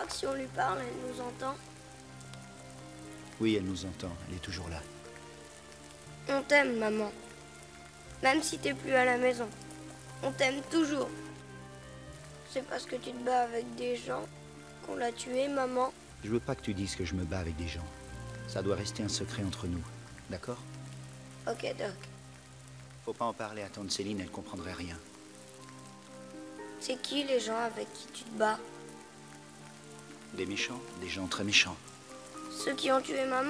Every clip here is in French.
voir si on lui parle, elle nous entend. Oui, elle nous entend. Elle est toujours là. On t'aime, maman. Même si t'es plus à la maison. On t'aime toujours. C'est parce que tu te bats avec des gens qu'on l'a tué, maman. Je veux pas que tu dises que je me bats avec des gens. Ça doit rester un secret entre nous. D'accord? Ok, Doc. Faut pas en parler à tante Céline, elle comprendrait rien. C'est qui les gens avec qui tu te bats? Des méchants, des gens très méchants. Ceux qui ont tué maman?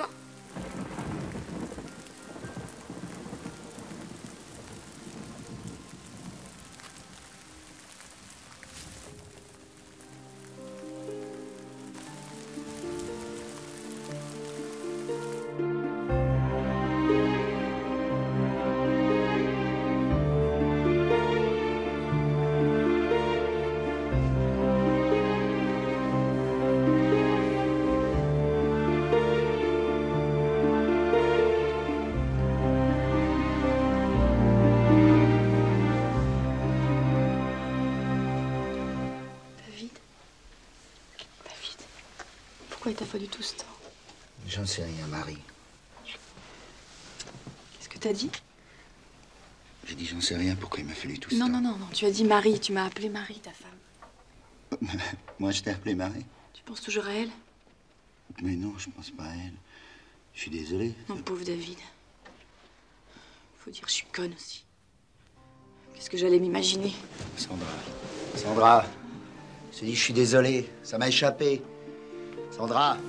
Pourquoi il t'a fallu tout ce temps? J'en sais rien, Marie. Qu'est-ce que t'as dit? J'ai dit j'en sais rien, pourquoi il m'a fallu tout ça. Non, tu as dit Marie, tu m'as appelé Marie, ta femme. Moi, je t'ai appelé Marie. Tu penses toujours à elle? Mais non, je pense pas à elle. Je suis désolé. Mon pauvre David. Faut dire, je suis conne aussi. Qu'est-ce que j'allais m'imaginer? Sandra. Je te dis, je suis désolé. Ça m'a échappé. Sandra.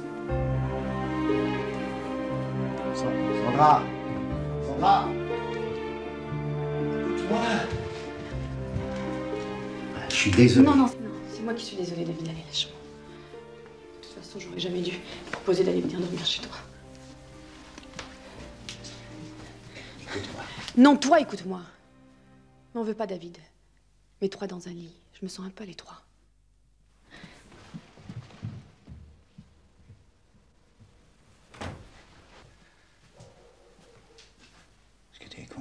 Sandra. Écoute-moi. Je suis désolé. Non, c'est moi qui suis désolée, David. Allez, lâche-moi. De toute façon, j'aurais jamais dû proposer d'aller venir dormir chez toi. Écoute-moi. Non, toi, écoute-moi. M'en veux pas, David. Mets-toi dans un lit. Je me sens un peu à l'étroit. Est-ce que t'es con?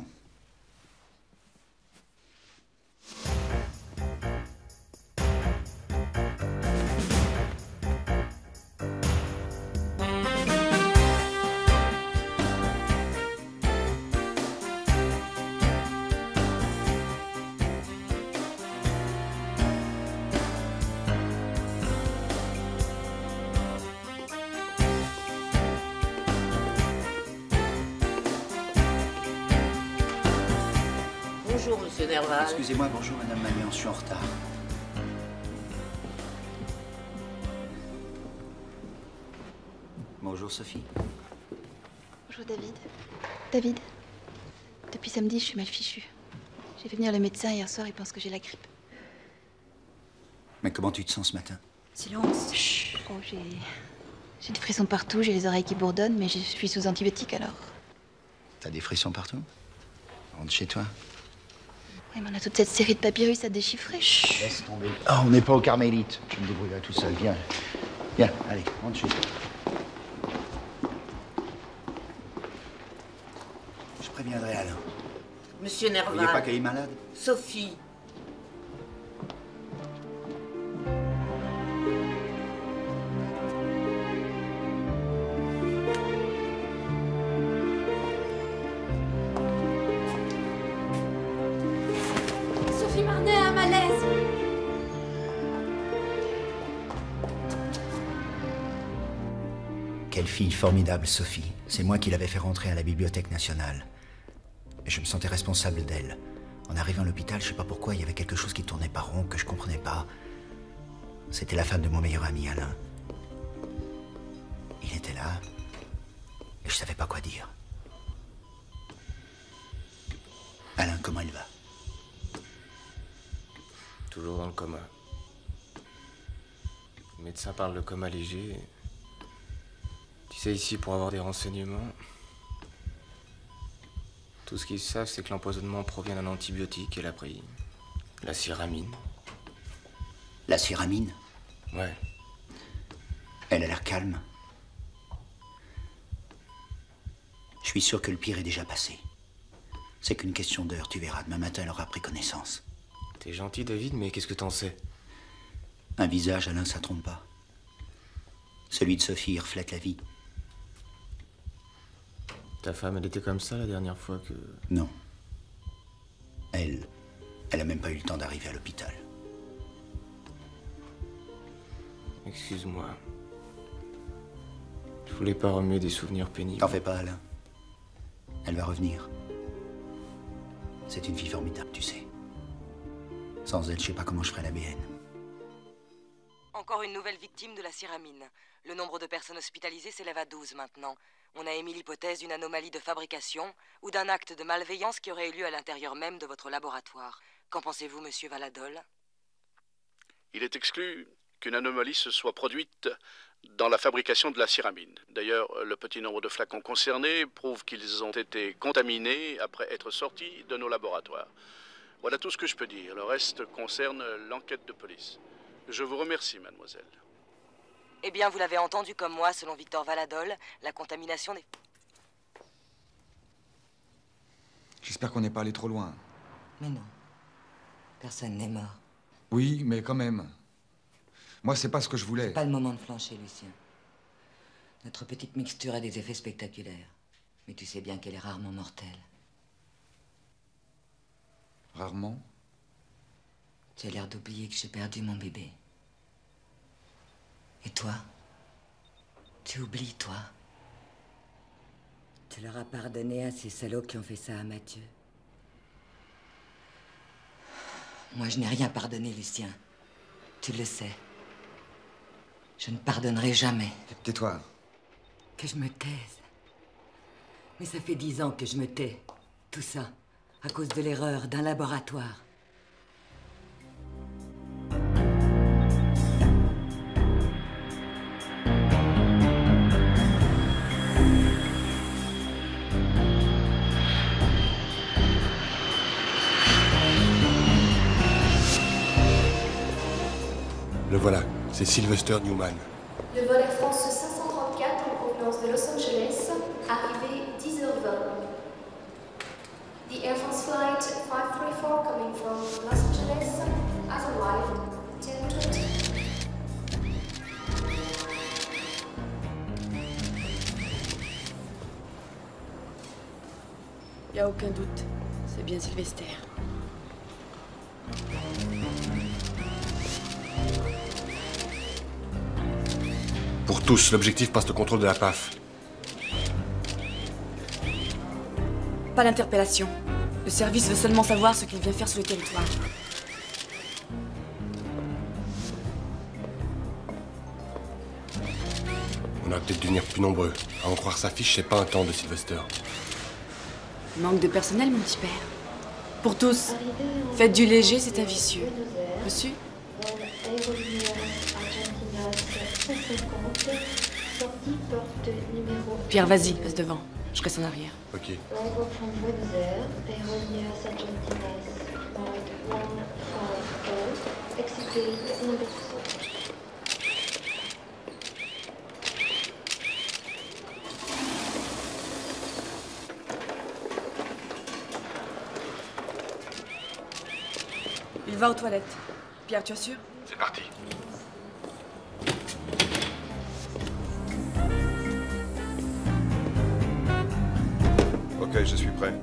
Bonjour, monsieur Nerval. Excusez-moi, bonjour, madame Magnan, je suis en retard. Bonjour, Sophie. Bonjour, David. David, depuis samedi, je suis mal fichue. J'ai fait venir le médecin hier soir, il pense que j'ai la grippe. Mais comment tu te sens ce matin? Silence. Chut. Oh, j'ai des frissons partout, j'ai les oreilles qui bourdonnent, mais je suis sous antibiotiques alors. T'as des frissons partout? Rentre chez toi. Oui, mais on a toute cette série de papyrus à déchiffrer. Chut. Laisse tomber. Oh, on n'est pas au Carmélite. Je me débrouillerai tout seul. Viens. Viens, allez, rentre chez toi. Je préviendrai Alain. Monsieur Vous voyez pas Nerval. qu'elle est malade? Sophie. Sophie Marnet a un malaise. Quelle fille formidable, Sophie. C'est moi qui l'avais fait rentrer à la Bibliothèque nationale. Et je me sentais responsable d'elle. En arrivant à l'hôpital, je sais pas pourquoi, il y avait quelque chose qui tournait pas rond, que je comprenais pas. C'était la femme de mon meilleur ami, Alain. Il était là, et je savais pas quoi dire. Alain, comment il va? Toujours dans le coma. Le médecin parle de coma léger. Tu sais, ici, pour avoir des renseignements, tout ce qu'ils savent, c'est que l'empoisonnement provient d'un antibiotique. Elle a pris la cyramine. La cyramine? Ouais. Elle a l'air calme. Je suis sûr que le pire est déjà passé. C'est qu'une question d'heure, tu verras. Demain matin, elle aura pris connaissance. T'es gentil, David, mais qu'est-ce que t'en sais? Un visage, Alain, ça trompe pas. Celui de Sophie reflète la vie. Ta femme, elle était comme ça la dernière fois que... Non. Elle a même pas eu le temps d'arriver à l'hôpital. Excuse-moi. Je voulais pas remuer des souvenirs pénibles. T'en fais pas, Alain. Elle va revenir. C'est une fille formidable, tu sais. Sans elle, je sais pas comment je ferais l'ABN. Encore une nouvelle victime de la syramine. Le nombre de personnes hospitalisées s'élève à 12 maintenant. On a émis l'hypothèse d'une anomalie de fabrication ou d'un acte de malveillance qui aurait eu lieu à l'intérieur même de votre laboratoire. Qu'en pensez-vous, monsieur Valadol? Il est exclu qu'une anomalie se soit produite dans la fabrication de la syramine. D'ailleurs, le petit nombre de flacons concernés prouve qu'ils ont été contaminés après être sortis de nos laboratoires. Voilà tout ce que je peux dire. Le reste concerne l'enquête de police. Je vous remercie, mademoiselle. Eh bien, vous l'avez entendu comme moi, selon Victor Valadol, la contamination des... J'espère qu'on n'est pas allé trop loin. Mais non. Personne n'est mort. Oui, mais quand même. Moi, c'est pas ce que je voulais. Pas le moment de flancher, Lucien. Notre petite mixture a des effets spectaculaires. Mais tu sais bien qu'elle est rarement mortelle. Rarement? Tu as l'air d'oublier que j'ai perdu mon bébé. Et toi? Tu oublies, toi? Tu leur as pardonné à ces salauds qui ont fait ça à Mathieu? Moi, je n'ai rien pardonné, Lucien. Tu le sais. Je ne pardonnerai jamais. Tais-toi. Que je me taise. Mais ça fait 10 ans que je me tais. Tout ça, à cause de l'erreur d'un laboratoire. Le voilà, c'est Sylvester Newman. Le vol Air France 534 en provenance de Los Angeles, arrivé 10h20. The Air France flight 534 coming from Los Angeles has arrived 10:20. Y a aucun doute, c'est bien Sylvester. Pour tous, l'objectif passe le contrôle de la PAF. Pas d'interpellation. Le service veut seulement savoir ce qu'il vient faire sur le territoire. On aurait peut-être dû venir plus nombreux. À en croire sa fiche, c'est pas un temps de Sylvester. Manque de personnel, mon petit père. Pour tous, faites du léger, c'est un vicieux. Reçu? Pierre, vas-y, passe devant. Je reste en arrière. Ok. Il va aux toilettes. Pierre, tu assures? C'est parti. Ok, je suis prêt.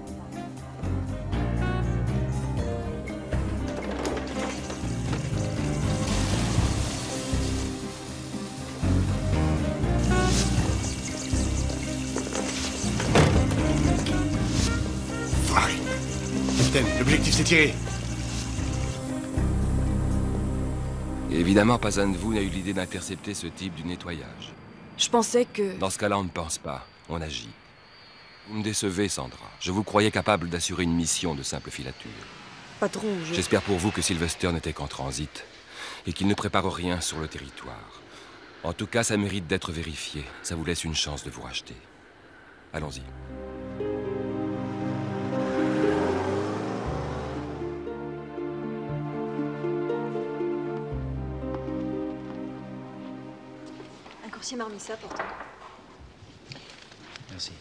Foiré. Capitaine, l'objectif s'est tiré. Évidemment, pas un de vous n'a eu l'idée d'intercepter ce type du nettoyage. Je pensais que... Dans ce cas-là, on ne pense pas, on agit. Vous me décevez, Sandra. Je vous croyais capable d'assurer une mission de simple filature. Patron, J'espère pour vous que Sylvester n'était qu'en transit et qu'il ne prépare rien sur le territoire. En tout cas, ça mérite d'être vérifié. Ça vous laisse une chance de vous racheter. Allons-y. Un coursier m'a remis ça pour toi. Merci.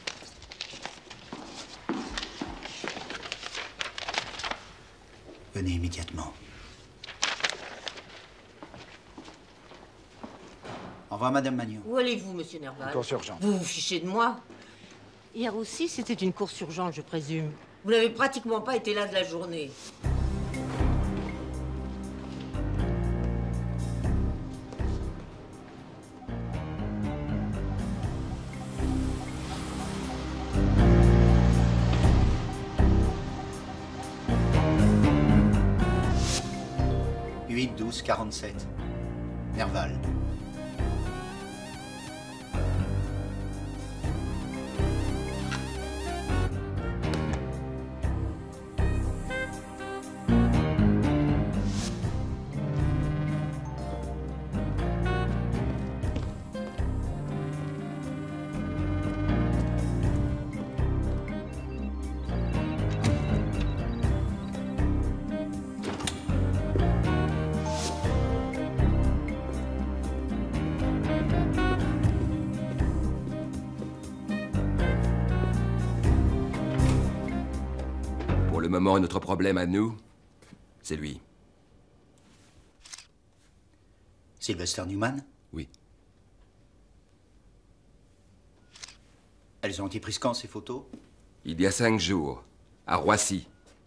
Venez immédiatement. Au revoir, Madame Magnon. Où allez-vous, monsieur Nerval? Course urgente. Vous vous fichez de moi? Hier aussi, c'était une course urgente, je présume. Vous n'avez pratiquement pas été là de la journée. « 8-12-47. Nerval. Pour le moment, notre problème à nous, c'est lui. Sylvester Newman? Oui. Elles ont été prises quand, ces photos? Il y a 5 jours, à Roissy.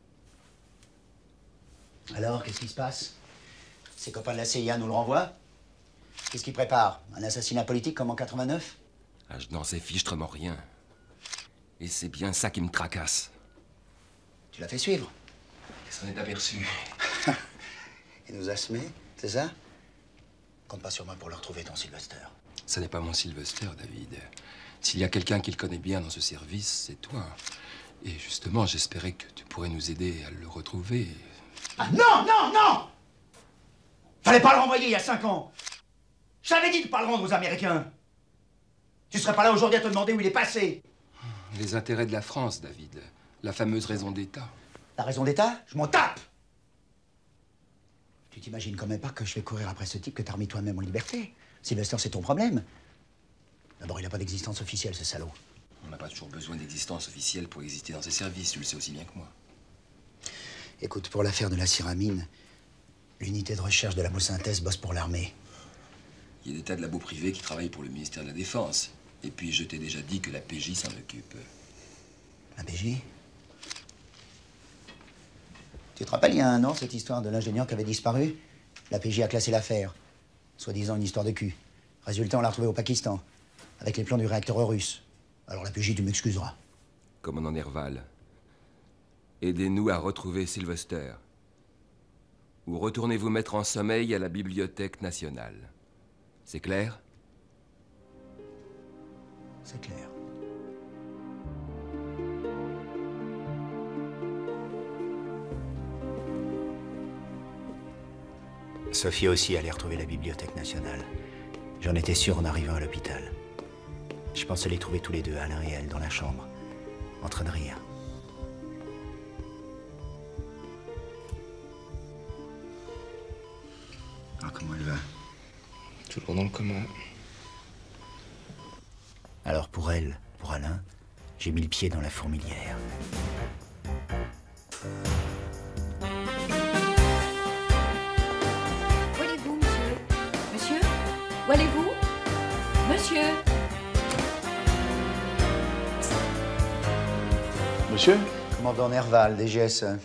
Alors, qu'est-ce qui se passe? Ces copains de la CIA nous le renvoient? Qu'est-ce qu'ils préparent? Un assassinat politique comme en 89? Ah, je n'en sais fichtrement rien. Et c'est bien ça qui me tracasse. Tu l'as fait suivre? Il s'en est aperçu. Il nous a semés, c'est ça? Compte pas sur moi pour le retrouver, ton Sylvester. Ce n'est pas mon Sylvester, David. S'il y a quelqu'un qui le connaît bien dans ce service, c'est toi. Et justement, j'espérais que tu pourrais nous aider à le retrouver. Ah non, non, non! Fallait pas le renvoyer il y a 5 ans. J'avais dit de pas le rendre aux Américains. Tu serais pas là aujourd'hui à te demander où il est passé. Les intérêts de la France, David. La fameuse raison d'État. La raison d'État? Je m'en tape! Tu t'imagines quand même pas que je vais courir après ce type que t'as remis toi-même en liberté? Sylvester, c'est ton problème. D'abord, il n'a pas d'existence officielle, ce salaud. On n'a pas toujours besoin d'existence officielle pour exister dans ces services, tu le sais aussi bien que moi. Écoute, pour l'affaire de la Syramine, l'unité de recherche de labo-synthèse bosse pour l'armée. Il y a des tas de labos privés qui travaillent pour le ministère de la Défense. Et puis, je t'ai déjà dit que la PJ s'en occupe. La PJ? Tu te rappelles, il y a 1 an, cette histoire de l'ingénieur qui avait disparu? La PJ a classé l'affaire. Soi-disant une histoire de cul. Résultat, on l'a retrouvé au Pakistan, avec les plans du réacteur russe. Alors la PJ, tu m'excuseras. Commandant Nerval, aidez-nous à retrouver Sylvester. Ou retournez vous mettre en sommeil à la Bibliothèque nationale. C'est clair? C'est clair. Sophie aussi allait retrouver la Bibliothèque nationale. J'en étais sûr en arrivant à l'hôpital. Je pensais les trouver tous les deux, Alain et elle, dans la chambre, en train de rire. Alors comment elle va? Toujours dans le coma. Alors pour elle, pour Alain, j'ai mis le pied dans la fourmilière. Où allez-vous, monsieur? Monsieur? Où allez-vous? Monsieur? Monsieur? Commandant Nerval, DGSE.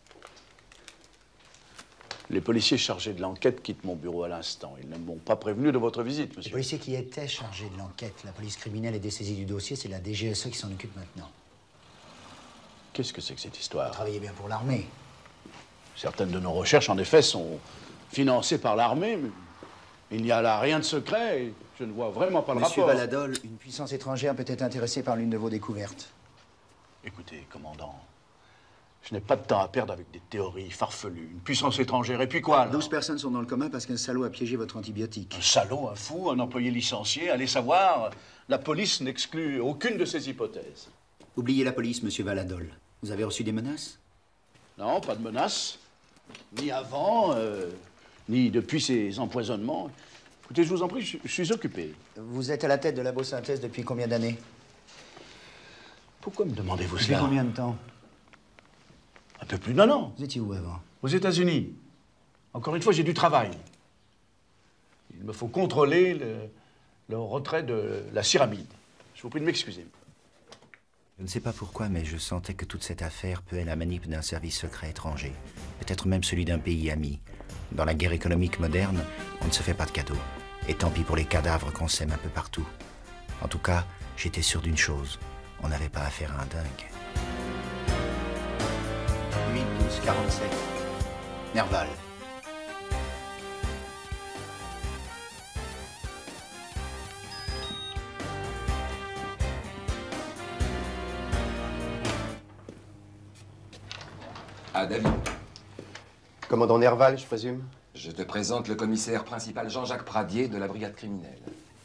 Les policiers chargés de l'enquête quittent mon bureau à l'instant. Ils ne m'ont pas prévenu de votre visite, Les monsieur. policiers qui étaient chargés de l'enquête, la police criminelle est dessaisie du dossier, c'est la DGSE qui s'en occupe maintenant. Qu'est-ce que c'est que cette histoire? Vous travaillez bien pour l'armée. Certaines de nos recherches, en effet, sont financées par l'armée, mais il n'y a là rien de secret et je ne vois vraiment pas le Monsieur rapport. Valadol, une puissance étrangère peut être intéressée par l'une de vos découvertes. Écoutez, commandant, je n'ai pas de temps à perdre avec des théories farfelues. Une puissance étrangère, et puis quoi alors? 12 personnes sont dans le coma parce qu'un salaud a piégé votre antibiotique. Un salaud, un fou, un employé licencié, allez savoir, la police n'exclut aucune de ces hypothèses. Oubliez la police, monsieur Valadol. Vous avez reçu des menaces? Non, pas de menaces. Ni avant, ni depuis ces empoisonnements. Écoutez, je vous en prie, je suis occupé. Vous êtes à la tête de labo-synthèse depuis combien d'années? Pourquoi me demandez-vous Depuis cela? combien de temps? Un peu plus d'1 an. Vous étiez où avant? Aux États-Unis. Encore une fois, j'ai du travail. Il me faut contrôler le retrait de la Cyramine. Je vous prie de m'excuser. Je ne sais pas pourquoi, mais je sentais que toute cette affaire puait la manip d'un service secret étranger. Peut-être même celui d'un pays ami. Dans la guerre économique moderne, on ne se fait pas de cadeaux. Et tant pis pour les cadavres qu'on sème un peu partout. En tout cas, j'étais sûr d'une chose. On n'avait pas affaire à un dingue. 8-12-47. Nerval. Ah, David. Commandant Nerval, je présume? Je te présente le commissaire principal Jean-Jacques Pradier de la brigade criminelle.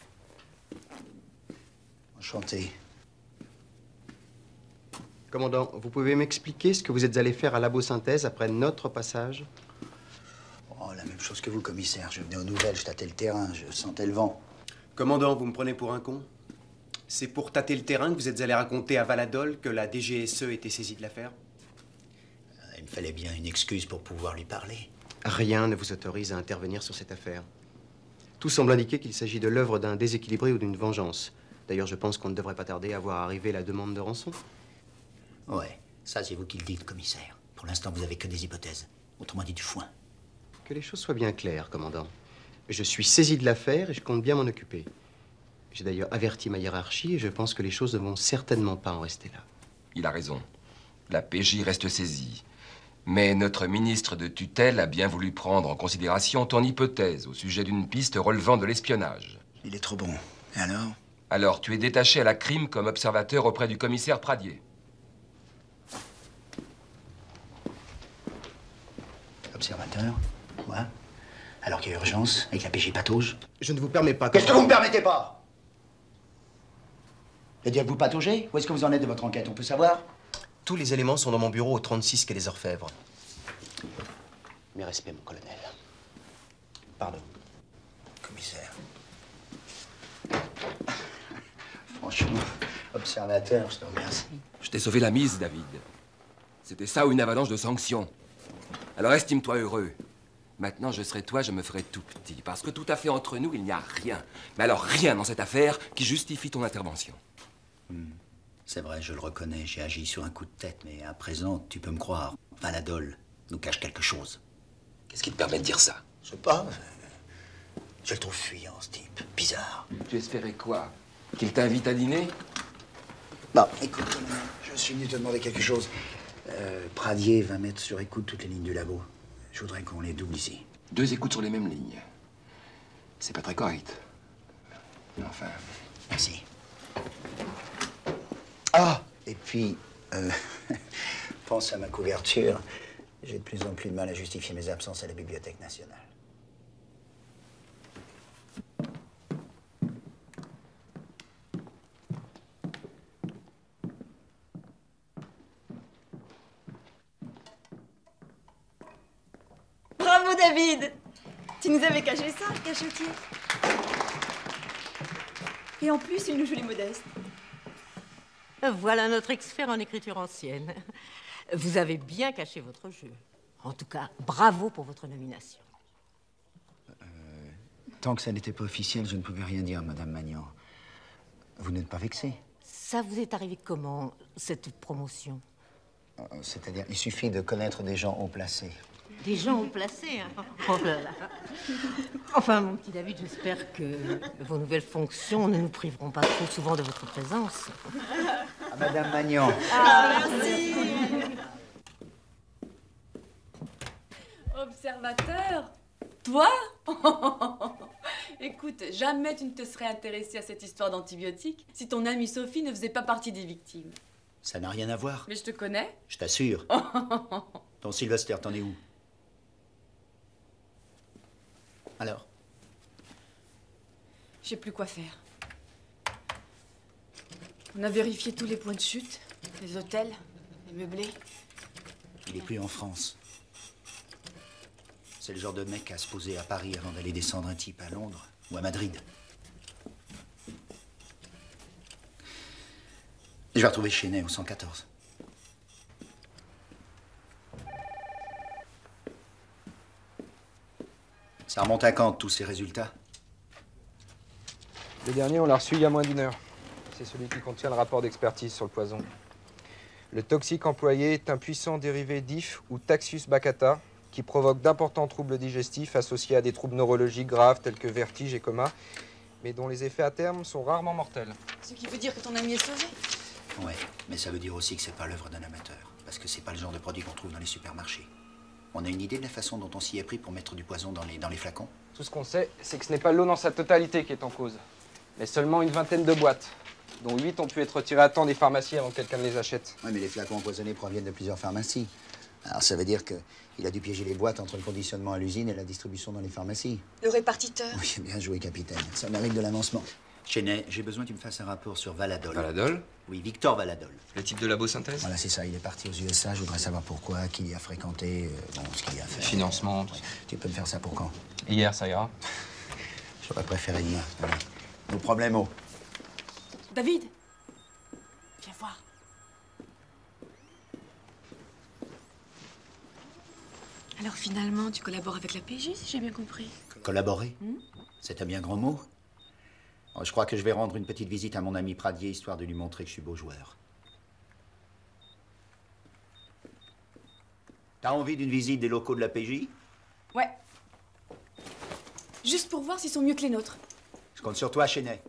Enchanté. Commandant, vous pouvez m'expliquer ce que vous êtes allé faire à Labo Synthèse après notre passage? Oh, la même chose que vous, commissaire. Je venais aux nouvelles, je tâtais le terrain, je sentais le vent. Commandant, vous me prenez pour un con? C'est pour tâter le terrain que vous êtes allé raconter à Valadol que la DGSE était saisie de l'affaire? Il me fallait bien une excuse pour pouvoir lui parler. Rien ne vous autorise à intervenir sur cette affaire. Tout semble indiquer qu'il s'agit de l'œuvre d'un déséquilibré ou d'une vengeance. D'ailleurs, je pense qu'on ne devrait pas tarder à voir arriver la demande de rançon. Ouais, ça c'est vous qui le dites, commissaire. Pour l'instant, vous avez que des hypothèses. Autrement dit, du foin. Que les choses soient bien claires, commandant. Je suis saisi de l'affaire et je compte bien m'en occuper. J'ai d'ailleurs averti ma hiérarchie et je pense que les choses ne vont certainement pas en rester là. Il a raison. La PJ reste saisie. Mais notre ministre de tutelle a bien voulu prendre en considération ton hypothèse au sujet d'une piste relevant de l'espionnage. Il est trop bon. Et alors? Alors, tu es détaché à la crime comme observateur auprès du commissaire Pradier. Observateur? Quoi? Alors qu'il y a urgence, avec la PJ patauge? Je ne vous permets pas... Qu'est-ce que vous me permettez pas? Et dire que vous pataugez? Où est-ce que vous en êtes de votre enquête? On peut savoir? Tous les éléments sont dans mon bureau au 36 quai des Orfèvres. Mes respects, mon colonel. Pardon. Commissaire. Franchement, observateur, je te remercie. Je t'ai sauvé la mise, David. C'était ça ou une avalanche de sanctions. Alors estime-toi heureux. Maintenant, je serai toi, je me ferai tout petit. Parce que tout à fait entre nous, il n'y a rien. Mais alors rien dans cette affaire qui justifie ton intervention. C'est vrai, je le reconnais, j'ai agi sur un coup de tête, mais à présent, tu peux me croire, Valadol nous cache quelque chose. Qu'est-ce qui te permet de dire ça? Je sais pas, je le trouve fuyant, ce type, bizarre. Tu espérais quoi? Qu'il t'invite à dîner? Non, écoute, je suis venu te demander quelque chose. Pradier va mettre sur écoute toutes les lignes du labo. Je voudrais qu'on les double ici. 2 écoutes sur les mêmes lignes. C'est pas très correct. Mais enfin... Merci. Ah, et puis, pense à ma couverture. J'ai de plus en plus de mal à justifier mes absences à la Bibliothèque nationale. Bravo, David! Tu nous avais caché ça, le cachotier. Et en plus, il nous joue les modestes. Voilà notre expert en écriture ancienne. Vous avez bien caché votre jeu. En tout cas, bravo pour votre nomination. Tant que ça n'était pas officiel, je ne pouvais rien dire, Madame Magnan. Vous n'êtes pas vexée? Ça vous est arrivé comment, cette promotion? C'est-à-dire, il suffit de connaître des gens haut placés. Des gens haut placés, hein? Oh là là. Enfin, mon petit David, j'espère que vos nouvelles fonctions ne nous priveront pas trop souvent de votre présence. Ah, Madame Magnan. Ah, merci. Observateur? Toi? Écoute, jamais tu ne te serais intéressé à cette histoire d'antibiotiques si ton amie Sophie ne faisait pas partie des victimes. Ça n'a rien à voir. Mais je te connais. Je t'assure. Ton Sylvester, t'en es où? Alors? Je sais plus quoi faire. On a vérifié tous les points de chute, les hôtels, les meublés. Il est plus en France. C'est le genre de mec à se poser à Paris avant d'aller descendre un type à Londres ou à Madrid. Je vais retrouver Chenet au 114. Ça remonte à quand, tous ces résultats? Le dernier, on l'a reçu il y a moins d'1 heure. C'est celui qui contient le rapport d'expertise sur le poison. Le toxique employé est un puissant dérivé d'IF ou Taxus baccata qui provoque d'importants troubles digestifs associés à des troubles neurologiques graves tels que vertige et coma, mais dont les effets à terme sont rarement mortels. Ce qui veut dire que ton ami est sauvé. Ouais, mais ça veut dire aussi que c'est pas l'œuvre d'un amateur. Parce que c'est pas le genre de produit qu'on trouve dans les supermarchés. On a une idée de la façon dont on s'y est pris pour mettre du poison dans les flacons? Tout ce qu'on sait, c'est que ce n'est pas l'eau dans sa totalité qui est en cause, mais seulement une vingtaine de boîtes, dont 8 ont pu être retirées à temps des pharmacies avant que quelqu'un ne les achète. Oui, mais les flacons empoisonnés proviennent de plusieurs pharmacies. Alors ça veut dire qu'il a dû piéger les boîtes entre le conditionnement à l'usine et la distribution dans les pharmacies. Le répartiteur. Oui, bien joué, capitaine. Ça mérite de l'avancement. Chenet, j'ai besoin que tu me fasses un rapport sur Valadol. Valadol? Oui, Victor Valadol. Le type de labo-synthèse? Voilà, c'est ça. Il est parti aux USA. Je voudrais savoir pourquoi, qui l'y a fréquenté, bon, ce qu'il y a fait. Financement, tout ça. Tu peux me faire ça pour quand? Hier, ça ira. J'aurais préféré hier. Allez. Nos problèmes. David, viens voir. Alors finalement, tu collabores avec la PJ, si j'ai bien compris. Collaborer? C'est un bien grand mot. Je crois que je vais rendre une petite visite à mon ami Pradier, histoire de lui montrer que je suis beau joueur. T'as envie d'une visite des locaux de la PJ? Ouais. Juste pour voir s'ils sont mieux que les nôtres. Je compte sur toi, Chenet.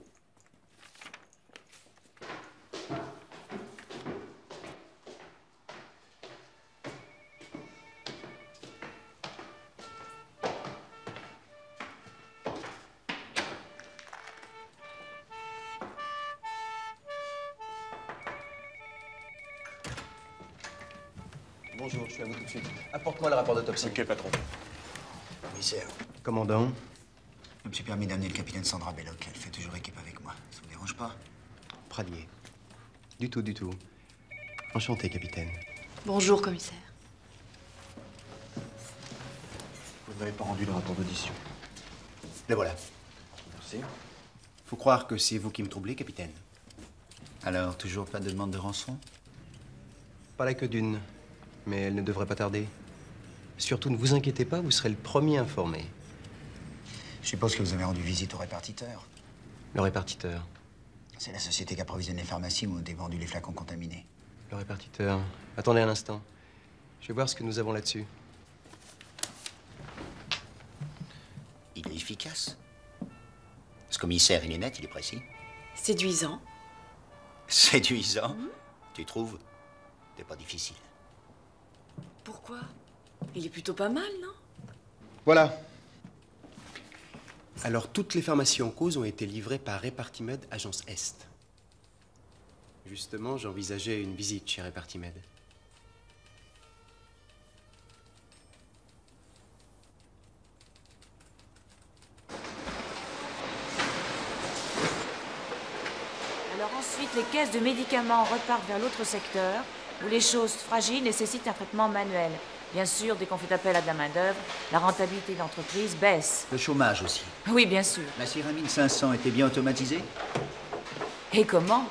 Bonjour, je suis à vous tout de suite. Apporte-moi le rapport d'autopsie. Ok, patron. Commissaire, Commandant, je me suis permis d'amener le capitaine Sandra Belloc. Elle fait toujours équipe avec moi. Ça vous dérange pas? Pradier. Du tout, du tout. Enchanté, capitaine. Bonjour, commissaire. Vous n'avez pas rendu le rapport d'audition. Le voilà. Merci. Faut croire que c'est vous qui me troublez, capitaine. Alors, toujours pas de demande de rançon? Pas la queue d'une, mais elle ne devrait pas tarder. Surtout, ne vous inquiétez pas, vous serez le premier informé. Je suppose que vous avez rendu visite au répartiteur. Le répartiteur. C'est la société qui approvisionne les pharmacies où ont été vendus les flacons contaminés. Le répartiteur. Attendez un instant. Je vais voir ce que nous avons là-dessus. Il est efficace. Ce commissaire, il est net, il est précis. Séduisant. Séduisant? Tu trouves? C'est pas difficile. Pourquoi? Il est plutôt pas mal, non? Voilà. Alors, toutes les pharmacies en cause ont été livrées par Répartimed, agence Est. Justement, j'envisageais une visite chez Répartimed. Alors ensuite, les caisses de médicaments repartent vers l'autre secteur, où les choses fragiles nécessitent un traitement manuel. Bien sûr, dès qu'on fait appel à de la main-d'œuvre, la rentabilité de l'entreprise baisse. Le chômage aussi. Oui, bien sûr. La Cyramine 500 était bien automatisée? Et comment?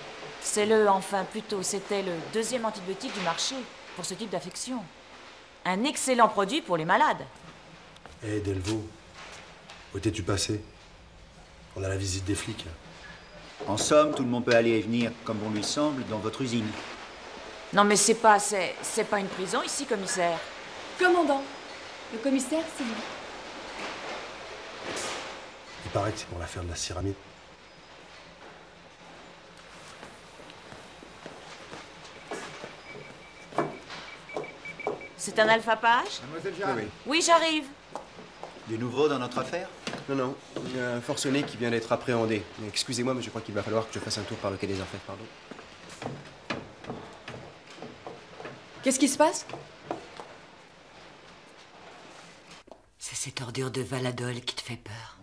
C'était le deuxième antibiotique du marché pour ce type d'affection. Un excellent produit pour les malades. Hé, Delvaux, où étais-tu passé? On a la visite des flics. En somme, tout le monde peut aller et venir comme bon lui semble dans votre usine. Non, mais c'est pas une prison ici, commissaire. Commandant, le commissaire, c'est lui. Il paraît que c'est pour l'affaire de la Cyramine. C'est un alpha-page? Mademoiselle Gérard. Oui, j'arrive. Du nouveau dans notre affaire? Non, non. Il y a un forcené qui vient d'être appréhendé. Excusez-moi, mais je crois qu'il va falloir que je fasse un tour par le quai des Orfèvres, pardon. Qu'est-ce qui se passe? C'est cette ordure de Valadol qui te fait peur.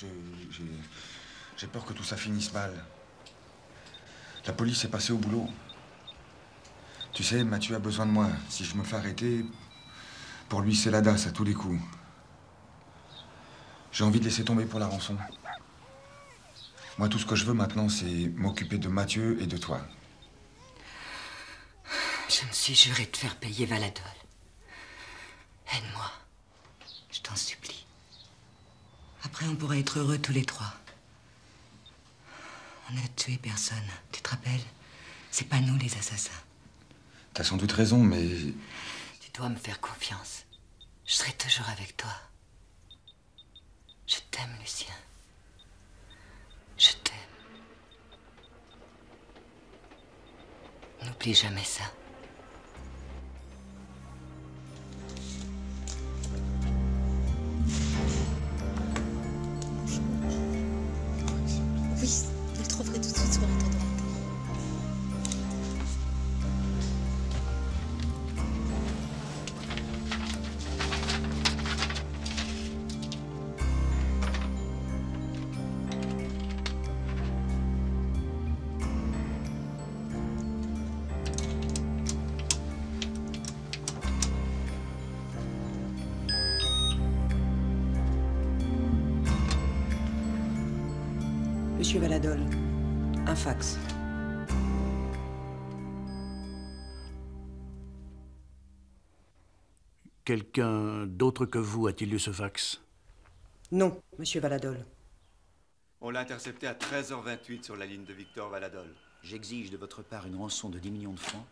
J'ai peur que tout ça finisse mal. La police est passée au boulot. Tu sais, Mathieu a besoin de moi. Si je me fais arrêter, pour lui, c'est la dasse à tous les coups. J'ai envie de laisser tomber pour la rançon. Moi, tout ce que je veux maintenant, c'est m'occuper de Mathieu et de toi. Je me suis juré de faire payer Valadol. Aide-moi. Je t'en supplie. Après, on pourra être heureux tous les trois. On n'a tué personne. Tu te rappelles? C'est pas nous les assassins. T'as sans doute raison, mais... Tu dois me faire confiance. Je serai toujours avec toi. Je t'aime, Lucien. Je t'aime. N'oublie jamais ça. Oui, vous le trouverez tout de suite sur votre droite. Monsieur Valadol, un fax. Quelqu'un d'autre que vous a-t-il lu ce fax? Non, monsieur Valadol. On l'a intercepté à 13h28 sur la ligne de Victor Valadol. J'exige de votre part une rançon de 10 millions de francs.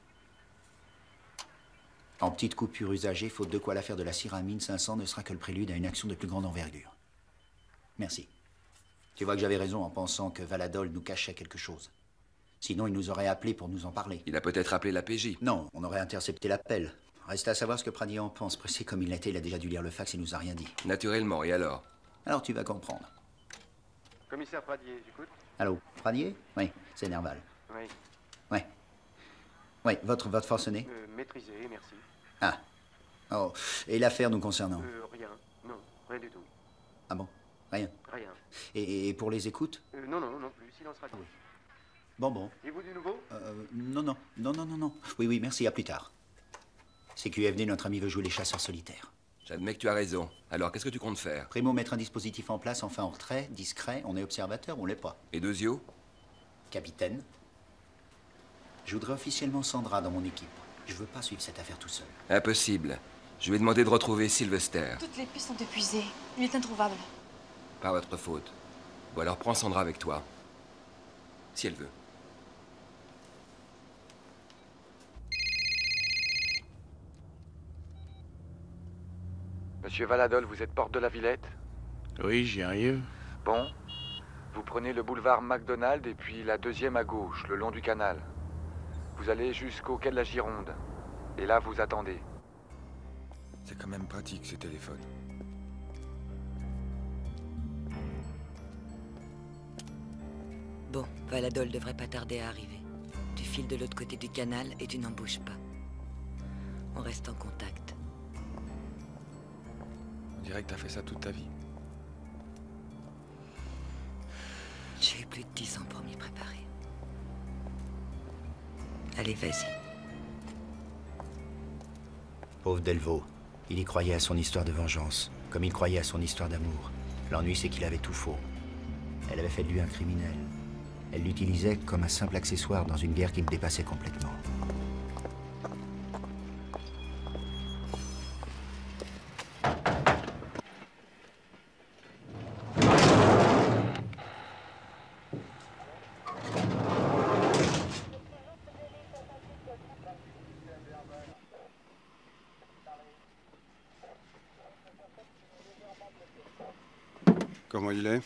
En petite coupure usagée, faute de quoi l'affaire de la Syramine 500 ne sera que le prélude à une action de plus grande envergure. Merci. Tu vois que j'avais raison en pensant que Valadol nous cachait quelque chose. Sinon, il nous aurait appelés pour nous en parler. Il a peut-être appelé la PJ. Non, on aurait intercepté l'appel. Reste à savoir ce que Pradier en pense. Pressé comme il l'était, il a déjà dû lire le fax et nous a rien dit. Naturellement, et alors? Alors tu vas comprendre. Commissaire Pradier, j'écoute. Allô, Pradier? Oui, c'est Nerval. Oui. Ouais. Oui, votre forcené? Maîtrisé, merci. Ah. Oh, et l'affaire nous concernant? Rien. Non, rien du tout. Ah bon? Rien? Rien. Et pour les écoutes? Non, non plus. Silence radio. Bon. Et vous du nouveau? Non. Oui, merci, à plus tard. CQFD, notre ami veut jouer les chasseurs solitaires. J'admets que tu as raison. Alors, qu'est-ce que tu comptes faire? Primo, mettre un dispositif en place, enfin en retrait, discret. On est observateur ou on l'est pas? Et Dezio? Capitaine. Je voudrais officiellement Sandra dans mon équipe. Je veux pas suivre cette affaire tout seul. Impossible. Je lui ai demandé de retrouver Sylvester. Toutes les pistes sont épuisées. Il est introuvable. Pas votre faute. Bon, alors prends Sandra avec toi. Si elle veut. Monsieur Valadol, vous êtes porte de la Villette? Oui, j'y arrive. Bon. Vous prenez le boulevard McDonald et puis la deuxième à gauche, le long du canal. Vous allez jusqu'au quai de la Gironde. Et là, vous attendez. C'est quand même pratique, ces téléphones. Bon, Valadol devrait pas tarder à arriver. Tu files de l'autre côté du canal et tu n'en bouges pas. On reste en contact. On dirait que t'as fait ça toute ta vie. J'ai eu plus de 10 ans pour m'y préparer. Allez, vas-y. Pauvre Delvaux. Il y croyait à son histoire de vengeance, comme il croyait à son histoire d'amour. L'ennui, c'est qu'il avait tout faux. Elle avait fait de lui un criminel. Elle l'utilisait comme un simple accessoire dans une guerre qui le dépassait complètement. Comment il est?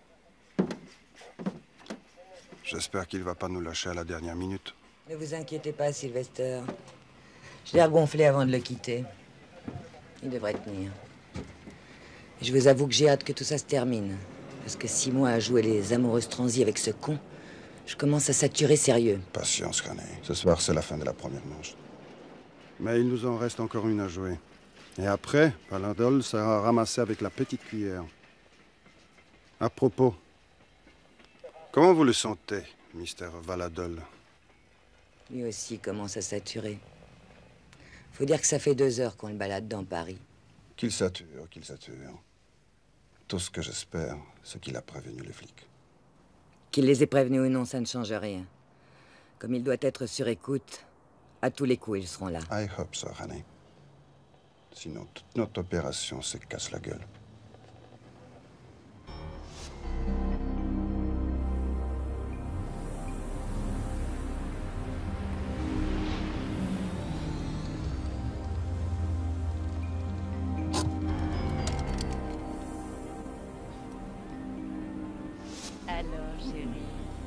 J'espère qu'il va pas nous lâcher à la dernière minute. Ne vous inquiétez pas, Sylvester. Je l'ai regonflé avant de le quitter. Il devrait tenir. Et je vous avoue que j'ai hâte que tout ça se termine. Parce que 6 mois à jouer les amoureuses transies avec ce con, je commence à saturer sérieux. Patience, René. Ce soir, c'est la fin de la première manche. Mais il nous en reste encore une à jouer. Et après, Valadol sera ramassé avec la petite cuillère. À propos, comment vous le sentez, Mr. Valadol? Lui aussi commence à saturer. Faut dire que ça fait 2 heures qu'on le balade dans Paris. Qu'il sature, qu'il sature. Tout ce que j'espère, c'est qu'il a prévenu les flics. Qu'il les ait prévenus ou non, ça ne change rien. Comme il doit être sur écoute, à tous les coups, ils seront là. I hope so, René. Sinon, toute notre opération se casse la gueule.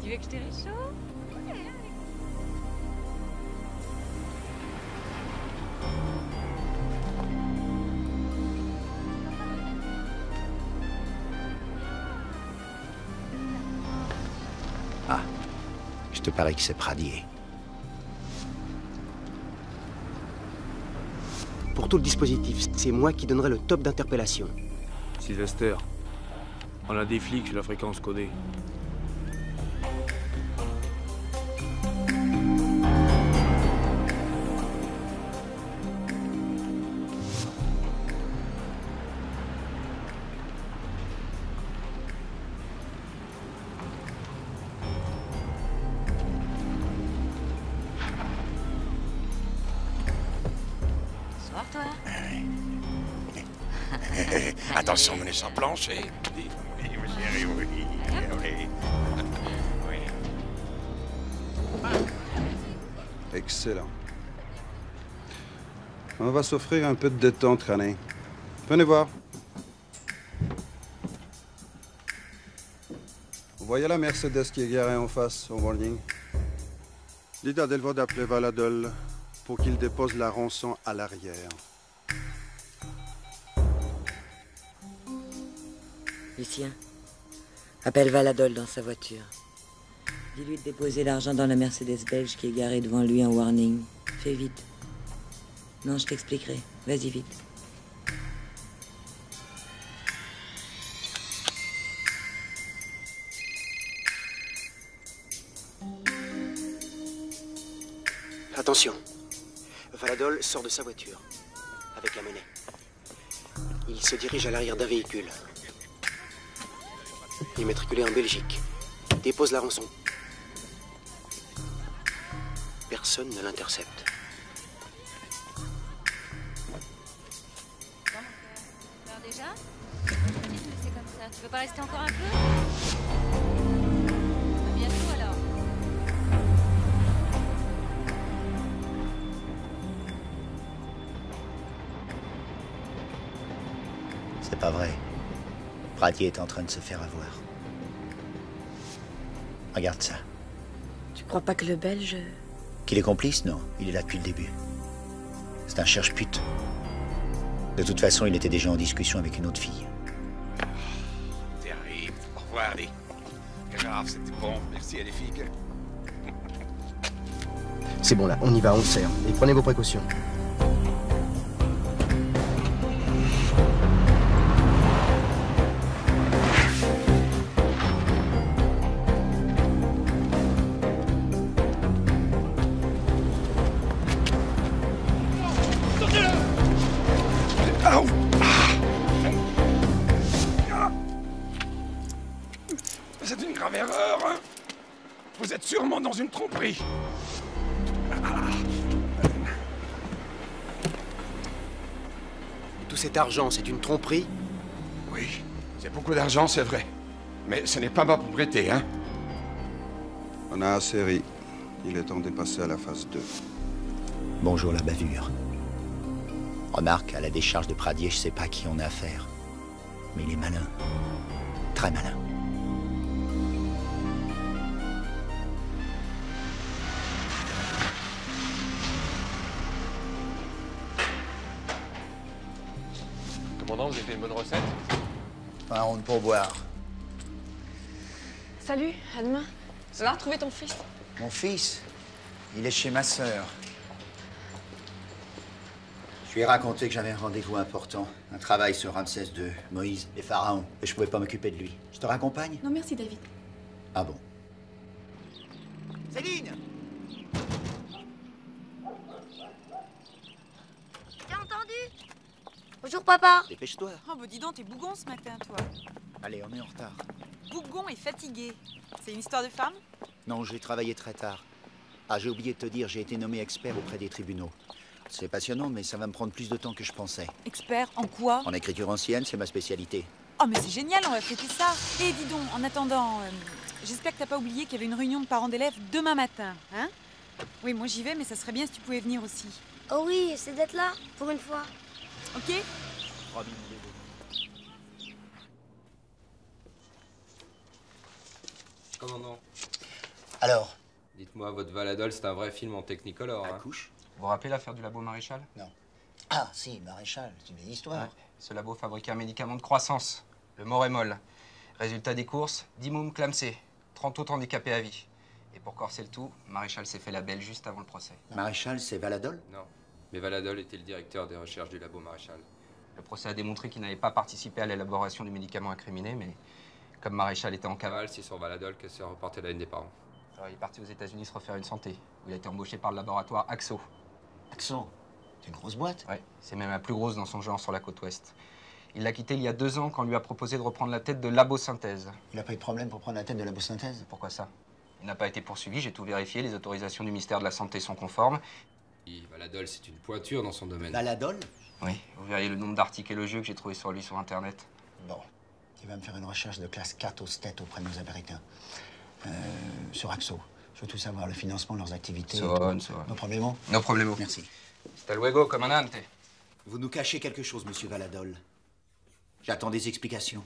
Tu veux que je te réchauffe? Ah, je te parie que c'est Pradier. Pour tout le dispositif, c'est moi qui donnerai le top d'interpellation. Sylvester, on a des flics sur la fréquence codée. Attention, menez sans plancher. Oui, ma chérie, oui. Excellent. On va s'offrir un peu de détente, René. Venez voir. Vous voyez la Mercedes qui est garée en face, au warning? Dites à Delvaux d'appeler Valadol pour qu'il dépose la rançon à l'arrière. Lucien, appelle Valadol dans sa voiture. Dis-lui de déposer l'argent dans la Mercedes belge qui est garée devant lui en warning. Fais vite. Non, je t'expliquerai. Vas-y vite. Attention. Valadol sort de sa voiture, avec la monnaie. Il se dirige à l'arrière d'un véhicule. Immatriculé en Belgique. Dépose la rançon. Personne ne l'intercepte. Alors déjà? C'est comme ça. Tu veux pas rester encore un peu? À bientôt alors. C'est pas vrai. Pradier est en train de se faire avoir. Regarde ça. Tu crois pas que le Belge... Qu'il est complice? Non, il est là depuis le début. C'est un cherche-pute. De toute façon, il était déjà en discussion avec une autre fille. Terrible. Au revoir, allez. Grave, c'était bon. Merci à les filles. C'est bon là, on y va, on serre. Et prenez vos précautions. C'est une grave erreur, hein? Vous êtes sûrement dans une tromperie. Tout cet argent, c'est une tromperie? Oui, c'est beaucoup d'argent, c'est vrai. Mais ce n'est pas ma propriété, hein? On a assez ri. Il est temps de passer à la phase 2. Bonjour la bavure. Remarque, à la décharge de Pradier, je sais pas à qui on a affaire. Mais il est malin. Très malin. Commandant, vous avez fait une bonne recette? Un rond pour boire. Salut, à demain. Ça va retrouver ton fils? Mon fils, il est chez ma sœur. Je lui ai raconté que j'avais un rendez-vous important. Un travail sur Ramsès II, Moïse, les pharaons. Et je pouvais pas m'occuper de lui. Je te raccompagne? Non, merci, David. Ah bon? Céline! T'as entendu? Bonjour, papa. Dépêche-toi. Oh, bah dis donc, t'es bougon ce matin, toi. Allez, on est en retard. Bougon et fatigué. C'est une histoire de femme? Non, j'ai travaillé très tard. Ah, j'ai oublié de te dire, j'ai été nommé expert auprès des tribunaux. C'est passionnant, mais ça va me prendre plus de temps que je pensais. Expert en quoi? En écriture ancienne, c'est ma spécialité. Oh, mais c'est génial, on va fêter ça. Et dis donc, en attendant, j'espère que t'as pas oublié qu'il y avait une réunion de parents d'élèves demain matin, hein? Oui, moi j'y vais, mais ça serait bien si tu pouvais venir aussi. Oh oui, c'est d'être là, pour une fois. Ok? Commandant, Alors? Dites-moi, votre Valadol, c'est un vrai film en Technicolor, hein? Couche. Vous vous rappelez l'affaire du labo Maréchal? Non. Ah, si, Maréchal, c'est une vieille histoire. Ouais. Ce labo fabriquait un médicament de croissance, le Morémol. Résultat des courses, 10 mômes clamsés, 30 autres handicapés à vie. Et pour corser le tout, Maréchal s'est fait la belle juste avant le procès. Maréchal, c'est Valadol? Non. Mais Valadol était le directeur des recherches du labo Maréchal. Le procès a démontré qu'il n'avait pas participé à l'élaboration du médicament incriminé, mais comme Maréchal était en cavale, c'est sur Valadol que s'est reporté la haine des parents. Alors, il est parti aux États-Unis se refaire une santé, où il a été embauché par le laboratoire Axo. Axo? C'est une grosse boîte? Ouais, c'est même la plus grosse dans son genre sur la côte ouest. Il l'a quitté il y a 2 ans quand on lui a proposé de reprendre la tête de Labosynthèse. Il n'a pas eu de problème pour prendre la tête de Labosynthèse? Pourquoi ça? Il n'a pas été poursuivi, j'ai tout vérifié, les autorisations du ministère de la Santé sont conformes. Valadol, c'est une pointure dans son domaine. Valadol? Oui, vous verriez le nombre d'articles élogieux que j'ai trouvé sur lui sur Internet. Bon, il va me faire une recherche de classe 4 au STET auprès de nos Américains. Sur Axo. Je veux tout savoir, le financement de leurs activités. Son. No problemo? No problemo. Merci. Hasta luego, comandante. Vous nous cachez quelque chose, monsieur Valadol. J'attends des explications.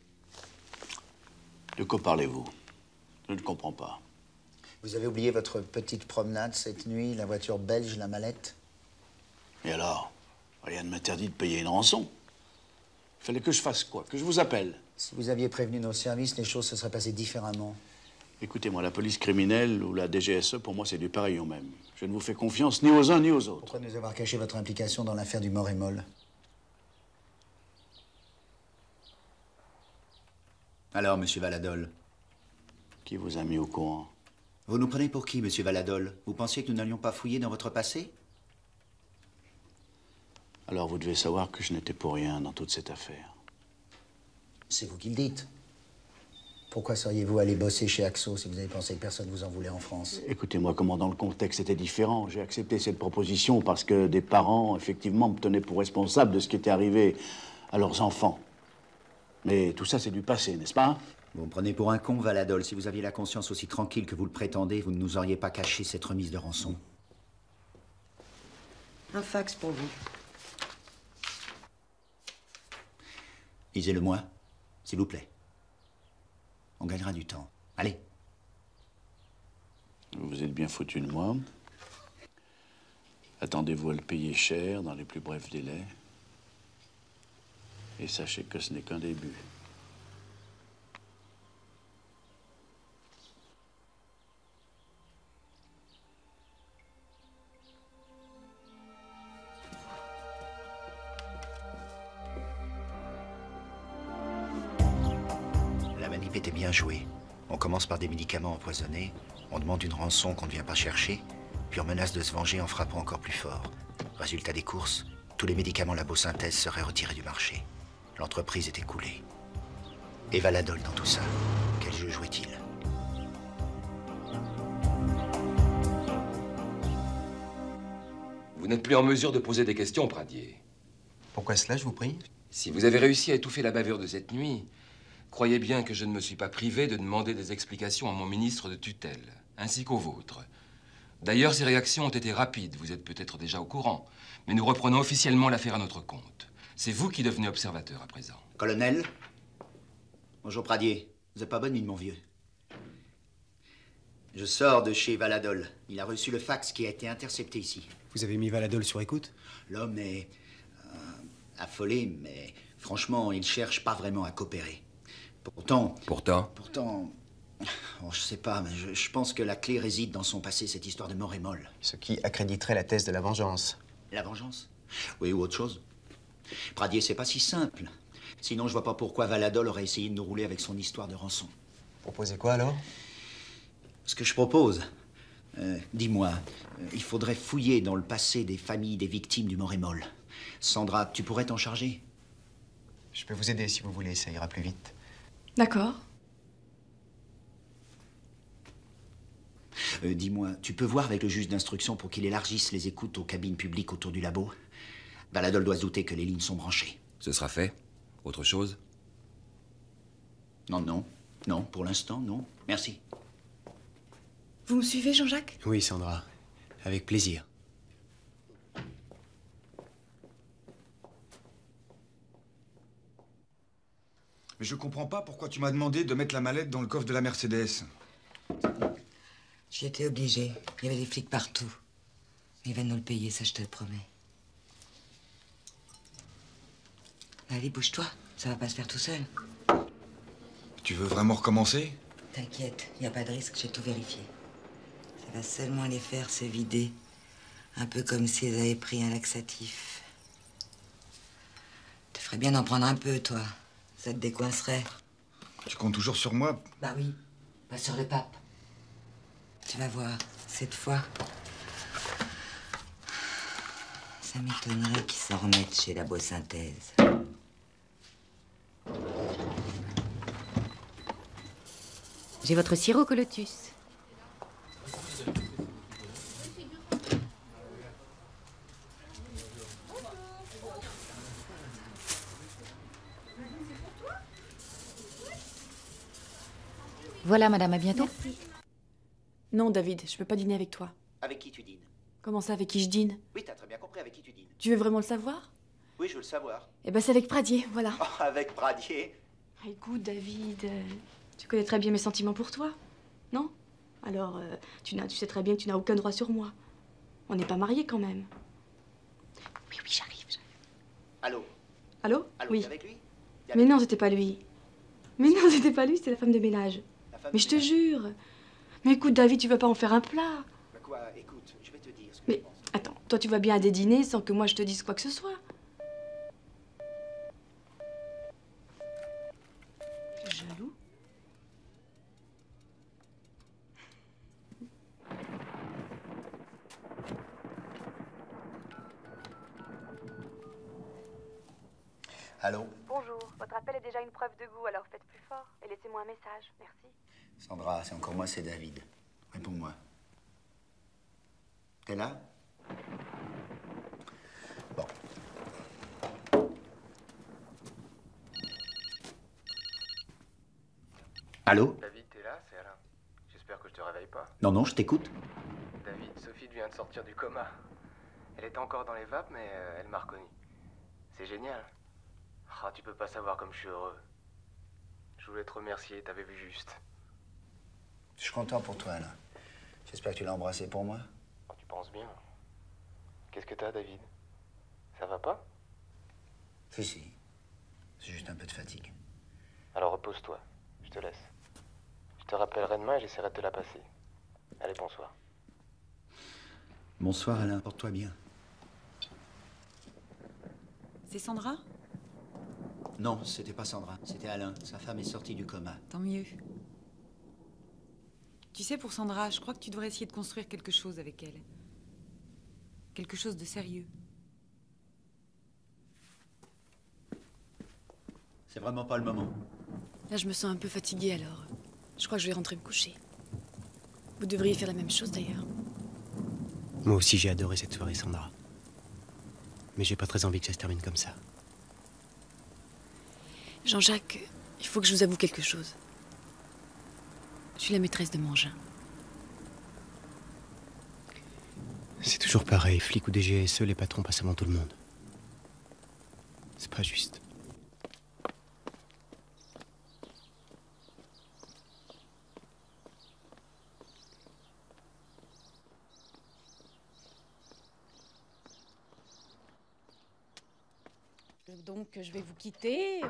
De quoi parlez-vous? Je ne comprends pas. Vous avez oublié votre petite promenade cette nuit, la voiture belge, la mallette? Et alors? Rien ne m'interdit de payer une rançon. Il fallait que je fasse quoi? Que je vous appelle? Si vous aviez prévenu nos services, les choses se seraient passées différemment. Écoutez-moi, la police criminelle ou la DGSE, pour moi, c'est du pareil au même. Je ne vous fais confiance ni aux uns ni aux autres. Pourquoi nous avoir caché votre implication dans l'affaire du Morémol? Alors, monsieur Valadol? Qui vous a mis au courant? Vous nous prenez pour qui, monsieur Valadol? Vous pensiez que nous n'allions pas fouiller dans votre passé? Alors vous devez savoir que je n'étais pour rien dans toute cette affaire. C'est vous qui le dites. Pourquoi seriez-vous allé bosser chez Axo si vous avez pensé que personne vous en voulait en France? Écoutez-moi, comment dans le contexte était différent. J'ai accepté cette proposition parce que des parents, effectivement, me tenaient pour responsable de ce qui était arrivé à leurs enfants. Mais tout ça, c'est du passé, n'est-ce pas? Vous me prenez pour un con, Valadol. Si vous aviez la conscience aussi tranquille que vous le prétendez, vous ne nous auriez pas caché cette remise de rançon. Un fax pour vous. Lisez-le-moi, s'il vous plaît. On gagnera du temps. Allez. Vous êtes bien foutu de moi. Attendez-vous à le payer cher dans les plus brefs délais. Et sachez que ce n'est qu'un début. La manip était bien jouée. On commence par des médicaments empoisonnés, on demande une rançon qu'on ne vient pas chercher, puis on menace de se venger en frappant encore plus fort. Résultat des courses, tous les médicaments Labosynthèse seraient retirés du marché. L'entreprise est écoulée. Et Valadol dans tout ça, quel jeu jouait-il? Vous n'êtes plus en mesure de poser des questions, Pradier. Pourquoi cela, je vous prie? Si vous avez réussi à étouffer la bavure de cette nuit, croyez bien que je ne me suis pas privé de demander des explications à mon ministre de tutelle, ainsi qu'au vôtre. D'ailleurs, ces réactions ont été rapides, vous êtes peut-être déjà au courant, mais nous reprenons officiellement l'affaire à notre compte. C'est vous qui devenez observateur à présent. Colonel? Bonjour, Pradier. Vous n'êtes pas bonne mine, mon vieux. Je sors de chez Valadol. Il a reçu le fax qui a été intercepté ici. Vous avez mis Valadol sur écoute? L'homme est affolé, mais franchement, il cherche pas vraiment à coopérer. Pourtant... Oh, je sais pas, mais je pense que la clé réside dans son passé, cette histoire de Morémol. Ce qui accréditerait la thèse de la vengeance. La vengeance? Oui, ou autre chose. Pradier, c'est pas si simple. Sinon, je vois pas pourquoi Valadol aurait essayé de nous rouler avec son histoire de rançon. Proposez quoi, alors? Ce que je propose... dis-moi, il faudrait fouiller dans le passé des familles des victimes du Morémol. Sandra, tu pourrais t'en charger? Je peux vous aider si vous voulez, ça ira plus vite. D'accord. Dis-moi, tu peux voir avec le juge d'instruction pour qu'il élargisse les écoutes aux cabines publiques autour du labo? Valadol doit se douter que les lignes sont branchées. Ce sera fait. Autre chose? Non, pour l'instant, non. Merci. Vous me suivez, Jean-Jacques? Oui, Sandra. Avec plaisir. Mais je comprends pas pourquoi tu m'as demandé de mettre la mallette dans le coffre de la Mercedes. J'étais obligée. Il y avait des flics partout. Ils viennent nous le payer, ça je te le promets. Allez, bouge-toi. Ça va pas se faire tout seul. Tu veux vraiment recommencer? T'inquiète, il n'y a pas de risque, j'ai tout vérifié. Ça va seulement les faire se vider. Un peu comme s'ils avaient pris un laxatif. Tu ferais bien d'en prendre un peu, toi. Ça te décoincerait. Tu comptes toujours sur moi? Bah oui, pas sur le pape. Tu vas voir, cette fois, ça m'étonnerait qu'ils s'en remettent chez la Beau-Synthèse. J'ai votre sirop Colotus. Voilà, madame, à bientôt. Merci. Non, David, je peux pas dîner avec toi. Avec qui tu dînes? Comment ça, avec qui je dîne? Oui, t'as très bien compris avec qui tu dînes. Tu veux vraiment le savoir? Oui, je veux le savoir. Eh ben, c'est avec Pradier, voilà. Oh, avec Pradier? Ah, écoute, David, tu connais très bien mes sentiments pour toi, non? Alors, tu sais très bien que tu n'as aucun droit sur moi. On n'est pas mariés quand même. Oui, j'arrive. Allô? Allô? Allô, Oui. t'es avec lui? Mais non, c'était pas lui. Mais non, c'était pas lui, c'était la femme de ménage. Mais je te jure. Mais écoute, David, tu vas pas en faire un plat. Bah quoi? Écoute, je vais te dire ce que Mais je pense. attends, toi, tu vas bien à des dîners sans que moi je te dise quoi que ce soit. T'es jaloux? Allô? Bonjour, votre appel est déjà une preuve de goût, alors faites plus fort et laissez-moi un message, merci. Sandra, c'est encore moi, c'est David. Réponds-moi. T'es là? Bon. Allô? David, t'es là? C'est Alain. J'espère que je te réveille pas. Non, non, je t'écoute. David, Sophie vient de sortir du coma. Elle était encore dans les vapes, mais elle m'a reconnu. C'est génial. Ah, tu peux pas savoir comme je suis heureux. Je voulais te remercier, t'avais vu juste. Je suis content pour toi, Alain. J'espère que tu l'as embrassé pour moi. Oh, tu penses bien. Qu'est-ce que t'as, David? Ça va pas? Si, si. C'est juste un peu de fatigue. Alors repose-toi. Je te laisse. Je te rappellerai demain et j'essaierai de te la passer. Allez, bonsoir. Bonsoir, Alain. Porte-toi bien. C'est Sandra? Non, c'était pas Sandra. C'était Alain. Sa femme est sortie du coma. Tant mieux. Tu sais, pour Sandra, je crois que tu devrais essayer de construire quelque chose avec elle. Quelque chose de sérieux. C'est vraiment pas le moment. Là, je me sens un peu fatiguée alors. Je crois que je vais rentrer me coucher. Vous devriez faire la même chose d'ailleurs. Moi aussi, j'ai adoré cette soirée, Sandra. Mais j'ai pas très envie que ça se termine comme ça. Jean-Jacques, il faut que je vous avoue quelque chose. Je suis la maîtresse de Mangin. C'est toujours pareil, flic ou DGSE, les patrons passent avant tout le monde. C'est pas juste. Donc, je vais vous quitter.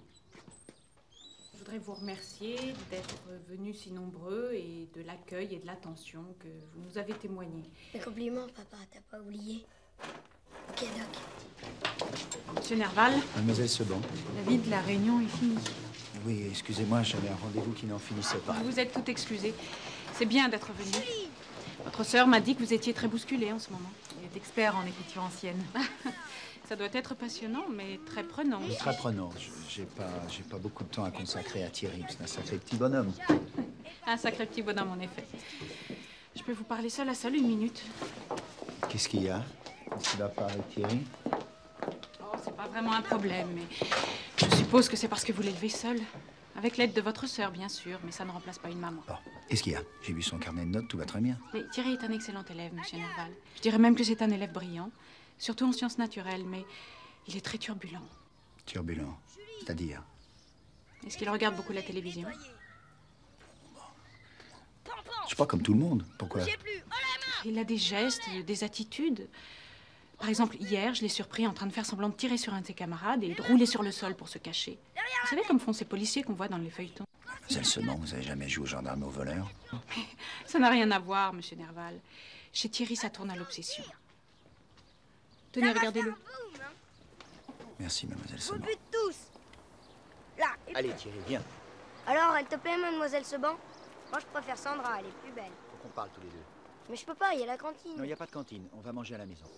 Je voudrais vous remercier d'être venus si nombreux et de l'accueil et de l'attention que vous nous avez témoigné. Mes compliments, papa, t'as pas oublié. Ok, Doc. Monsieur Nerval. Mademoiselle Seban. David, la réunion est finie. Oui, excusez-moi, j'avais un rendez-vous qui n'en finissait pas. Vous êtes tout excusé. C'est bien d'être venu. Votre sœur m'a dit que vous étiez très bousculé en ce moment. Elle est expert en écriture ancienne. Ça doit être passionnant, mais très prenant. Très prenant. J'ai pas beaucoup de temps à consacrer à Thierry. C'est un sacré petit bonhomme. Un sacré petit bonhomme, en effet. Je peux vous parler seul à seul une minute? Qu'est-ce qu'il y a? Qu'est-ce qui va pas avec Thierry? Oh, c'est pas vraiment un problème, mais je suppose que c'est parce que vous l'élevez seul. Avec l'aide de votre sœur, bien sûr, mais ça ne remplace pas une maman. Bon, qu'est-ce qu'il y a? J'ai vu son carnet de notes, tout va très bien. Mais Thierry est un excellent élève, monsieur Nerval. Je dirais même que c'est un élève brillant, surtout en sciences naturelles, mais il est très turbulent. Turbulent, c'est-à-dire? Est-ce qu'il regarde beaucoup la télévision? marche pas comme tout le monde. Pourquoi? Il a des gestes, des attitudes. Par exemple, hier, je l'ai surpris en train de faire semblant de tirer sur un de ses camarades et de rouler sur le sol pour se cacher. Vous savez comme font ces policiers qu'on voit dans les feuilletons? Mademoiselle Senon, vous avez jamais joué au gendarme au voleur? Ça n'a rien à voir, monsieur Nerval. Chez Thierry, ça tourne à l'obsession. Tenez, regardez-le. Merci, mademoiselle Vous Senon. butez tous. Là. et Allez, puis- Thierry, viens. Alors, elle te plaît, mademoiselle Seban? Moi, je préfère Sandra, elle est plus belle. Faut qu'on parle tous les deux. Mais je peux pas, il y a la cantine. Non, il n'y a pas de cantine. On va manger à la maison.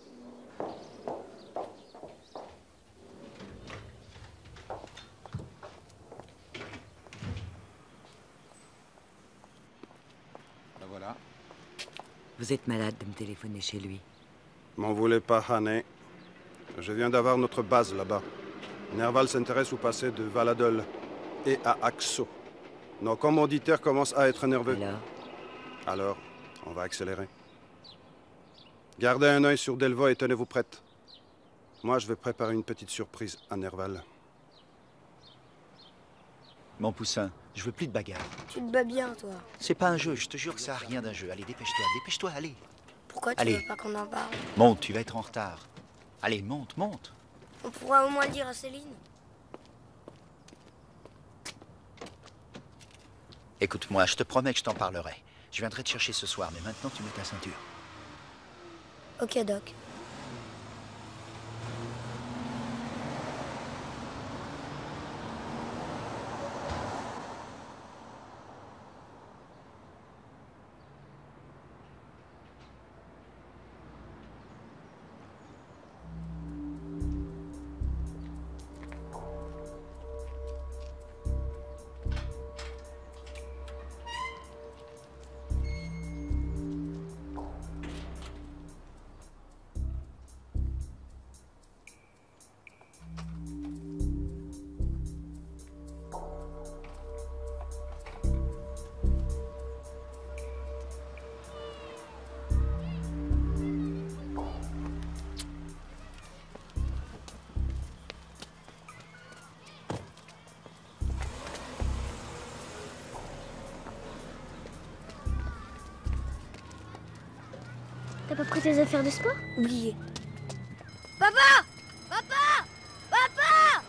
Ben voilà. Vous êtes malade de me téléphoner chez lui. M'en voulez pas, Hanné. Je viens d'avoir notre base là-bas. Nerval s'intéresse au passé de Valadol et à Axo. Nos commanditaires commencent à être nerveux. Alors, on va accélérer. Gardez un œil sur Delvaux et tenez-vous prête. Moi, je vais préparer une petite surprise à Nerval. Mon poussin, je veux plus de bagarre. Tu te bats bien, toi. C'est pas un jeu, je te jure que ça a rien d'un jeu. Allez, dépêche-toi, dépêche-toi, allez. Pourquoi tu Allez. veux pas qu'on en parle? Monte, tu vas être en retard. Allez, monte, monte. On pourra au moins le dire à Céline. Écoute-moi, je te promets que je t'en parlerai. Je viendrai te chercher ce soir, mais maintenant tu mets ta ceinture. Ok, Doc. T'as pas pris tes affaires de sport? Oublié. Papa! Papa! Papa!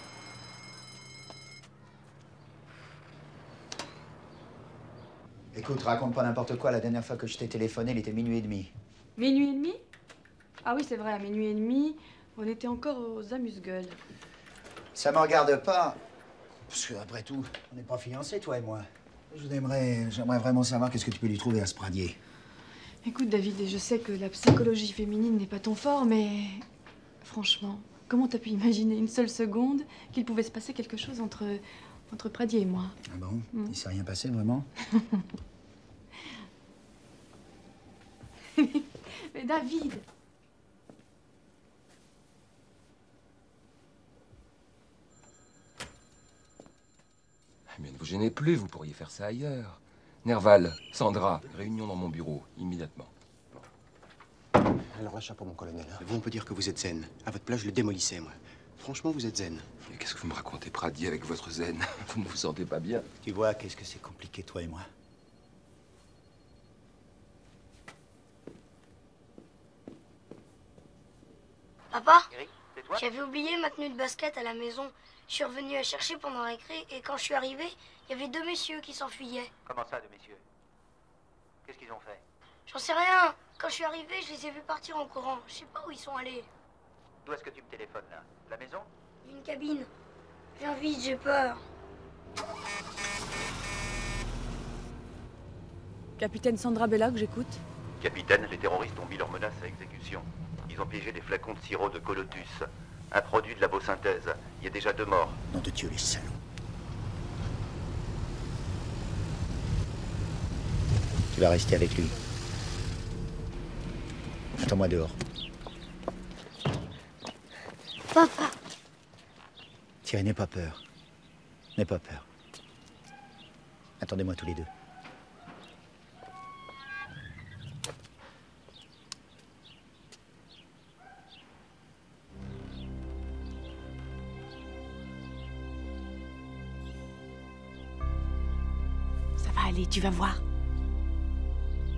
Écoute, raconte pas n'importe quoi. La dernière fois que je t'ai téléphoné, il était minuit et demi. Minuit et demi? Ah oui, c'est vrai, à minuit et demi, on était encore aux amuse-gueules. Ça me regarde pas. Parce que, après tout, on n'est pas fiancés, toi et moi. J'aimerais vraiment savoir qu'est-ce que tu peux lui trouver à ce pradier. Écoute, David, je sais que la psychologie féminine n'est pas ton fort, mais franchement, comment t'as pu imaginer une seule seconde qu'il pouvait se passer quelque chose entre Pradier et moi? Ah bon? Il s'est rien passé, vraiment? Mais David! Mais ne vous gênez plus, vous pourriez faire ça ailleurs. Nerval, Sandra, réunion dans mon bureau, immédiatement. Alors un chapeau, mon colonel. Vous, on peut dire que vous êtes zen. À votre place, je le démolissais, moi. Franchement, vous êtes zen. Mais qu'est-ce que vous me racontez, Pradier, avec votre zen? Vous ne vous sentez pas bien? Tu vois, qu'est-ce que c'est compliqué, toi et moi. Papa? J'avais oublié ma tenue de basket à la maison. Je suis revenu à chercher pendant la récré et quand je suis arrivé, il y avait deux messieurs qui s'enfuyaient. Comment ça, deux messieurs? Qu'est-ce qu'ils ont fait? J'en sais rien. Quand je suis arrivé, je les ai vus partir en courant. Je sais pas où ils sont allés. D'où est-ce que tu me téléphones, là? La maison? Une cabine. Viens vite, j'ai peur. Capitaine Sandra Belloc, j'écoute. Capitaine, les terroristes ont mis leurs menaces à exécution. Ils ont piégé des flacons de sirop de Colotus, un produit de labo-synthèse. Il y a déjà 2 morts. Nom de Dieu, les salauds. Tu vas rester avec lui. Attends-moi dehors. Papa! Thierry, n'aie pas peur. N'aie pas peur. Attendez-moi tous les deux. Ça va aller, tu vas voir.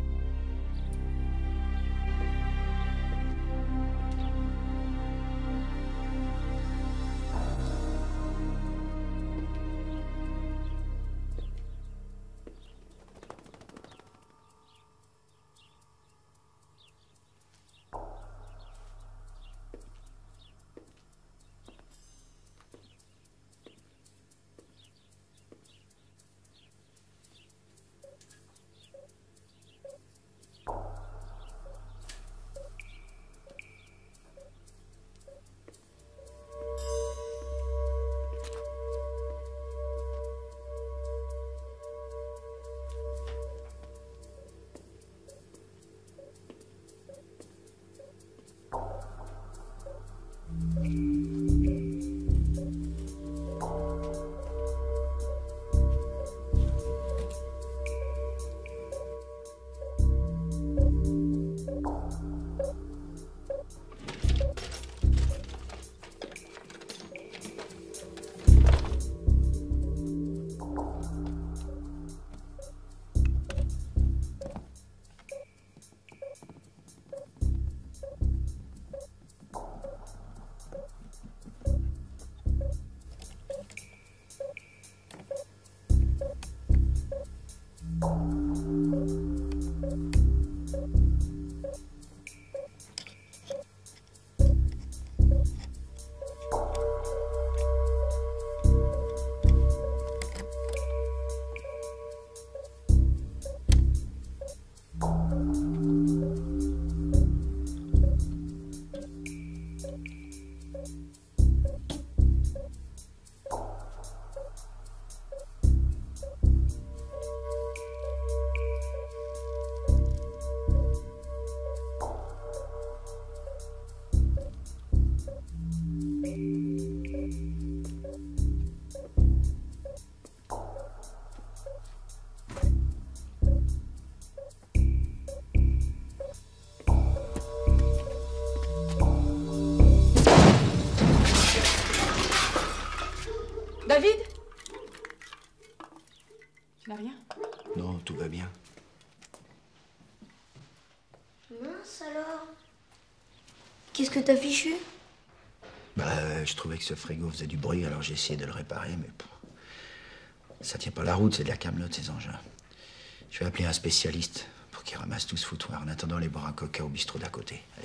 Qu'est-ce que t'as fichu? Bah, je trouvais que ce frigo faisait du bruit, alors j'ai essayé de le réparer, mais ça tient pas la route, c'est de la camelote, ces engins. Je vais appeler un spécialiste pour qu'il ramasse tout ce foutoir en attendant les boire un coca au bistrot d'à côté. Allez.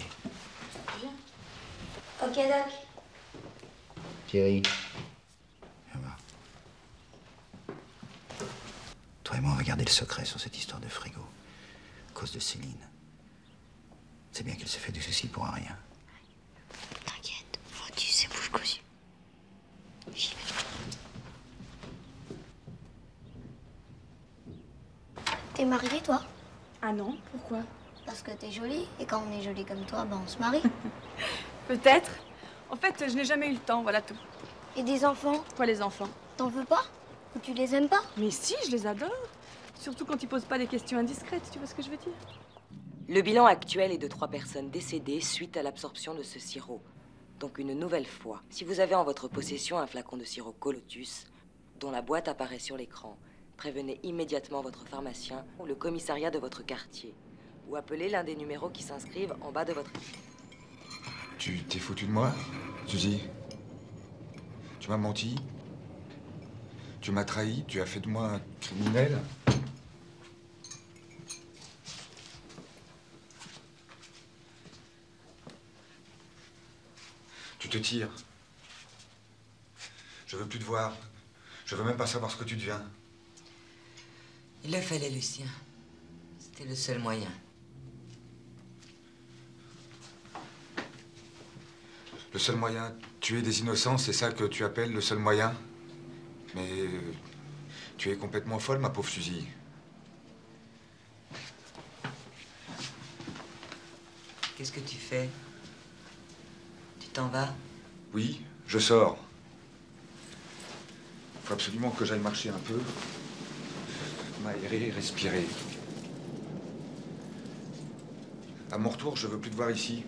Ok, Doc. Thierry. Viens voir. Toi et moi, on va garder le secret sur cette histoire de frigo. À cause de Céline. C'est bien qu'elle s'est fait du souci pour un rien. T'inquiète, Fautus, c'est bouche cousue. J'y vais. T'es mariée, toi? Ah non, pourquoi? Parce que t'es jolie, et quand on est jolie comme toi, ben on se marie. Peut-être. En fait, je n'ai jamais eu le temps, voilà tout. Et des enfants? Quoi, les enfants? T'en veux pas? Ou tu les aimes pas? Mais si, je les adore. Surtout quand ils posent pas des questions indiscrètes, tu vois ce que je veux dire? Le bilan actuel est de 3 personnes décédées suite à l'absorption de ce sirop. Donc une nouvelle fois, si vous avez en votre possession un flacon de sirop Colotus, dont la boîte apparaît sur l'écran, prévenez immédiatement votre pharmacien ou le commissariat de votre quartier. Ou appelez l'un des numéros qui s'inscrivent en bas de votre... Tu t'es foutu de moi, Suzy? Tu m'as menti? Tu m'as trahi? Tu as fait de moi un criminel? Tu te tires. Je veux plus te voir. Je veux même pas savoir ce que tu deviens. Il le fallait, Lucien. C'était le seul moyen. Le seul moyen, tuer des innocents, c'est ça que tu appelles le seul moyen? Mais tu es complètement folle, ma pauvre Suzy. Qu'est-ce que tu fais? Tu t'en vas? Oui, je sors. Il faut absolument que j'aille marcher un peu. M'aérer, respirer. À mon retour, je veux plus te voir ici.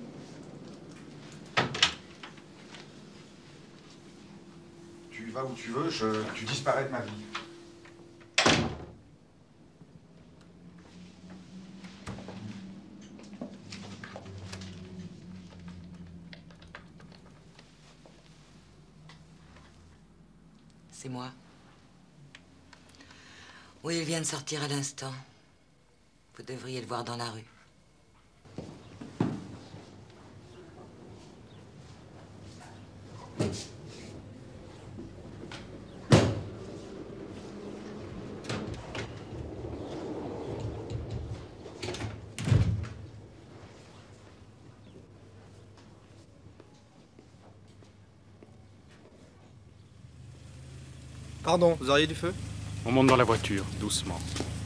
Tu vas où tu veux, tu disparais de ma vie. C'est moi. Oui, il vient de sortir à l'instant. Vous devriez le voir dans la rue. Pardon, vous auriez du feu? On monte dans la voiture, doucement.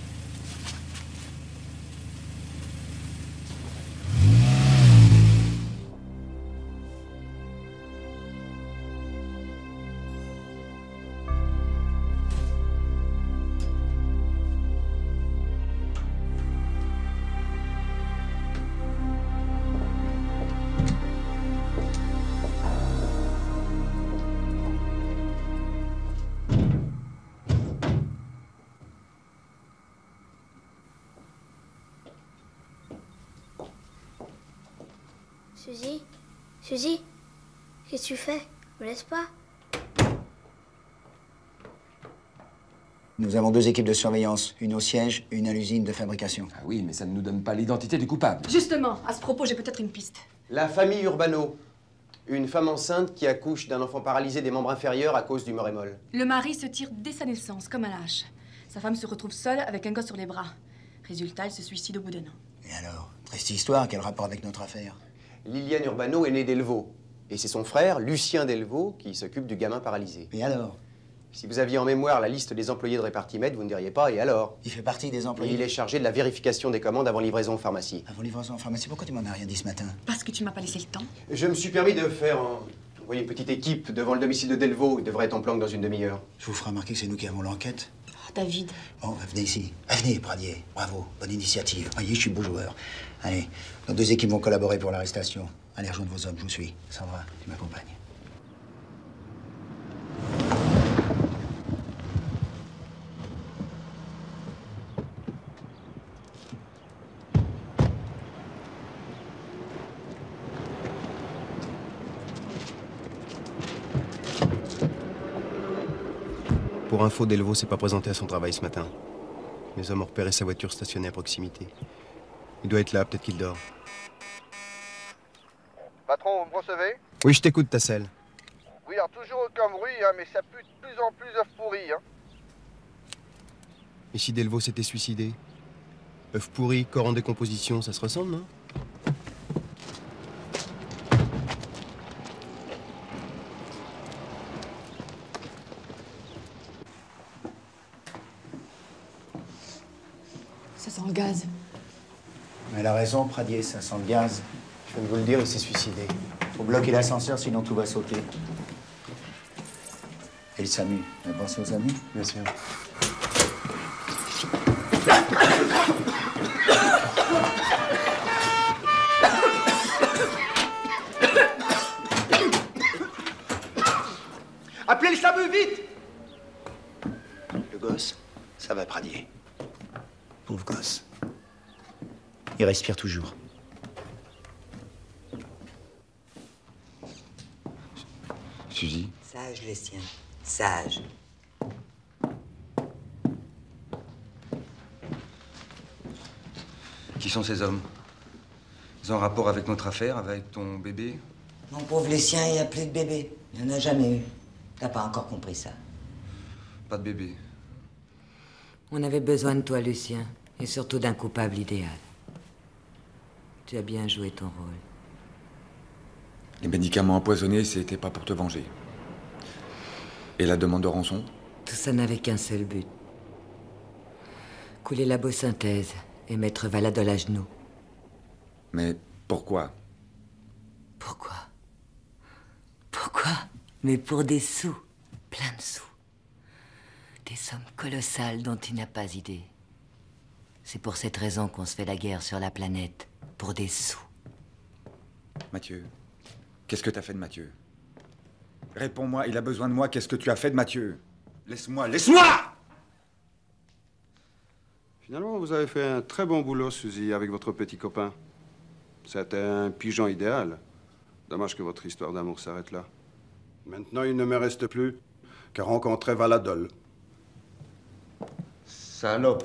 Suzy? Suzy? Qu'est-ce que tu fais? Me laisse pas. Nous avons 2 équipes de surveillance, une au siège, une à l'usine de fabrication. Ah oui, mais ça ne nous donne pas l'identité du coupable. Justement, à ce propos, j'ai peut-être une piste. La famille Urbano. Une femme enceinte qui accouche d'un enfant paralysé des membres inférieurs à cause du morémol. Le mari se tire dès sa naissance, comme un lâche. Sa femme se retrouve seule avec un gosse sur les bras. Résultat, elle se suicide au bout d'1 an. Et alors? Triste histoire, quel rapport avec notre affaire? Liliane Urbano est née d'Elvaux. Et c'est son frère, Lucien Delvaux, qui s'occupe du gamin paralysé. Et alors? Si vous aviez en mémoire la liste des employés de Répartimed, vous ne diriez pas « et alors ?» Il fait partie des employés? Il est chargé de la vérification des commandes avant livraison en pharmacie. Avant livraison en pharmacie? Pourquoi tu m'en as rien dit ce matin? Parce que tu m'as pas laissé le temps. Je me suis permis de faire vous voyez, une petite équipe devant le domicile de Delvaux. Il devrait être en planque dans une demi-heure. Je vous ferai remarquer que c'est nous qui avons l'enquête. Oh, David. Bon, venez ici. Venez, Pradier. Bravo, bonne initiative. Voyez, je suis beau joueur. Allez, nos 2 équipes vont collaborer pour l'arrestation. Allez, rejoindre vos hommes, je vous suis. Sandra, tu m'accompagnes. Pour info, Delvaux s'est pas présenté à son travail ce matin. Les hommes ont repéré sa voiture stationnée à proximité. Il doit être là, peut-être qu'il dort. Patron, vous me recevez? Oui, je t'écoute, Tassel. Oui, alors toujours aucun bruit, hein, mais ça pue de plus en plus œufs pourris. Hein. Et si Delvaux s'était suicidé? Œuf pourri, corps en décomposition, ça se ressemble, non? Ça sent le gaz. Elle a raison, Pradier, ça sent le gaz. Je viens de vous le dire, il s'est suicidé. Faut bloquer l'ascenseur, sinon tout va sauter. Et le SAMU, vous avez pensé aux amis? Bien sûr. Appelez le SAMU, vite! Le gosse, ça va, Pradier. Pauvre gosse. Il respire toujours. Suzy? Sage, les siens. Sage. Qui sont ces hommes? Ils ont un rapport avec notre affaire, avec ton bébé? Mon pauvre Lucien, il n'y a plus de bébé. Il n'y en a jamais eu. T'as pas encore compris ça. Pas de bébé. On avait besoin de toi, Lucien. Et surtout d'un coupable idéal. Tu as bien joué ton rôle. Les médicaments empoisonnés, c'était pas pour te venger. Et la demande de rançon? Tout ça n'avait qu'un seul but. Couler la Beau-Synthèse et mettre Valadol à genoux. Mais pourquoi? Pourquoi? Pourquoi? Mais pour des sous. Plein de sous. Des sommes colossales dont tu n'as pas idée. C'est pour cette raison qu'on se fait la guerre sur la planète. Pour des sous. Mathieu, qu'est-ce que t'as fait de Mathieu? Réponds-moi, il a besoin de moi, qu'est-ce que tu as fait de Mathieu? Laisse-moi, laisse-moi! Finalement, vous avez fait un très bon boulot, Suzy, avec votre petit copain. C'était un pigeon idéal. Dommage que votre histoire d'amour s'arrête là. Maintenant, il ne me reste plus qu'à rencontrer Valadol. Salope.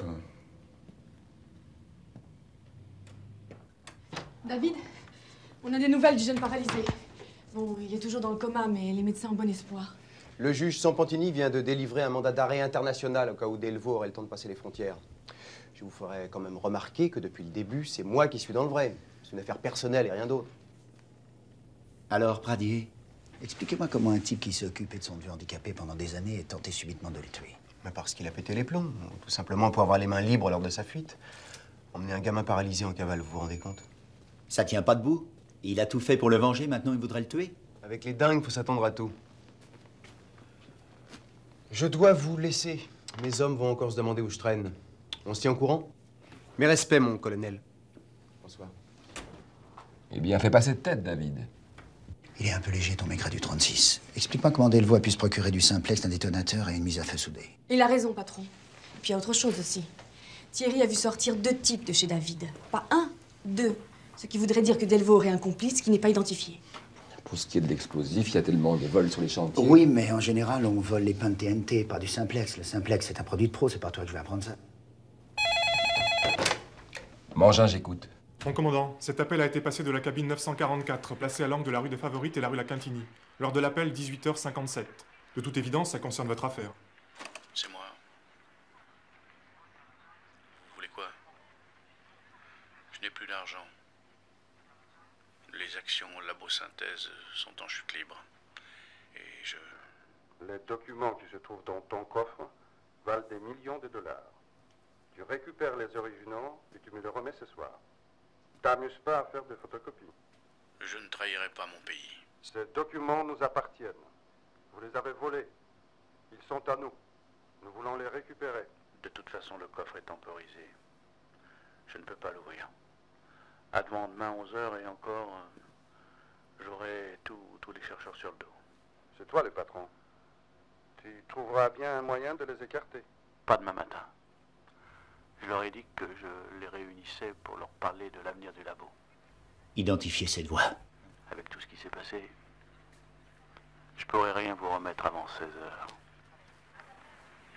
David, on a des nouvelles du jeune paralysé. Bon, il est toujours dans le coma, mais les médecins ont bon espoir. Le juge Sampantini vient de délivrer un mandat d'arrêt international au cas où Delvaux aurait le temps de passer les frontières. Je vous ferai quand même remarquer que depuis le début, c'est moi qui suis dans le vrai. C'est une affaire personnelle et rien d'autre. Alors, Pradier, expliquez-moi comment un type qui s'est occupé de son vieux handicapé pendant des années est tenté subitement de le tuer. Mais parce qu'il a pété les plombs, tout simplement pour avoir les mains libres lors de sa fuite. Emmener un gamin paralysé en cavale, vous vous rendez compte? Ça tient pas debout. Il a tout fait pour le venger, maintenant il voudrait le tuer. Avec les dingues, faut s'attendre à tout. Je dois vous laisser. Mes hommes vont encore se demander où je traîne. On se tient au courant? Mes respects, mon colonel. Bonsoir. Eh bien, fais pas cette tête, David. Il est un peu léger, ton maigret du 36. Explique-moi comment Delvaux a pu se procurer du simplex, un détonateur et une mise à feu soudée. Il a raison, patron. Et puis il y a autre chose aussi. Thierry a vu sortir 2 types de chez David. Pas 1, 2. Ce qui voudrait dire que Delvaux aurait un complice qui n'est pas identifié. Pour ce qui est de l'explosif, il y a tellement de vols sur les chantiers. Oui, mais en général, on vole les pains de TNT, pas du simplex. Le simplex, c'est un produit de pro, c'est pas toi que je vais apprendre ça. Mangin, j'écoute. Mon commandant, cet appel a été passé de la cabine 944, placée à l'angle de la rue des Favorites et la rue La Quintini. Lors de l'appel, 18h57. De toute évidence, ça concerne votre affaire. C'est moi. Vous voulez quoi? Je n'ai plus d'argent. Les actions Labo-Synthèse sont en chute libre. Et je... Les documents qui se trouvent dans ton coffre valent des millions de dollars. Tu récupères les originaux et tu me les remets ce soir. T'amuses pas à faire de photocopies. Je ne trahirai pas mon pays. Ces documents nous appartiennent. Vous les avez volés. Ils sont à nous. Nous voulons les récupérer. De toute façon, le coffre est temporisé. Je ne peux pas l'ouvrir. À demain 11h et encore, j'aurai tous les chercheurs sur le dos. C'est toi le patron. Tu trouveras bien un moyen de les écarter. Pas demain matin. Je leur ai dit que je les réunissais pour leur parler de l'avenir du labo. Identifiez cette voix. Avec tout ce qui s'est passé, je pourrais rien vous remettre avant 16h.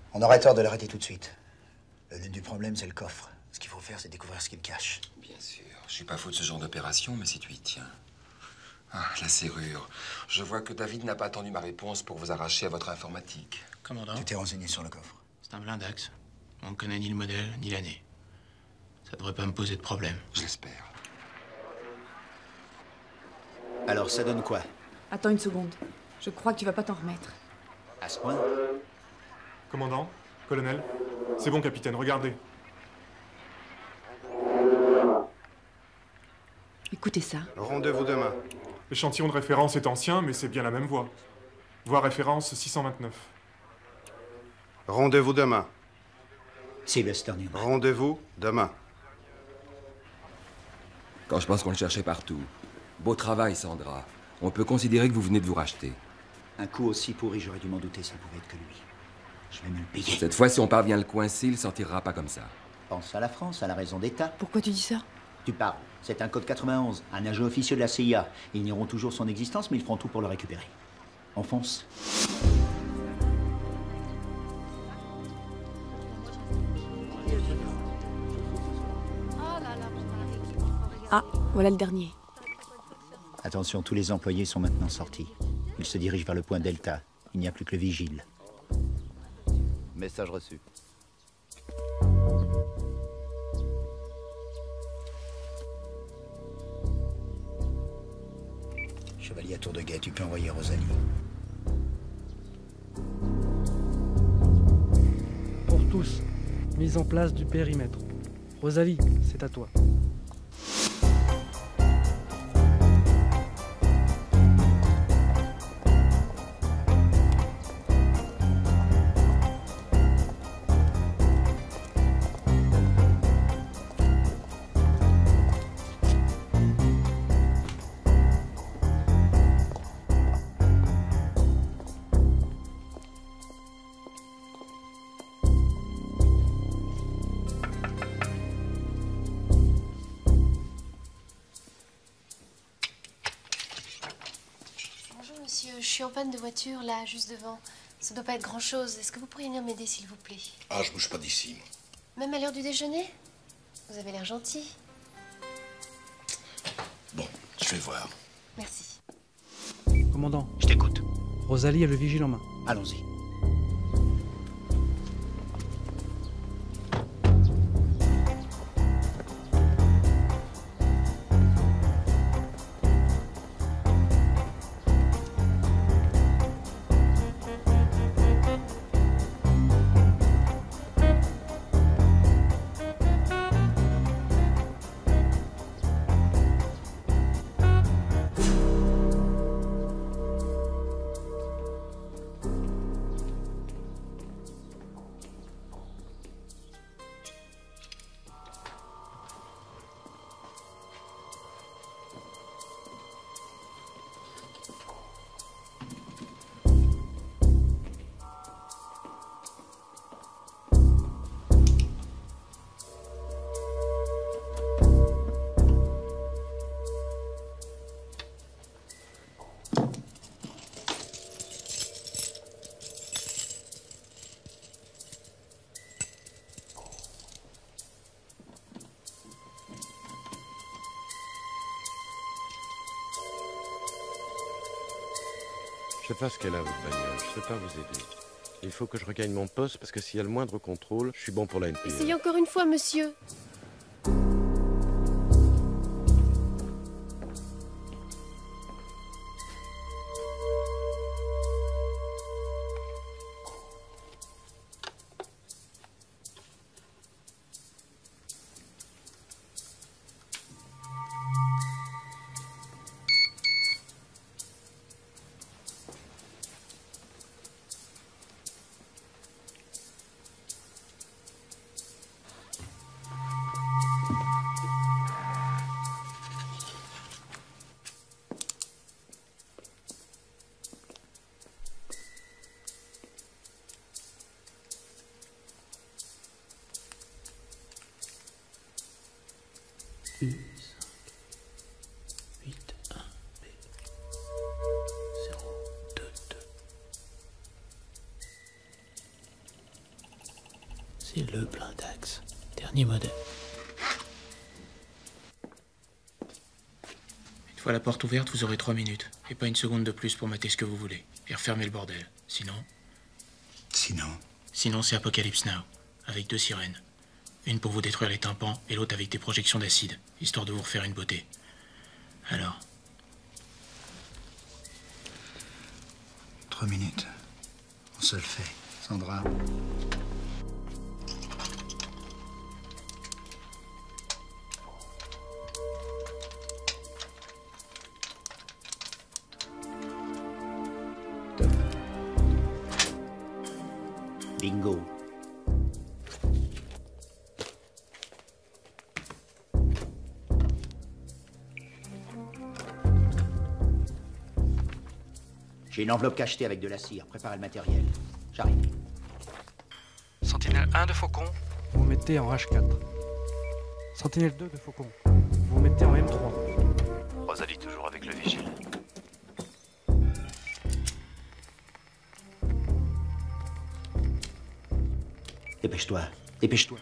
On aurait tort de l'arrêter tout de suite. Le nœud du problème, c'est le coffre. Ce qu'il faut faire, c'est découvrir ce qu'il cache. Bien sûr. Je suis pas fou de ce genre d'opération, mais si tu y tiens. Ah, la serrure. Je vois que David n'a pas attendu ma réponse pour vous arracher à votre informatique. Commandant. Tu t'es renseigné sur le coffre? C'est un blindax. On ne connaît ni le modèle, ni l'année. Ça devrait pas me poser de problème. Je l'espère. Alors, ça donne quoi? Attends une seconde. Je crois que tu vas pas t'en remettre. À ce point? Commandant, colonel, c'est bon, capitaine, regardez. Écoutez ça. Rendez-vous demain. L'échantillon de référence est ancien, mais c'est bien la même voie. Voie référence 629. Rendez-vous demain. Sylvester Newman. Rendez-vous demain. Quand je pense qu'on le cherchait partout. Beau travail, Sandra. On peut considérer que vous venez de vous racheter. Un coup aussi pourri, j'aurais dû m'en douter, ça pouvait être que lui. Je vais me le payer. Cette fois, si on parvient à le coincer, il s'en tirera pas comme ça. Pense à la France, à la raison d'État. Pourquoi tu dis ça? Tu parles. C'est un code 91, un agent officieux de la CIA. Ils nieront toujours son existence, mais ils feront tout pour le récupérer. On fonce. Ah, voilà le dernier. Attention, tous les employés sont maintenant sortis. Ils se dirigent vers le point Delta. Il n'y a plus que le vigile. Message reçu. Chevalier à tour de guet, tu peux envoyer Rosalie. Pour tous, mise en place du périmètre. Rosalie, c'est à toi. Je suis en panne de voiture, là, juste devant. Ça doit pas être grand-chose. Est-ce que vous pourriez venir m'aider, s'il vous plaît? Ah, je bouge pas d'ici. Même à l'heure du déjeuner? Vous avez l'air gentil. Bon, je vais voir. Merci. Commandant. Je t'écoute. Rosalie a le vigile en main. Allons-y. Je sais pas ce qu'elle a, votre bagnole. Je sais pas vous aider. Il faut que je regagne mon poste parce que s'il y a le moindre contrôle, je suis bon pour la NPE. Essayez encore une fois, monsieur. C'est le blindax. Dernier modèle. Une fois la porte ouverte, vous aurez 3 minutes. Et pas une seconde de plus pour mater ce que vous voulez. Et refermer le bordel. Sinon... Sinon, c'est Apocalypse Now. Avec 2 sirènes. Une pour vous détruire les tympans et l'autre avec des projections d'acide. Histoire de vous refaire une beauté. Alors... 3 minutes. On se le fait. Sandra. Bingo. J'ai une enveloppe cachetée avec de la cire. Préparez le matériel. J'arrive. Sentinelle 1 de Faucon, vous mettez en H4. Sentinelle 2 de Faucon, vous mettez en M3. Rosalie toujours avec le vigile. Dépêche-toi. Dépêche-toi.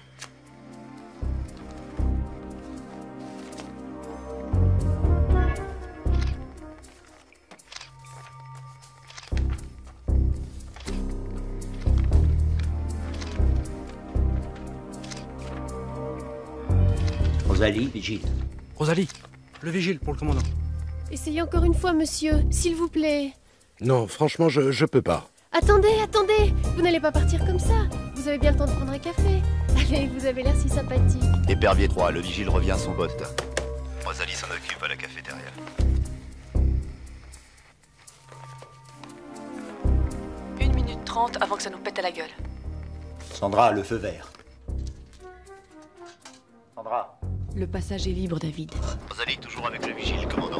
Rosalie, vigile. Rosalie, le vigile pour le commandant. Essayez encore une fois, monsieur, s'il vous plaît. Non, franchement, je peux pas. Attendez, attendez. Vous n'allez pas partir comme ça. Vous avez bien le temps de prendre un café. Allez, vous avez l'air si sympathique. Épervier 3, le vigile revient à son poste. Rosalie s'en occupe à la cafétéria. Une minute 30 avant que ça nous pète à la gueule. Sandra, le feu vert. Sandra. Le passage est libre, David. Rosalie toujours avec le vigile, commandant.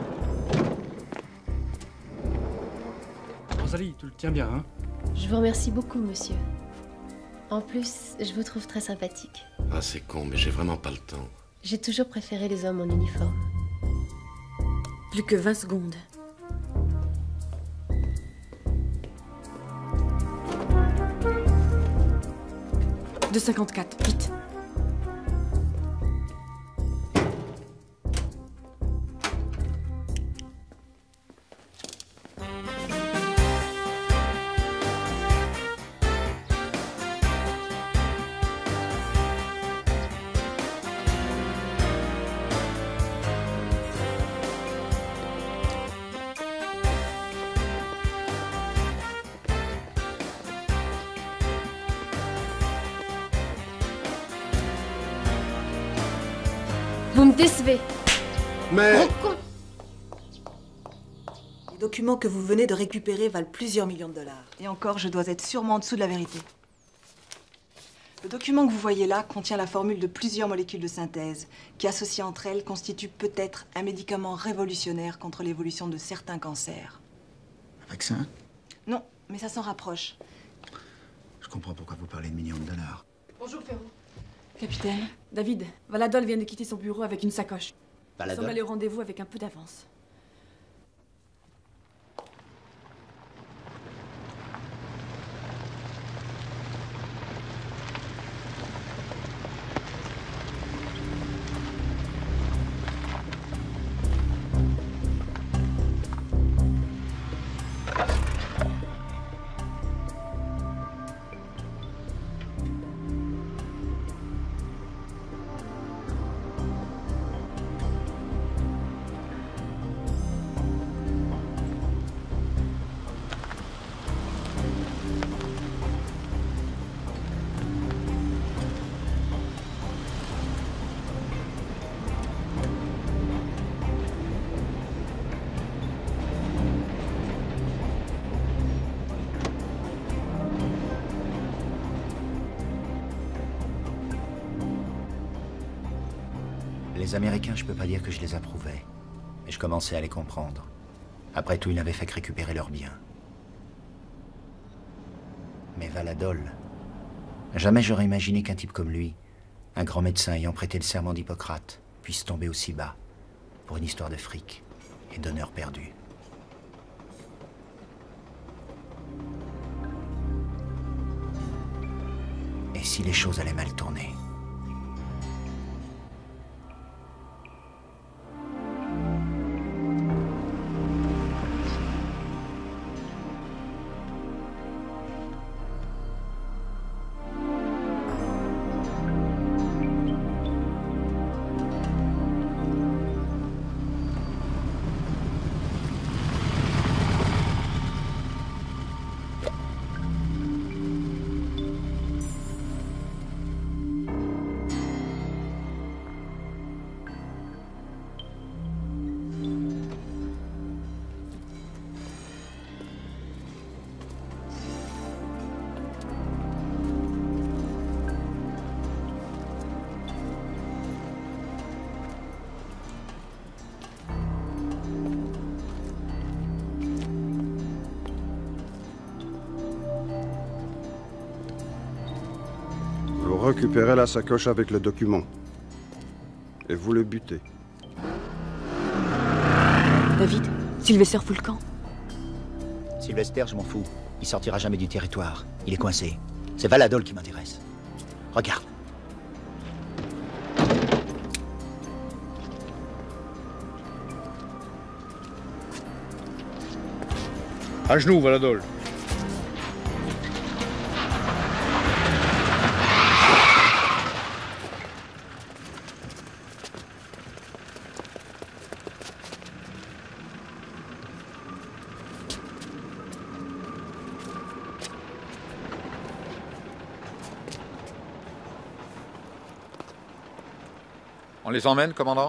Rosalie, tu le tiens bien, hein? Je vous remercie beaucoup, monsieur. En plus, je vous trouve très sympathique. Ah, c'est con, mais j'ai vraiment pas le temps. J'ai toujours préféré les hommes en uniforme. Plus que 20 secondes. De 54, vite. Vous me décevez. Mais... Les documents que vous venez de récupérer valent plusieurs millions de dollars. Et encore, je dois être sûrement en dessous de la vérité. Le document que vous voyez là contient la formule de plusieurs molécules de synthèse qui, associées entre elles, constituent peut-être un médicament révolutionnaire contre l'évolution de certains cancers. Un vaccin? Non, mais ça s'en rapproche. Je comprends pourquoi vous parlez de millions de dollars. Bonjour, Ferro. Capitaine, David, Valadol vient de quitter son bureau avec une sacoche. Il semble aller au rendez-vous avec un peu d'avance. Les Américains, je peux pas dire que je les approuvais. Mais je commençais à les comprendre. Après tout, ils n'avaient fait que récupérer leurs biens. Mais Valadol... Jamais j'aurais imaginé qu'un type comme lui, un grand médecin ayant prêté le serment d'Hippocrate, puisse tomber aussi bas pour une histoire de fric et d'honneur perdu. Et si les choses allaient mal tourner. Vous récupérez la sacoche avec le document. Et vous le butez. David, Sylvester fout le camp. Sylvester, je m'en fous. Il sortira jamais du territoire. Il est coincé. C'est Valadol qui m'intéresse. Regarde. À genoux, Valadol. On les emmène, commandant?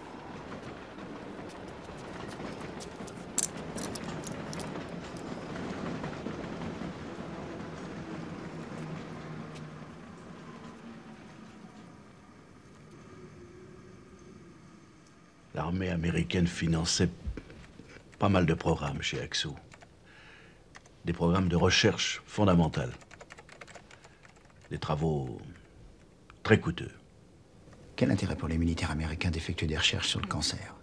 L'armée américaine finançait pas mal de programmes chez Axo. Des programmes de recherche fondamentale. Des travaux très coûteux. Quel intérêt pour les militaires américains d'effectuer des recherches sur le cancer?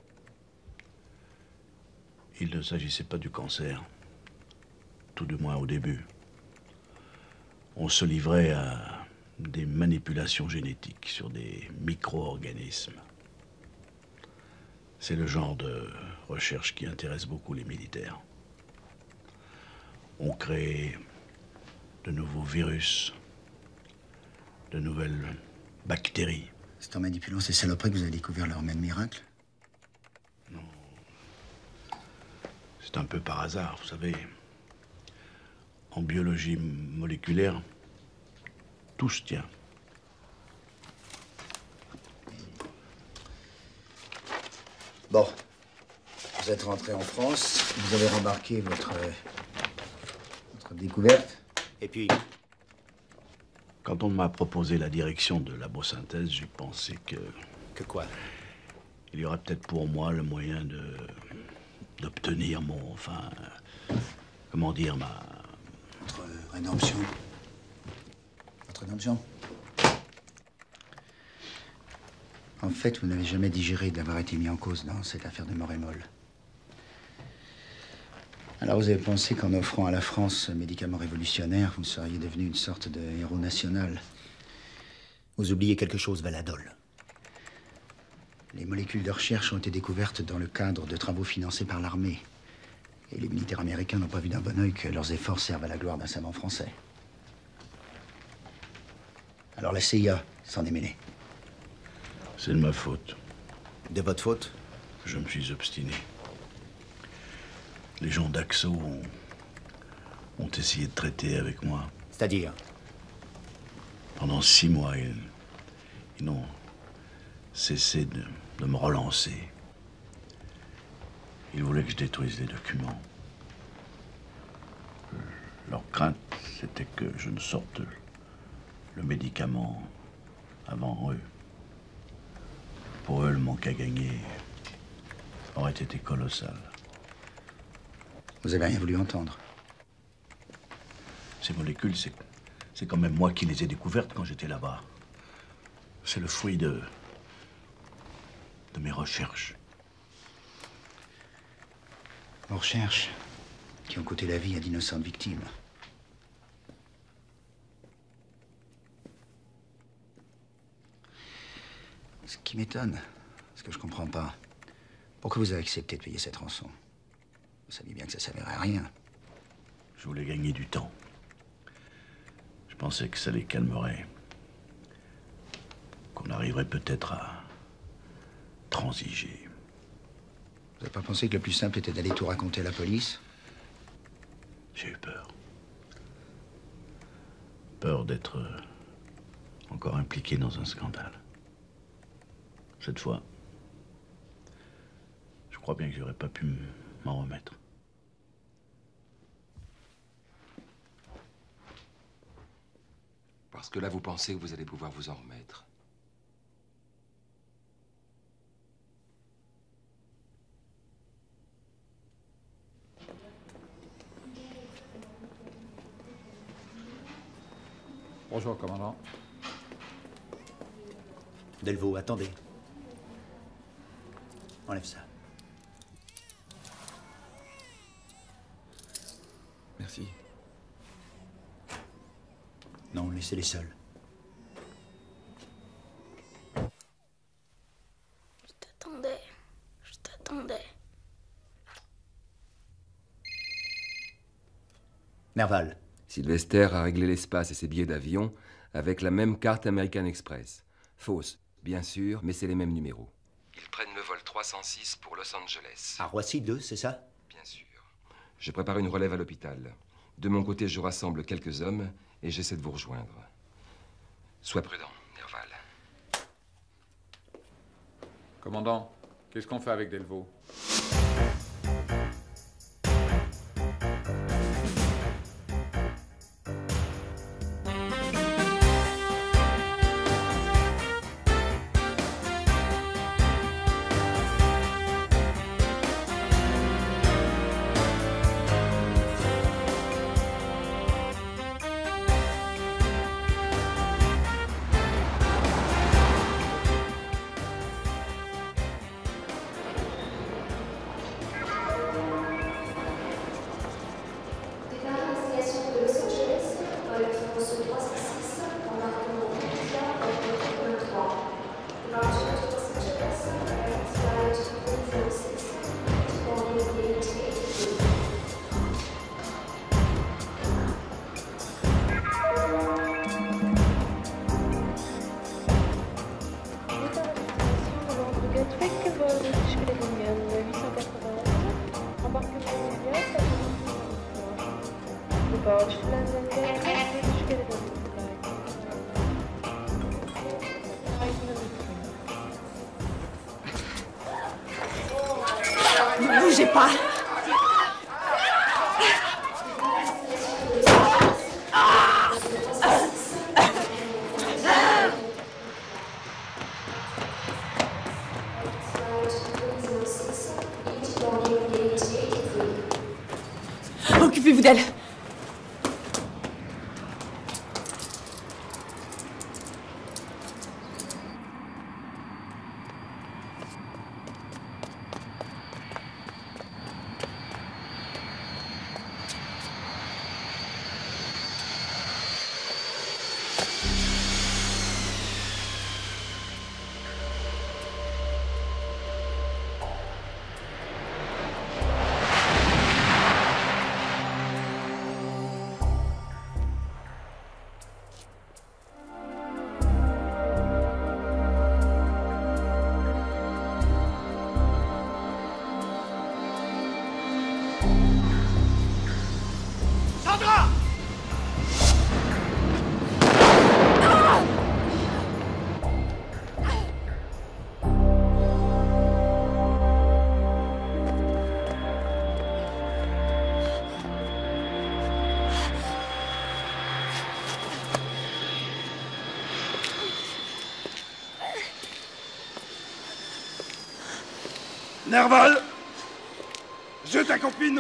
Il ne s'agissait pas du cancer. Tout du moins au début. On se livrait à des manipulations génétiques sur des micro-organismes. C'est le genre de recherche qui intéresse beaucoup les militaires. On crée de nouveaux virus, de nouvelles bactéries. C'est en manipulant ces saloperies que vous avez découvert leur remède miracle? Non. C'est un peu par hasard, vous savez. En biologie moléculaire, tout se tient. Bon. Vous êtes rentré en France, vous avez remarqué votre découverte, et puis... Quand on m'a proposé la direction de Labo-Synthèse, j'ai pensé que... Que quoi? Il y aurait peut-être pour moi le moyen d'obtenir mon... Enfin... Comment dire, ma... Votre rédemption. Votre rédemption? En fait, vous n'avez jamais digéré d'avoir été mis en cause dans cette affaire de Morémol. Alors vous avez pensé qu'en offrant à la France ce médicament révolutionnaire, vous seriez devenu une sorte de héros national. Vous oubliez quelque chose, Valadol. Les molécules de recherche ont été découvertes dans le cadre de travaux financés par l'armée. Et les militaires américains n'ont pas vu d'un bon œil que leurs efforts servent à la gloire d'un savant français. Alors la CIA s'en est mêlée. C'est de ma faute. De votre faute? Je me suis obstiné. Les gens d'Axo ont essayé de traiter avec moi. C'est-à-dire? Pendant 6 mois, ils n'ont cessé de me relancer. Ils voulaient que je détruise les documents. Leur crainte, c'était que je ne sorte le médicament avant eux. Pour eux, le manque à gagner aurait été colossal. Vous avez rien voulu entendre? Ces molécules, c'est quand même moi qui les ai découvertes quand j'étais là-bas. C'est le fruit de mes recherches. Vos recherches qui ont coûté la vie à d'innocentes victimes. Ce qui m'étonne, ce que je comprends pas, pourquoi vous avez accepté de payer cette rançon? Vous saviez bien que ça servirait à rien. Je voulais gagner du temps. Je pensais que ça les calmerait. Qu'on arriverait peut-être à transiger. Vous n'avez pas pensé que le plus simple était d'aller tout raconter à la police? J'ai eu peur. Peur d'être encore impliqué dans un scandale. Cette fois, je crois bien que j'aurais pas pu m'en remettre. Parce que là, vous pensez que vous allez pouvoir vous en remettre. Bonjour, commandant. Delvaux, attendez. Enlève ça. Merci. Non, laissez-les seuls. Je t'attendais. Nerval. Sylvester a réglé l'espace et ses billets d'avion avec la même carte American Express. Fausse, bien sûr, mais c'est les mêmes numéros. Ils prennent le vol 306 pour Los Angeles. À Roissy 2, c'est ça? Bien sûr. Je prépare une relève à l'hôpital. De mon côté, je rassemble quelques hommes et j'essaie de vous rejoindre. Sois prudent, Nerval. Commandant, qu'est-ce qu'on fait avec Delvaux? Ne bougez pas. Occupez-vous d'elle. Sandra! Nerval! Je ta copine!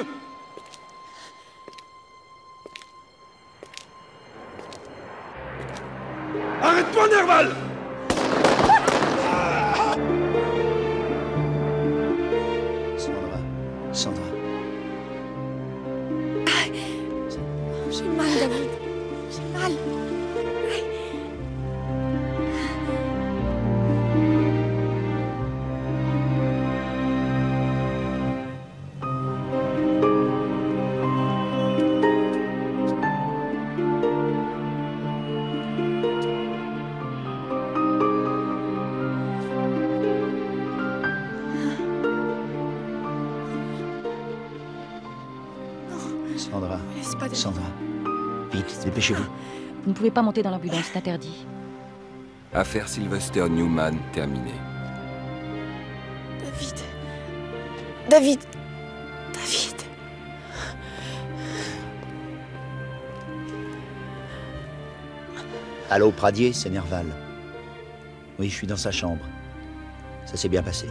Arrête-toi, Nerval! Sandra. J'ai mal, David. J'ai mal. Sandra. Laisse pas David. Sandra. Vite, dépêchez-vous. Vous ne pouvez pas monter dans l'ambulance, c'est interdit. Affaire Sylvester Newman terminée. David. David. David. Allô, Pradier, c'est Nerval. Oui, je suis dans sa chambre. Ça s'est bien passé.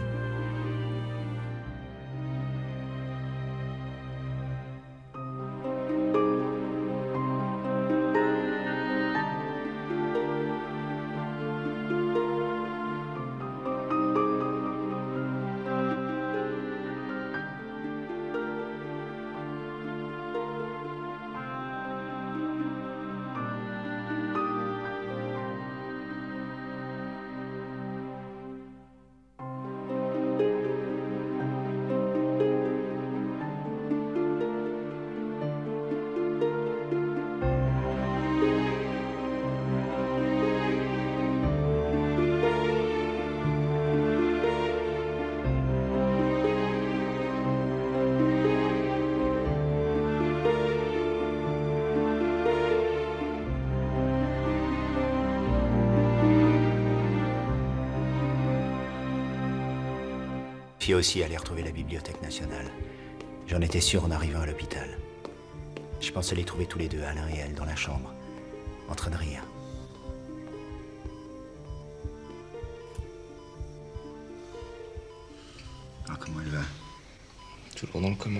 Puis aussi aller retrouver la Bibliothèque nationale. J'en étais sûr en arrivant à l'hôpital. Je pensais les trouver tous les deux, Alain et elle, dans la chambre, en train de rire. Ah, comment elle va? Toujours dans le coma.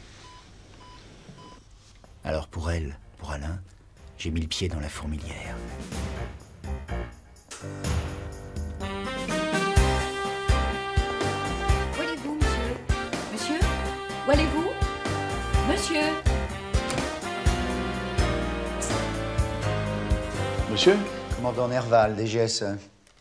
Alors pour elle, pour Alain, j'ai mis le pied dans la fourmilière. Où allez-vous, monsieur? Monsieur? Où allez-vous? Monsieur? Monsieur? Commandant Nerval, DGSE.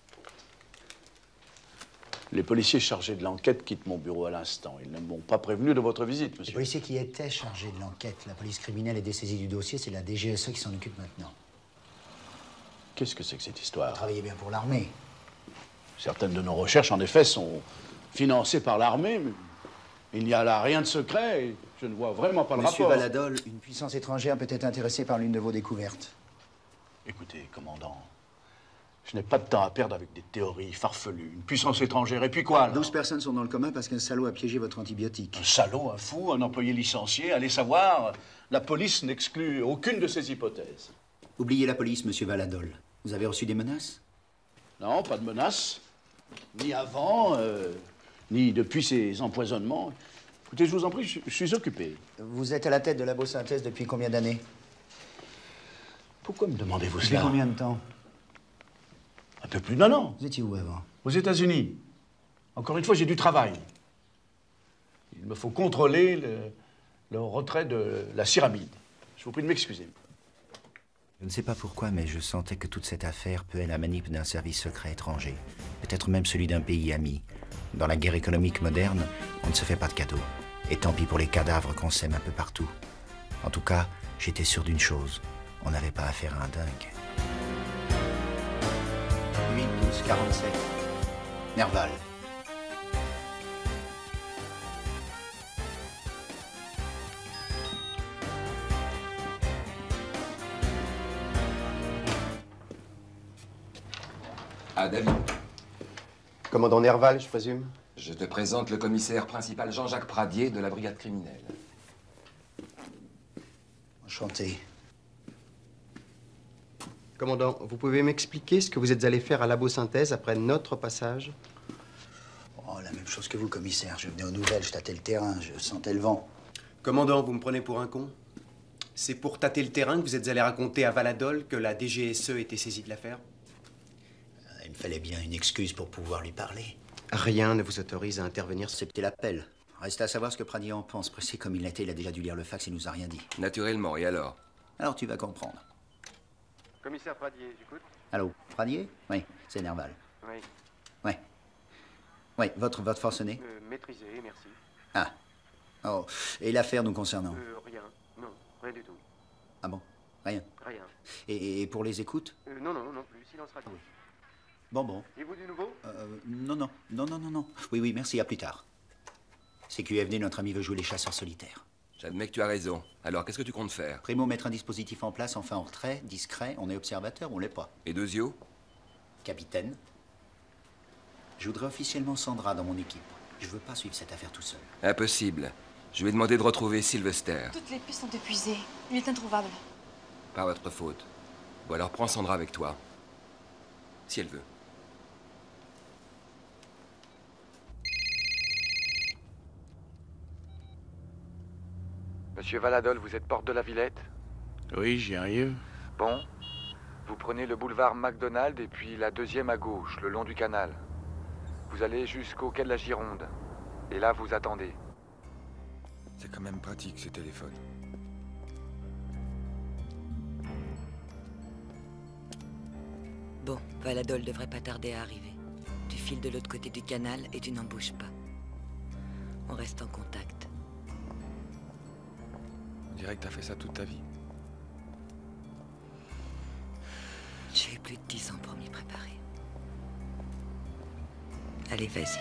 Les policiers chargés de l'enquête quittent mon bureau à l'instant. Ils ne m'ont pas prévenu de votre visite, Les monsieur. policiers qui étaient chargés de l'enquête, la police criminelle est dessaisie du dossier, c'est la DGSE qui s'en occupe maintenant. Qu'est-ce que c'est que cette histoire? Vous travaillez bien pour l'armée. Certaines de nos recherches, en effet, sont financées par l'armée, mais il n'y a là rien de secret et je ne vois vraiment pas le Monsieur rapport. Valadol, une puissance étrangère peut être intéressée par l'une de vos découvertes. Écoutez, commandant, je n'ai pas de temps à perdre avec des théories farfelues. Une puissance étrangère, et puis quoi, alors? 12 personnes sont dans le coma parce qu'un salaud a piégé votre antibiotique. Un salaud, un fou, un employé licencié, allez savoir, la police n'exclut aucune de ces hypothèses. Oubliez la police, monsieur Valadol. Vous avez reçu des menaces? Non, pas de menaces. Ni avant, ni depuis ces empoisonnements. Écoutez, je vous en prie, je suis occupé. Vous êtes à la tête de Labo-Synthèse depuis combien d'années? Pourquoi me demandez-vous Depuis cela? combien de temps? Un peu plus d'un an. Vous étiez où avant? Aux États-Unis. Encore une fois, j'ai du travail. Il me faut contrôler le retrait de la céramide. Je vous prie de m'excuser. Je ne sais pas pourquoi, mais je sentais que toute cette affaire puait la manip d'un service secret étranger. Peut-être même celui d'un pays ami. Dans la guerre économique moderne, on ne se fait pas de cadeaux. Et tant pis pour les cadavres qu'on sème un peu partout. En tout cas, j'étais sûr d'une chose. On n'avait pas affaire à un dingue. 8, 12, 47. Nerval. Ah, David. Commandant Nerval, je présume? Je te présente le commissaire principal Jean-Jacques Pradier de la brigade criminelle. Enchanté. Commandant, vous pouvez m'expliquer ce que vous êtes allé faire à Labo-Synthèse après notre passage? Oh, la même chose que vous, commissaire. Je venais aux nouvelles, je tâtais le terrain, je sentais le vent. Commandant, vous me prenez pour un con? C'est pour tâter le terrain que vous êtes allé raconter à Valadol que la DGSE était saisie de l'affaire? Il me fallait bien une excuse pour pouvoir lui parler. Rien ne vous autorise à intervenir. C'était l'appel. Reste à savoir ce que Pradier en pense. Pressé comme il l'était, il a déjà dû lire le fax et nous a rien dit. Naturellement, et alors? Alors tu vas comprendre. Commissaire Pradier, j'écoute. Allô, Pradier? Oui, c'est Nerval. Oui. Ouais. Oui, votre forcené? Maîtrisé, merci. Ah. Oh. Et l'affaire nous concernant? Rien. Non, rien du tout. Ah bon? Rien? Rien. Et pour les écoutes? Non, non plus. Silence radio. Bon. Et vous du nouveau? Non. Oui, merci, à plus tard. CQFD, notre ami veut jouer les chasseurs solitaires. J'admets que tu as raison. Alors, qu'est-ce que tu comptes faire? Primo, mettre un dispositif en place, enfin en retrait, discret. On est observateur, on l'est pas. Et Dezio? Capitaine. Je voudrais officiellement Sandra dans mon équipe. Je veux pas suivre cette affaire tout seul. Impossible. Je vais demander de retrouver Sylvester. Toutes les pistes sont épuisées. Il est introuvable. Pas votre faute. Bon, alors prends Sandra avec toi. Si elle veut. Monsieur Valadol, vous êtes porte de la Villette? Oui, j'y arrive. Bon. Vous prenez le boulevard McDonald et puis la deuxième à gauche, le long du canal. Vous allez jusqu'au quai de la Gironde. Et là, vous attendez. C'est quand même pratique, ces téléphones. Bon, Valadol devrait pas tarder à arriver. Tu files de l'autre côté du canal et tu n'en bouges pas. On reste en contact. On dirait que t'as fait ça toute ta vie. J'ai eu plus de 10 ans pour m'y préparer. Allez, vas-y.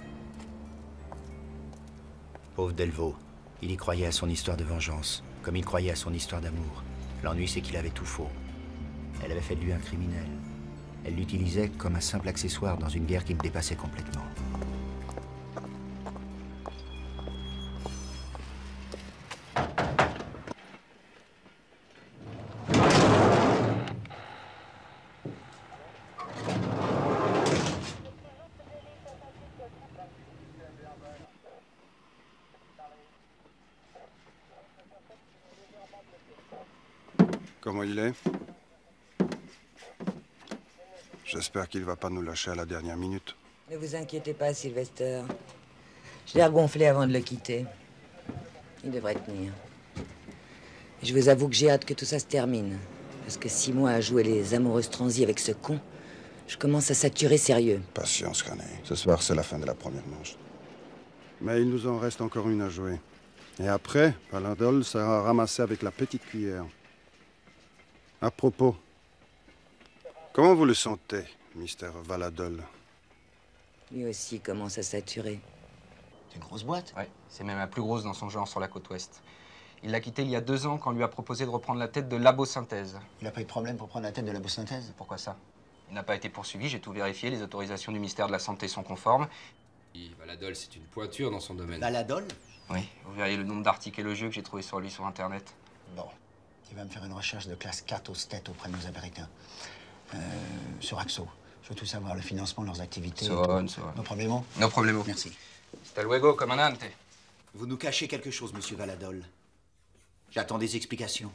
Pauvre Delvaux. Il y croyait à son histoire de vengeance, comme il croyait à son histoire d'amour. L'ennui, c'est qu'il avait tout faux. Elle avait fait de lui un criminel. Elle l'utilisait comme un simple accessoire dans une guerre qui le dépassait complètement. Comment il est? J'espère qu'il va pas nous lâcher à la dernière minute. Ne vous inquiétez pas, Sylvester. Je l'ai regonflé avant de le quitter. Il devrait tenir. Et je vous avoue que j'ai hâte que tout ça se termine. Parce que 6 mois à jouer les amoureuses transies avec ce con, je commence à saturer sérieux. Patience, René. Ce soir, c'est la fin de la première manche. Mais il nous en reste encore une à jouer. Et après, Valadol sera ramassé avec la petite cuillère. À propos, comment vous le sentez, Mr. Valadol? Lui aussi commence à saturer. C'est une grosse boîte? Ouais, c'est même la plus grosse dans son genre sur la côte ouest. Il l'a quitté il y a 2 ans quand on lui a proposé de reprendre la tête de Labosynthèse. Il n'a pas eu de problème pour prendre la tête de Labosynthèse? Pourquoi ça? Il n'a pas été poursuivi, j'ai tout vérifié, les autorisations du ministère de la Santé sont conformes. Valadol, c'est une pointure dans son domaine. Valadol? Oui, vous verriez le nombre d'articles élogieux que j'ai trouvé sur lui sur Internet. Bon, il va me faire une recherche de classe 4 au STET auprès de nos Américains. Sur Axo. Je veux tout savoir, le financement, leurs activités. Son. No problemo? No problemo. Merci. Hasta luego, comandante. Vous nous cachez quelque chose, monsieur Valadol. J'attends des explications.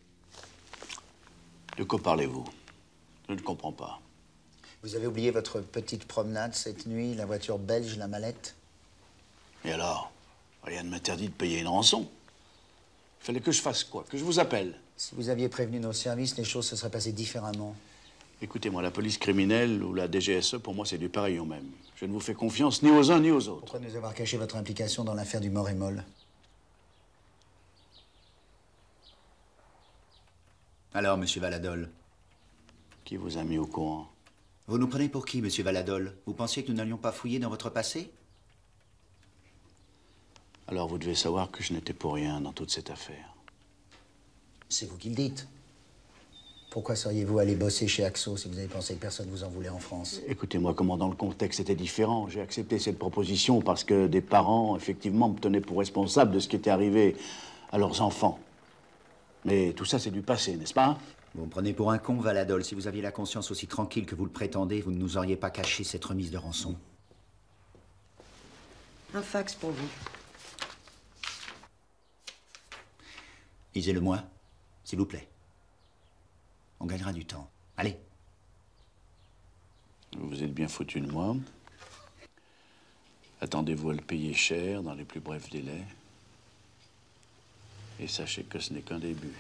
De quoi parlez-vous? Je ne comprends pas. Vous avez oublié votre petite promenade cette nuit, la voiture belge, la mallette? Et alors? Rien ne m'interdit de payer une rançon. Il fallait que je fasse quoi? Que je vous appelle? Si vous aviez prévenu nos services, les choses se seraient passées différemment. Écoutez-moi, la police criminelle ou la DGSE, pour moi, c'est du pareil au même. Je ne vous fais confiance ni aux uns ni aux autres. Pourquoi nous avoir caché votre implication dans l'affaire du Mort-et-Molle? Alors, monsieur Valadol? Qui vous a mis au courant? Vous nous prenez pour qui, monsieur Valadol? Vous pensiez que nous n'allions pas fouiller dans votre passé? Alors vous devez savoir que je n'étais pour rien dans toute cette affaire. C'est vous qui le dites. Pourquoi seriez-vous allé bosser chez Axo si vous avez pensé que personne vous en voulait en France? Écoutez-moi, commandant, le contexte était différent. J'ai accepté cette proposition parce que des parents, effectivement, me tenaient pour responsable de ce qui était arrivé à leurs enfants. Mais tout ça, c'est du passé, n'est-ce pas? Vous me prenez pour un con, Valadol. Si vous aviez la conscience aussi tranquille que vous le prétendez, vous ne nous auriez pas caché cette remise de rançon. Un fax pour vous. Lisez-le-moi, s'il vous plaît. On gagnera du temps. Allez. Vous êtes bien foutu de moi. Attendez-vous à le payer cher dans les plus brefs délais. Et sachez que ce n'est qu'un début.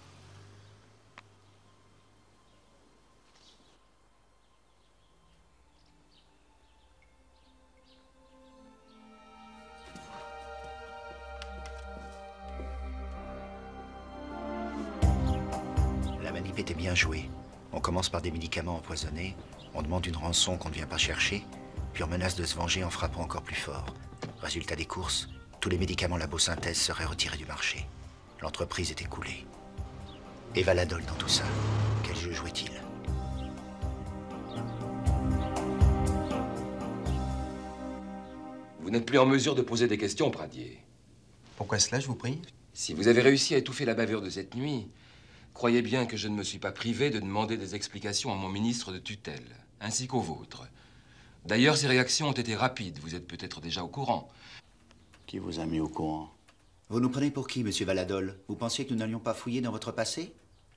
La manip était bien jouée. On commence par des médicaments empoisonnés, on demande une rançon qu'on ne vient pas chercher, puis on menace de se venger en frappant encore plus fort. Résultat des courses, Tous les médicaments labo-synthèse seraient retirés du marché. L'entreprise est écoulée. Et Valadol dans tout ça, quel jeu jouait-il? Vous n'êtes plus en mesure de poser des questions, Pradier. Pourquoi cela, je vous prie? Si vous avez réussi à étouffer la bavure de cette nuit, croyez bien que je ne me suis pas privé de demander des explications à mon ministre de tutelle, ainsi qu'au vôtre. D'ailleurs, ces réactions ont été rapides. Vous êtes peut-être déjà au courant. Qui vous a mis au courant? Vous nous prenez pour qui, monsieur Valadol? Vous pensiez que nous n'allions pas fouiller dans votre passé?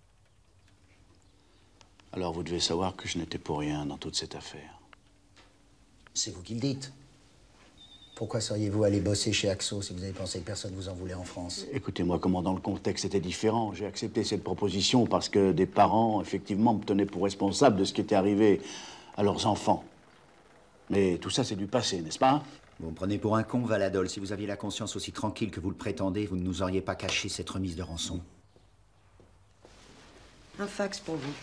Alors vous devez savoir que je n'étais pour rien dans toute cette affaire. C'est vous qui le dites. Pourquoi seriez-vous allé bosser chez Axo si vous avez pensé que personne vous en voulait en France? Écoutez-moi, commandant, le contexte était différent. J'ai accepté cette proposition parce que des parents, effectivement, me tenaient pour responsable de ce qui était arrivé à leurs enfants. Mais tout ça, c'est du passé, n'est-ce pas? Vous me prenez pour un con, Valadol. Si vous aviez la conscience aussi tranquille que vous le prétendez, vous ne nous auriez pas caché cette remise de rançon. Un fax pour vous.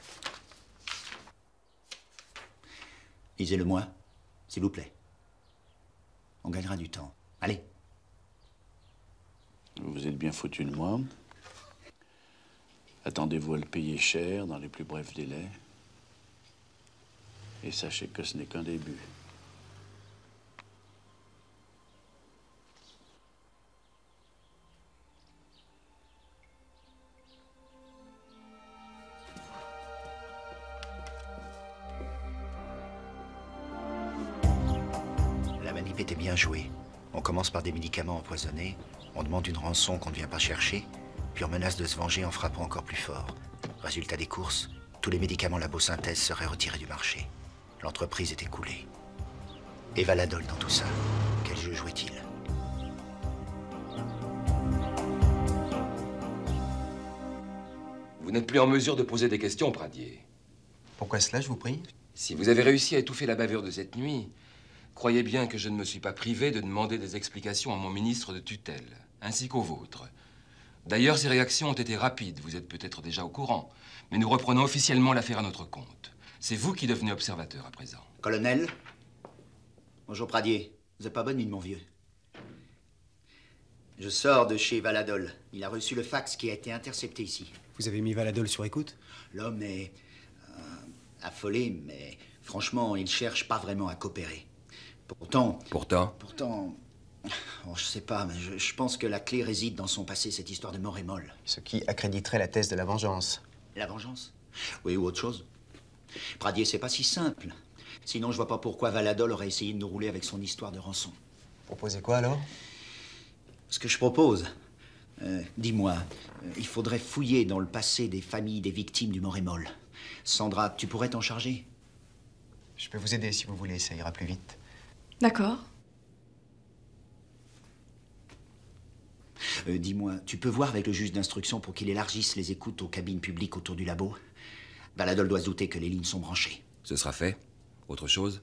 Lisez-le-moi, s'il vous plaît. On gagnera du temps. Allez. Vous êtes bien foutu de moi. Attendez-vous à le payer cher dans les plus brefs délais. Et sachez que ce n'est qu'un début. La manip était bien jouée. On commence par des médicaments empoisonnés, on demande une rançon qu'on ne vient pas chercher, puis on menace de se venger en frappant encore plus fort. Résultat des courses, tous les médicaments labo-synthèse seraient retirés du marché. L'entreprise est écoulée. Et Valadol dans tout ça, quel jeu jouait-il? Vous n'êtes plus en mesure de poser des questions, Pradier. Pourquoi cela, je vous prie? Si vous avez réussi à étouffer la bavure de cette nuit, croyez bien que je ne me suis pas privé de demander des explications à mon ministre de tutelle, ainsi qu'au vôtre. D'ailleurs, ces réactions ont été rapides. Vous êtes peut-être déjà au courant. Mais nous reprenons officiellement l'affaire à notre compte. C'est vous qui devenez observateur à présent. Colonel? Bonjour, Pradier. Vous n'êtes pas bonne mine, mon vieux. Je sors de chez Valadol. Il a reçu le fax qui a été intercepté ici. Vous avez mis Valadol sur écoute? L'homme est affolé, mais franchement, il cherche pas vraiment à coopérer. Pourtant... Oh, je sais pas, mais je pense que la clé réside dans son passé, cette histoire de mort et molle. Ce qui accréditerait la thèse de la vengeance. La vengeance? Oui, ou autre chose. Pradier, c'est pas si simple. Sinon, je vois pas pourquoi Valadol aurait essayé de nous rouler avec son histoire de rançon. Proposez quoi, alors? Ce que je propose... dis-moi, il faudrait fouiller dans le passé des familles des victimes du mort et molle. Sandra, tu pourrais t'en charger? Je peux vous aider si vous voulez, ça ira plus vite. D'accord. Dis-moi, tu peux voir avec le juge d'instruction pour qu'il élargisse les écoutes aux cabines publiques autour du labo? Valadol doit se douter que les lignes sont branchées. Ce sera fait. Autre chose?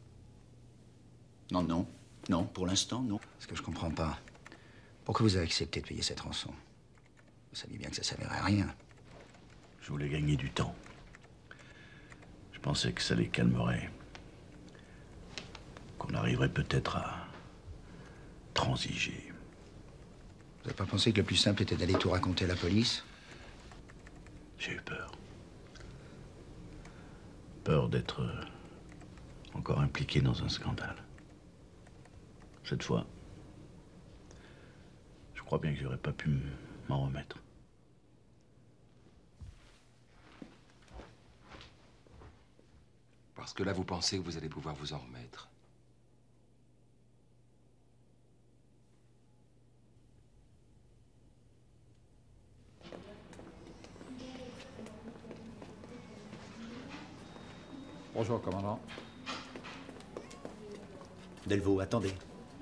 Non, pour l'instant, non. Ce que je comprends pas, pourquoi vous avez accepté de payer cette rançon? Vous saviez bien que ça servirait à rien. Je voulais gagner du temps. Je pensais que ça les calmerait. Qu'on arriverait peut-être à transiger. Vous n'avez pas pensé que le plus simple était d'aller tout raconter à la police? J'ai eu peur. Peur d'être encore impliqué dans un scandale. Cette fois, je crois bien que j'aurais pas pu m'en remettre. Parce que là, vous pensez que vous allez pouvoir vous en remettre. Bonjour, commandant. Delvaux, attendez.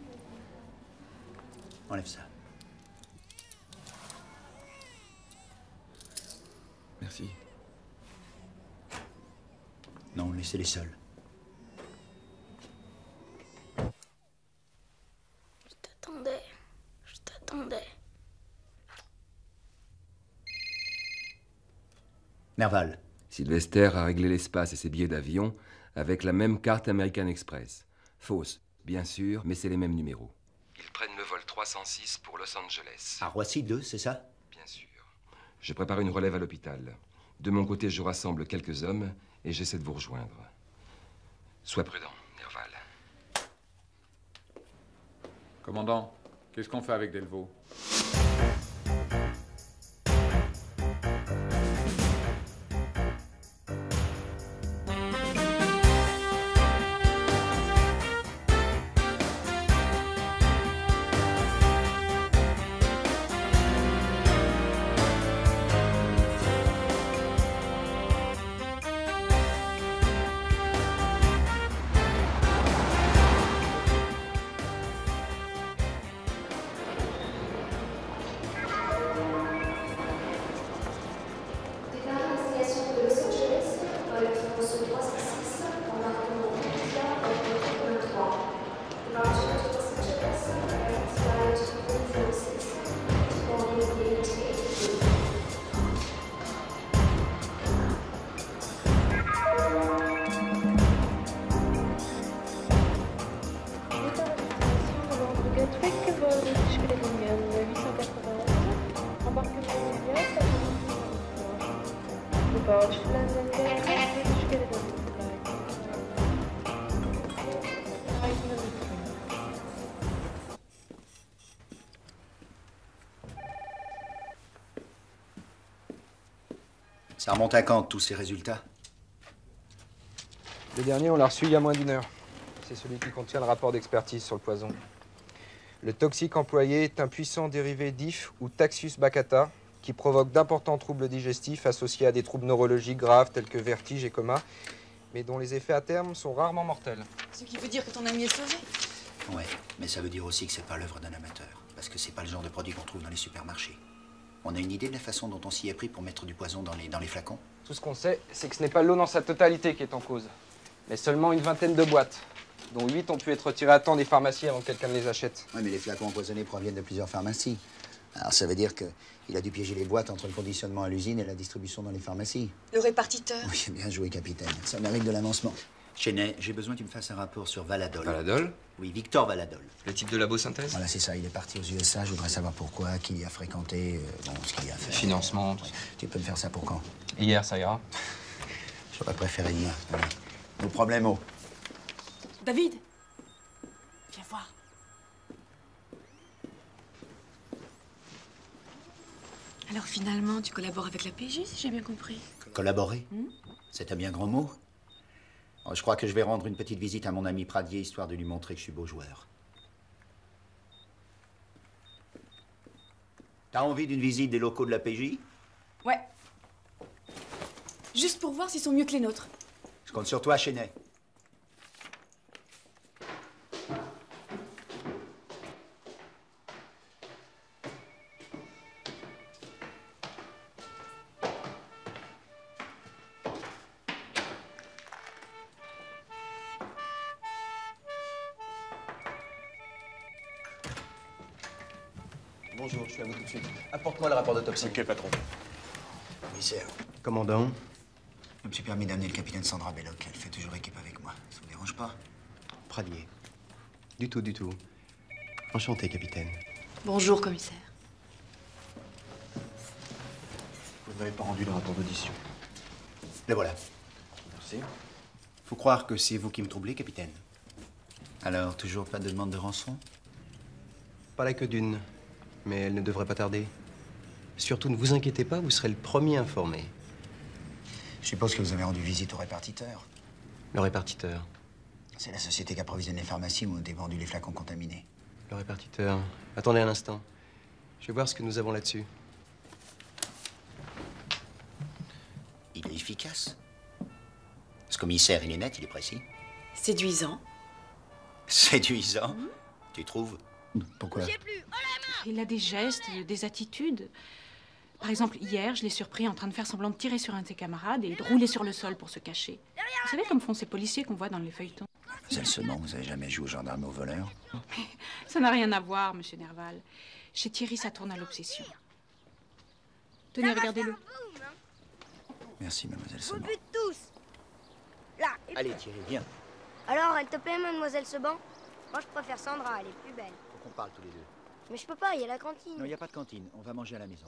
Enlève ça. Merci. Non, laissez-les seuls. Je t'attendais. Nerval. Sylvester a réglé l'espace et ses billets d'avion avec la même carte American Express. Fausse, bien sûr, mais c'est les mêmes numéros. Ils prennent le vol 3 306 pour Los Angeles. À Roissy 2, c'est ça? Bien sûr. Je prépare une relève à l'hôpital. De mon côté, je rassemble quelques hommes et j'essaie de vous rejoindre. Sois prudent, Nerval. Commandant, qu'est-ce qu'on fait avec Delvaux? Ça remonte à quand, tous ces résultats? Le dernier, on l'a reçu il y a moins d'1 heure. C'est celui qui contient le rapport d'expertise sur le poison. Le toxique employé est un puissant dérivé d'IF ou Taxus baccata qui provoque d'importants troubles digestifs associés à des troubles neurologiques graves tels que vertige et coma, mais dont les effets à terme sont rarement mortels. Ce qui veut dire que ton ami est sauvé. Ouais, mais ça veut dire aussi que c'est pas l'œuvre d'un amateur. Parce que c'est pas le genre de produit qu'on trouve dans les supermarchés. On a une idée de la façon dont on s'y est pris pour mettre du poison dans les flacons? Tout ce qu'on sait, c'est que ce n'est pas l'eau dans sa totalité qui est en cause, mais seulement une vingtaine de boîtes, dont 8 ont pu être retirées à temps des pharmacies avant que quelqu'un ne les achète. Oui, mais les flacons empoisonnés proviennent de plusieurs pharmacies. Alors ça veut dire qu'il a dû piéger les boîtes entre le conditionnement à l'usine et la distribution dans les pharmacies. Le répartiteur. Oui, bien joué, capitaine. Ça mérite de l'avancement. Chenet, j'ai besoin que tu me fasses un rapport sur Valadol. Valadol? Oui, Victor Valadol. Le type de labo-synthèse? Voilà, c'est ça. Il est parti aux USA. Je voudrais savoir pourquoi, qui l'y a fréquenté, bon, ce qu'il y a fait. Financement. Oui. Tu peux me faire ça pour quand? Hier, ça ira. J'aurais préféré demain. Allez. Nos problèmes, oh. David, viens voir. Alors finalement, tu collabores avec la PJ, si j'ai bien compris. Collaborer? C'est un bien grand mot. Oh, je crois que je vais rendre une petite visite à mon ami Pradier, histoire de lui montrer que je suis beau joueur. T'as envie d'une visite des locaux de la PJ? Ouais. Juste pour voir s'ils sont mieux que les nôtres. Je compte sur toi, Chenet. Bonjour, je suis à vous tout de suite. Apporte-moi le rapport d'autopsie. Ok, patron. Commissaire, Commandant. je me suis permis d'amener le capitaine Sandra Belloc. Elle fait toujours équipe avec moi. Ça vous dérange pas? Pradier. Du tout, du tout. Enchanté, capitaine. Bonjour, commissaire. Vous n'avez pas rendu le rapport d'audition. Le voilà. Merci. Faut croire que c'est vous qui me troublez, capitaine. Alors, toujours pas de demande de rançon? Pas la queue d'une, mais elle ne devrait pas tarder. Surtout, ne vous inquiétez pas, vous serez le premier informé. Je suppose que vous avez rendu visite au répartiteur. Le répartiteur. C'est la société qui approvisionne les pharmacies où ont été vendus les flacons contaminés. Le répartiteur. Attendez un instant. Je vais voir ce que nous avons là-dessus. Il est efficace. Ce commissaire, il est net, il est précis. Séduisant. Séduisant? Tu trouves? Pourquoi? Il a des gestes, des attitudes. Par exemple, hier, je l'ai surpris en train de faire semblant de tirer sur un de ses camarades et de rouler sur le sol pour se cacher. Vous savez comme font ces policiers qu'on voit dans les feuilletons? Mademoiselle Seban, vous avez jamais joué aux gendarmes ou aux voleurs? Ça n'a rien à voir, monsieur Nerval. Chez Thierry, ça tourne à l'obsession. Tenez, regardez-le. Merci, mademoiselle Seban. But tous. Là. Allez, Thierry, viens. Alors, elle te plaît, mademoiselle Seban? Moi, je préfère Sandra, elle est plus belle. Faut qu'on parle tous les deux. Mais je peux pas, il y a la cantine. Non, il n'y a pas de cantine. On va manger à la maison.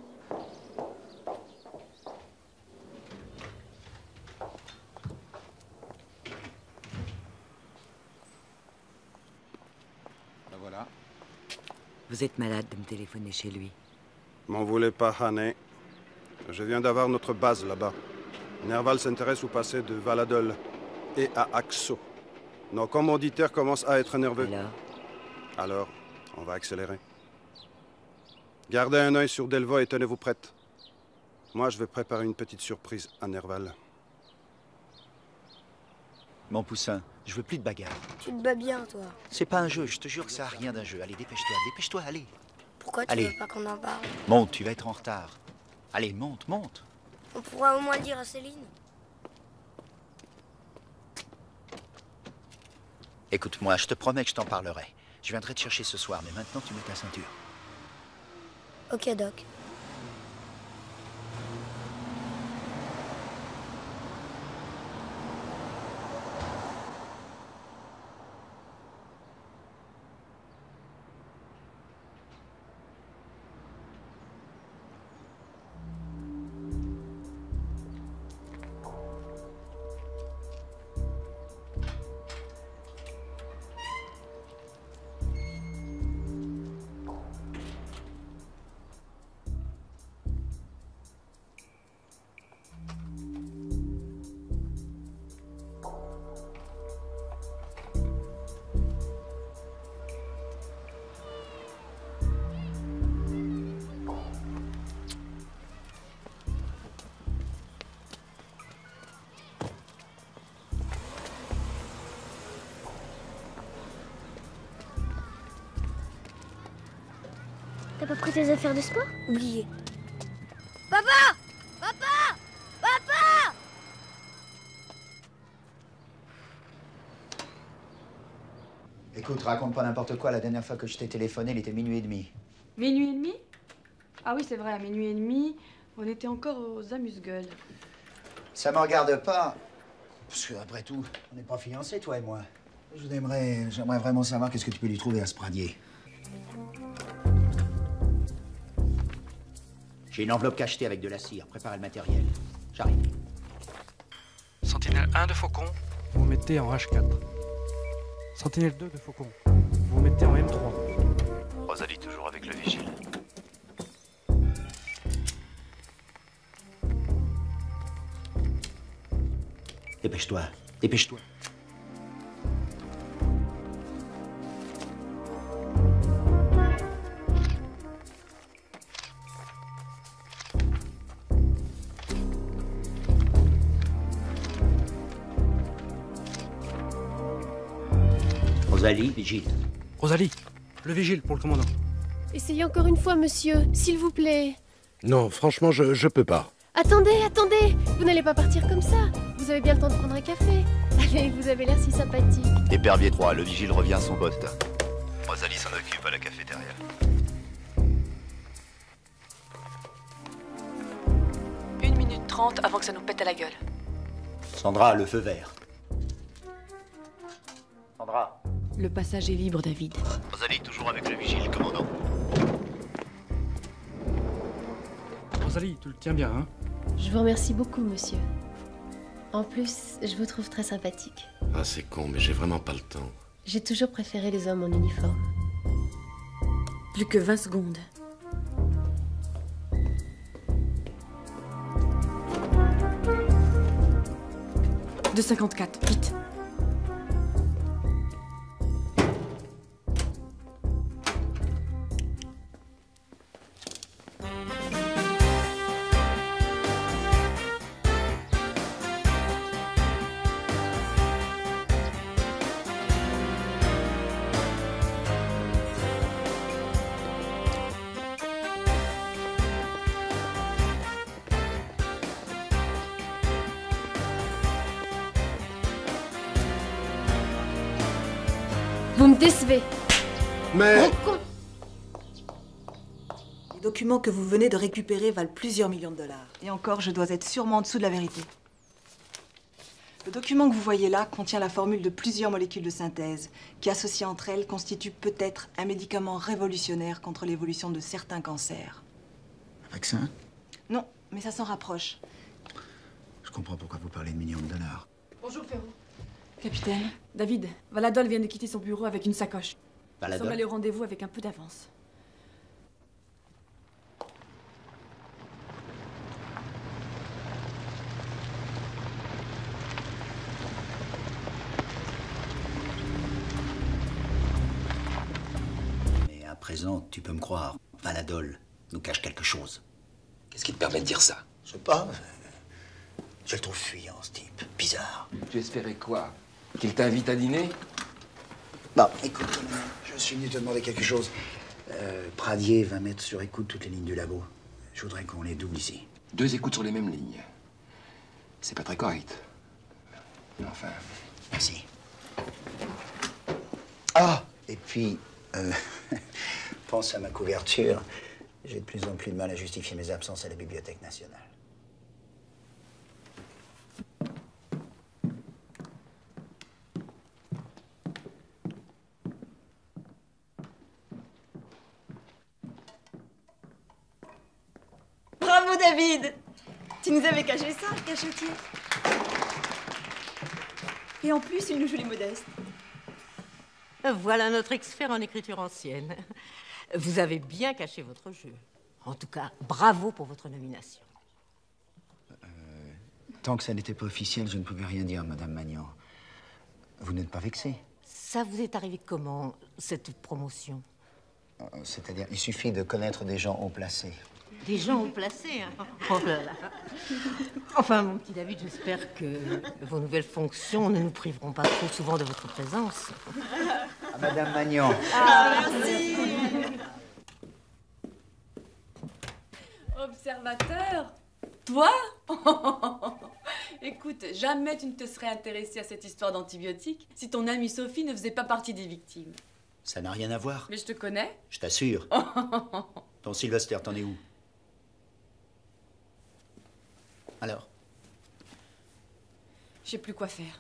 La voilà. Vous êtes malade de me téléphoner chez lui. M'en voulez pas, Hané. Je viens d'avoir notre base là-bas. Nerval s'intéresse au passé de Valadol et à Axo. Nos commanditaires commencent à être nerveux. Alors, on va accélérer. Gardez un œil sur Delvaux et tenez-vous prête. Moi, je vais préparer une petite surprise à Nerval. Mon poussin, je veux plus de bagarre. Tu te bats bien, toi. C'est pas un jeu, je te jure que ça a rien d'un jeu. Allez, dépêche-toi, allez. Pourquoi tu veux pas qu'on en parle? Monte, tu vas être en retard. Allez, monte. On pourra au moins le dire à Céline. Écoute-moi, je te promets que je t'en parlerai. Je viendrai te chercher ce soir, mais maintenant tu mets ta ceinture. Ok, Doc. T'as pas pris tes affaires de sport? Oublié. Papa! Papa! Papa! Écoute, raconte pas n'importe quoi. La dernière fois que je t'ai téléphoné, il était minuit et demi. Minuit et demi? Ah oui, c'est vrai, à minuit et demi, on était encore aux amuse-gueules. Ça me regarde pas. Parce que, après tout, on n'est pas fiancés, toi et moi. J'aimerais vraiment savoir qu'est-ce que tu peux lui trouver à ce pradier. J'ai une enveloppe cachetée avec de la cire. Préparez le matériel. J'arrive. Sentinelle 1 de Faucon, vous mettez en H4. Sentinelle 2 de Faucon, vous mettez en M3. Rosalie toujours avec le vigile. Dépêche-toi, dépêche-toi. Rosalie, vigile. Rosalie, le vigile pour le commandant. Essayez encore une fois, monsieur, s'il vous plaît. Non, franchement, je peux pas. Attendez, attendez! Vous n'allez pas partir comme ça. Vous avez bien le temps de prendre un café. Allez, vous avez l'air si sympathique. Épervier 3, le vigile revient à son poste. Rosalie s'en occupe à la cafétéria. 1 minute 30 avant que ça nous pète à la gueule. Sandra, le feu vert. Sandra. Le passage est libre, David. Rosalie toujours avec le vigile, commandant. Rosalie, tu le tiens bien, hein? Je vous remercie beaucoup, monsieur. En plus, je vous trouve très sympathique. Ah, c'est con, mais j'ai vraiment pas le temps. J'ai toujours préféré les hommes en uniforme. Plus que 20 secondes. De 54, vite. Vous me décevez. Mais... Les documents que vous venez de récupérer valent plusieurs millions de dollars. Et encore, je dois être sûrement en dessous de la vérité. Le document que vous voyez là contient la formule de plusieurs molécules de synthèse qui, associées entre elles, constituent peut-être un médicament révolutionnaire contre l'évolution de certains cancers. Un vaccin? Non, mais ça s'en rapproche. Je comprends pourquoi vous parlez de millions de dollars. Bonjour, Ferro. Capitaine? David, Valadol vient de quitter son bureau avec une sacoche. Valadol? Ils sont allés au rendez-vous avec un peu d'avance. Mais à présent, tu peux me croire, Valadol nous cache quelque chose. Qu'est-ce qui te permet de dire ça? Je sais pas. Je le trouve fuyant, ce type. Bizarre. Tu espérais quoi? Qu'il t'invite à dîner? Bon, écoute, je suis venu te demander quelque chose. Pradier va mettre sur écoute toutes les lignes du labo. Je voudrais qu'on les double ici. 2 écoutes sur les mêmes lignes. C'est pas très correct. Mais enfin... Merci. Ah! Et puis, pense à ma couverture. J'ai de plus en plus de mal à justifier mes absences à la Bibliothèque nationale. Bravo, David! Tu nous avais caché ça, cachetier. Et en plus, il nous joue les modestes. Voilà notre expert en écriture ancienne. Vous avez bien caché votre jeu. En tout cas, bravo pour votre nomination. Tant que ça n'était pas officiel, je ne pouvais rien dire, Madame Magnan. Vous n'êtes pas vexée? Ça vous est arrivé comment, cette promotion? C'est-à-dire, il suffit de connaître des gens haut placés. Des gens haut placés, hein? Oh là là. Enfin, mon petit David, j'espère que vos nouvelles fonctions ne nous priveront pas trop souvent de votre présence. Ah, Madame Magnan. Ah, merci! Observateur? Toi? Écoute, jamais tu ne te serais intéressé à cette histoire d'antibiotiques si ton amie Sophie ne faisait pas partie des victimes. Ça n'a rien à voir. Mais je te connais. Je t'assure. Ton Sylvester, t'en es où? Alors? Je sais plus quoi faire.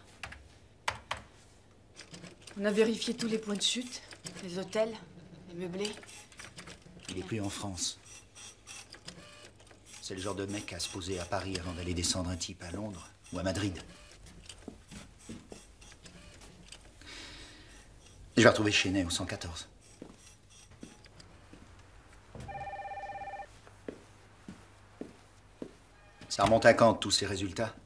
On a vérifié tous les points de chute, les hôtels, les meublés. Il est plus en France. C'est le genre de mec à se poser à Paris avant d'aller descendre un type à Londres ou à Madrid. Je vais retrouver Chenet au 114. Ça remonte à quand, tous ces résultats?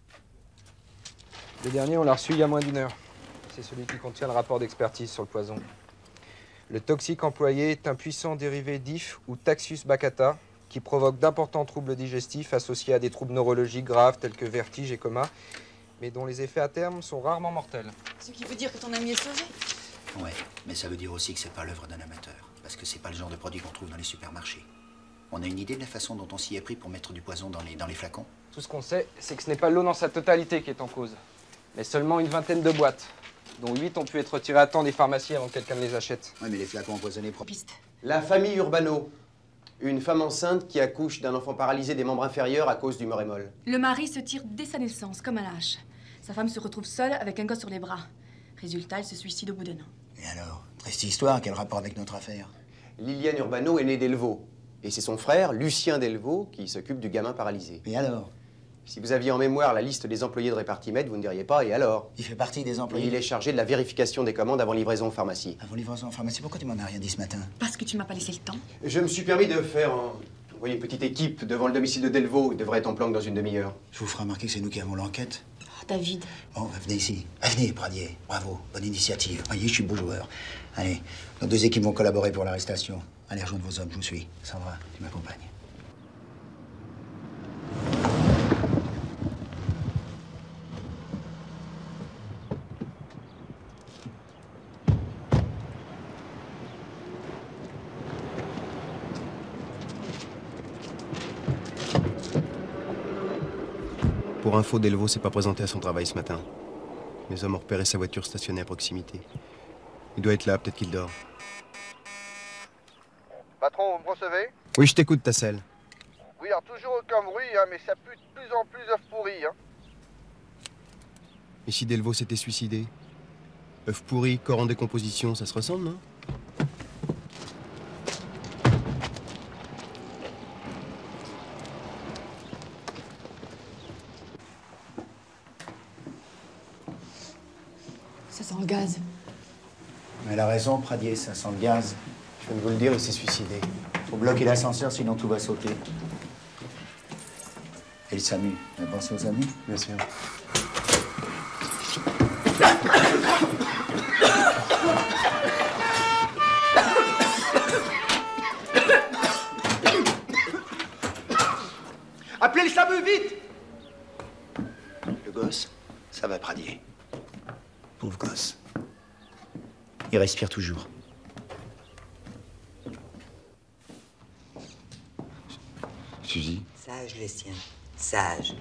Le dernier, on l'a reçu il y a moins d'1 heure. C'est celui qui contient le rapport d'expertise sur le poison. Le toxique employé est un puissant dérivé d'IF ou Taxus baccata qui provoque d'importants troubles digestifs associés à des troubles neurologiques graves tels que vertige et coma, mais dont les effets à terme sont rarement mortels. Ce qui veut dire que ton ami est sauvé? Ouais, mais ça veut dire aussi que c'est pas l'œuvre d'un amateur. Parce que c'est pas le genre de produit qu'on trouve dans les supermarchés. On a une idée de la façon dont on s'y est pris pour mettre du poison dans les flacons? Tout ce qu'on sait, c'est que ce n'est pas l'eau dans sa totalité qui est en cause, mais seulement une vingtaine de boîtes, dont 8 ont pu être retirées à temps des pharmacies avant que quelqu'un ne les achète. Ouais, mais les flacons empoisonnés... La famille Urbano. Une femme enceinte qui accouche d'un enfant paralysé des membres inférieurs à cause du morémol. Le mari se tire dès sa naissance, comme un lâche. Sa femme se retrouve seule avec un gosse sur les bras. Résultat, elle se suicide au bout d'1 an. Et alors? Triste histoire, quel rapport avec notre affaire? Liliane Urbano est née d'Elvaux. Et c'est son frère, Lucien Delvaux, qui s'occupe du gamin paralysé. Et alors? Si vous aviez en mémoire la liste des employés de Répartimed, vous ne diriez pas « et alors ?» Il fait partie des employés? Il est chargé de la vérification des commandes avant livraison en pharmacie. Avant livraison en pharmacie? Pourquoi tu m'en as rien dit ce matin? Parce que tu m'as pas laissé le temps. Je me suis permis de faire vous voyez, une petite équipe devant le domicile de Delvaux. Il devrait être en planque dans une demi-heure. Je vous ferai remarquer que c'est nous qui avons l'enquête. Oh, David. Bon, venez ici. Venez, Pradier. Bravo. Bonne initiative. Voyez, je suis beau joueur. Allez, nos 2 équipes vont collaborer pour l'arrestation. Allez, rejoindre vos hommes, je vous suis. Sandra, tu m'accompagnes. Pour info, Delvaux s'est pas présenté à son travail ce matin. Les hommes ont repéré sa voiture stationnée à proximité. Il doit être là, peut-être qu'il dort. Patron, vous me recevez? Oui, je t'écoute, Tassel. Oui, alors toujours aucun bruit, hein, mais ça pue de plus en plus d'œufs pourris. Hein. Et si Delvaux s'était suicidé? Œuf pourri, corps en décomposition, ça se ressemble, non? Ça sent le gaz. Elle a raison, Pradier, ça sent le gaz. Je viens de vous le dire, il s'est suicidé. Faut bloquer l'ascenseur, sinon tout va sauter. Et le SAMU, vous avez pensé aux amis? Bien sûr. Appelez le SAMU, vite! Le gosse, ça va, Pradier. Pauvre gosse. Il respire toujours. Suzy? Sage, les siens. Sage.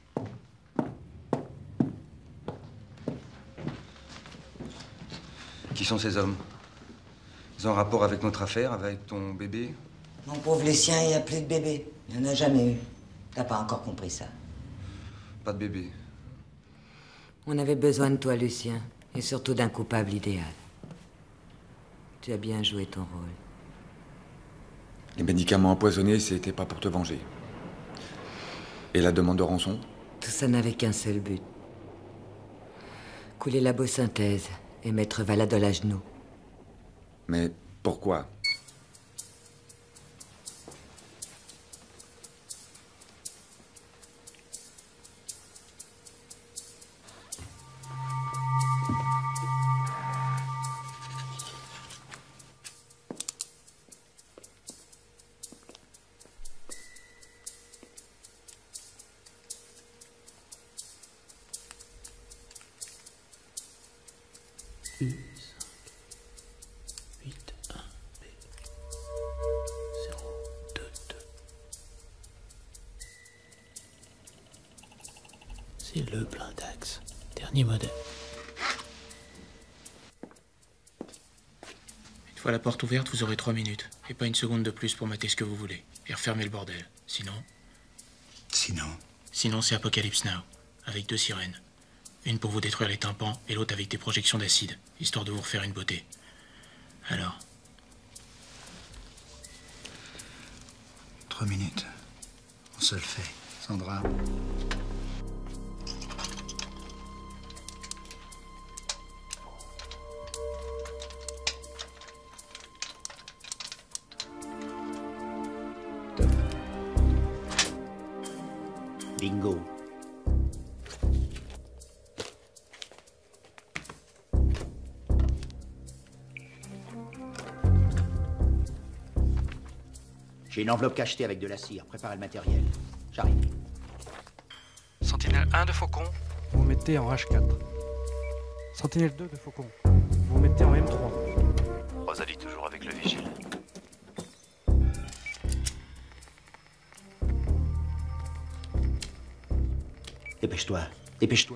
Qui sont ces hommes? Ils ont un rapport avec notre affaire, avec ton bébé? Mon pauvre Lucien, il n'y a plus de bébé. Il n'y en a jamais eu. T'as pas encore compris ça. Pas de bébé. On avait besoin de toi, Lucien. Et surtout d'un coupable idéal. Tu as bien joué ton rôle. Les médicaments empoisonnés, c'était pas pour te venger. Et la demande de rançon? Tout ça n'avait qu'un seul but. Couler la Beau-Synthèse et mettre Valadol à genoux. Mais pourquoi? C'est le blindax. Dernier modèle. Une fois la porte ouverte, vous aurez 3 minutes. Et pas une seconde de plus pour mater ce que vous voulez. Et refermer le bordel. Sinon... Sinon, c'est Apocalypse Now. Avec 2 sirènes. Une pour vous détruire les tympans et l'autre avec des projections d'acide. Histoire de vous refaire une beauté. Alors... 3 minutes. On se le fait. Sandra. Bingo. J'ai une enveloppe cachetée avec de la cire. Préparez le matériel. J'arrive. Sentinelle 1 de Faucon, vous mettez en H4. Sentinelle 2 de Faucon, vous mettez en M3. Rosalie toujours avec le vigile. Dépêche-toi. Dépêche-toi.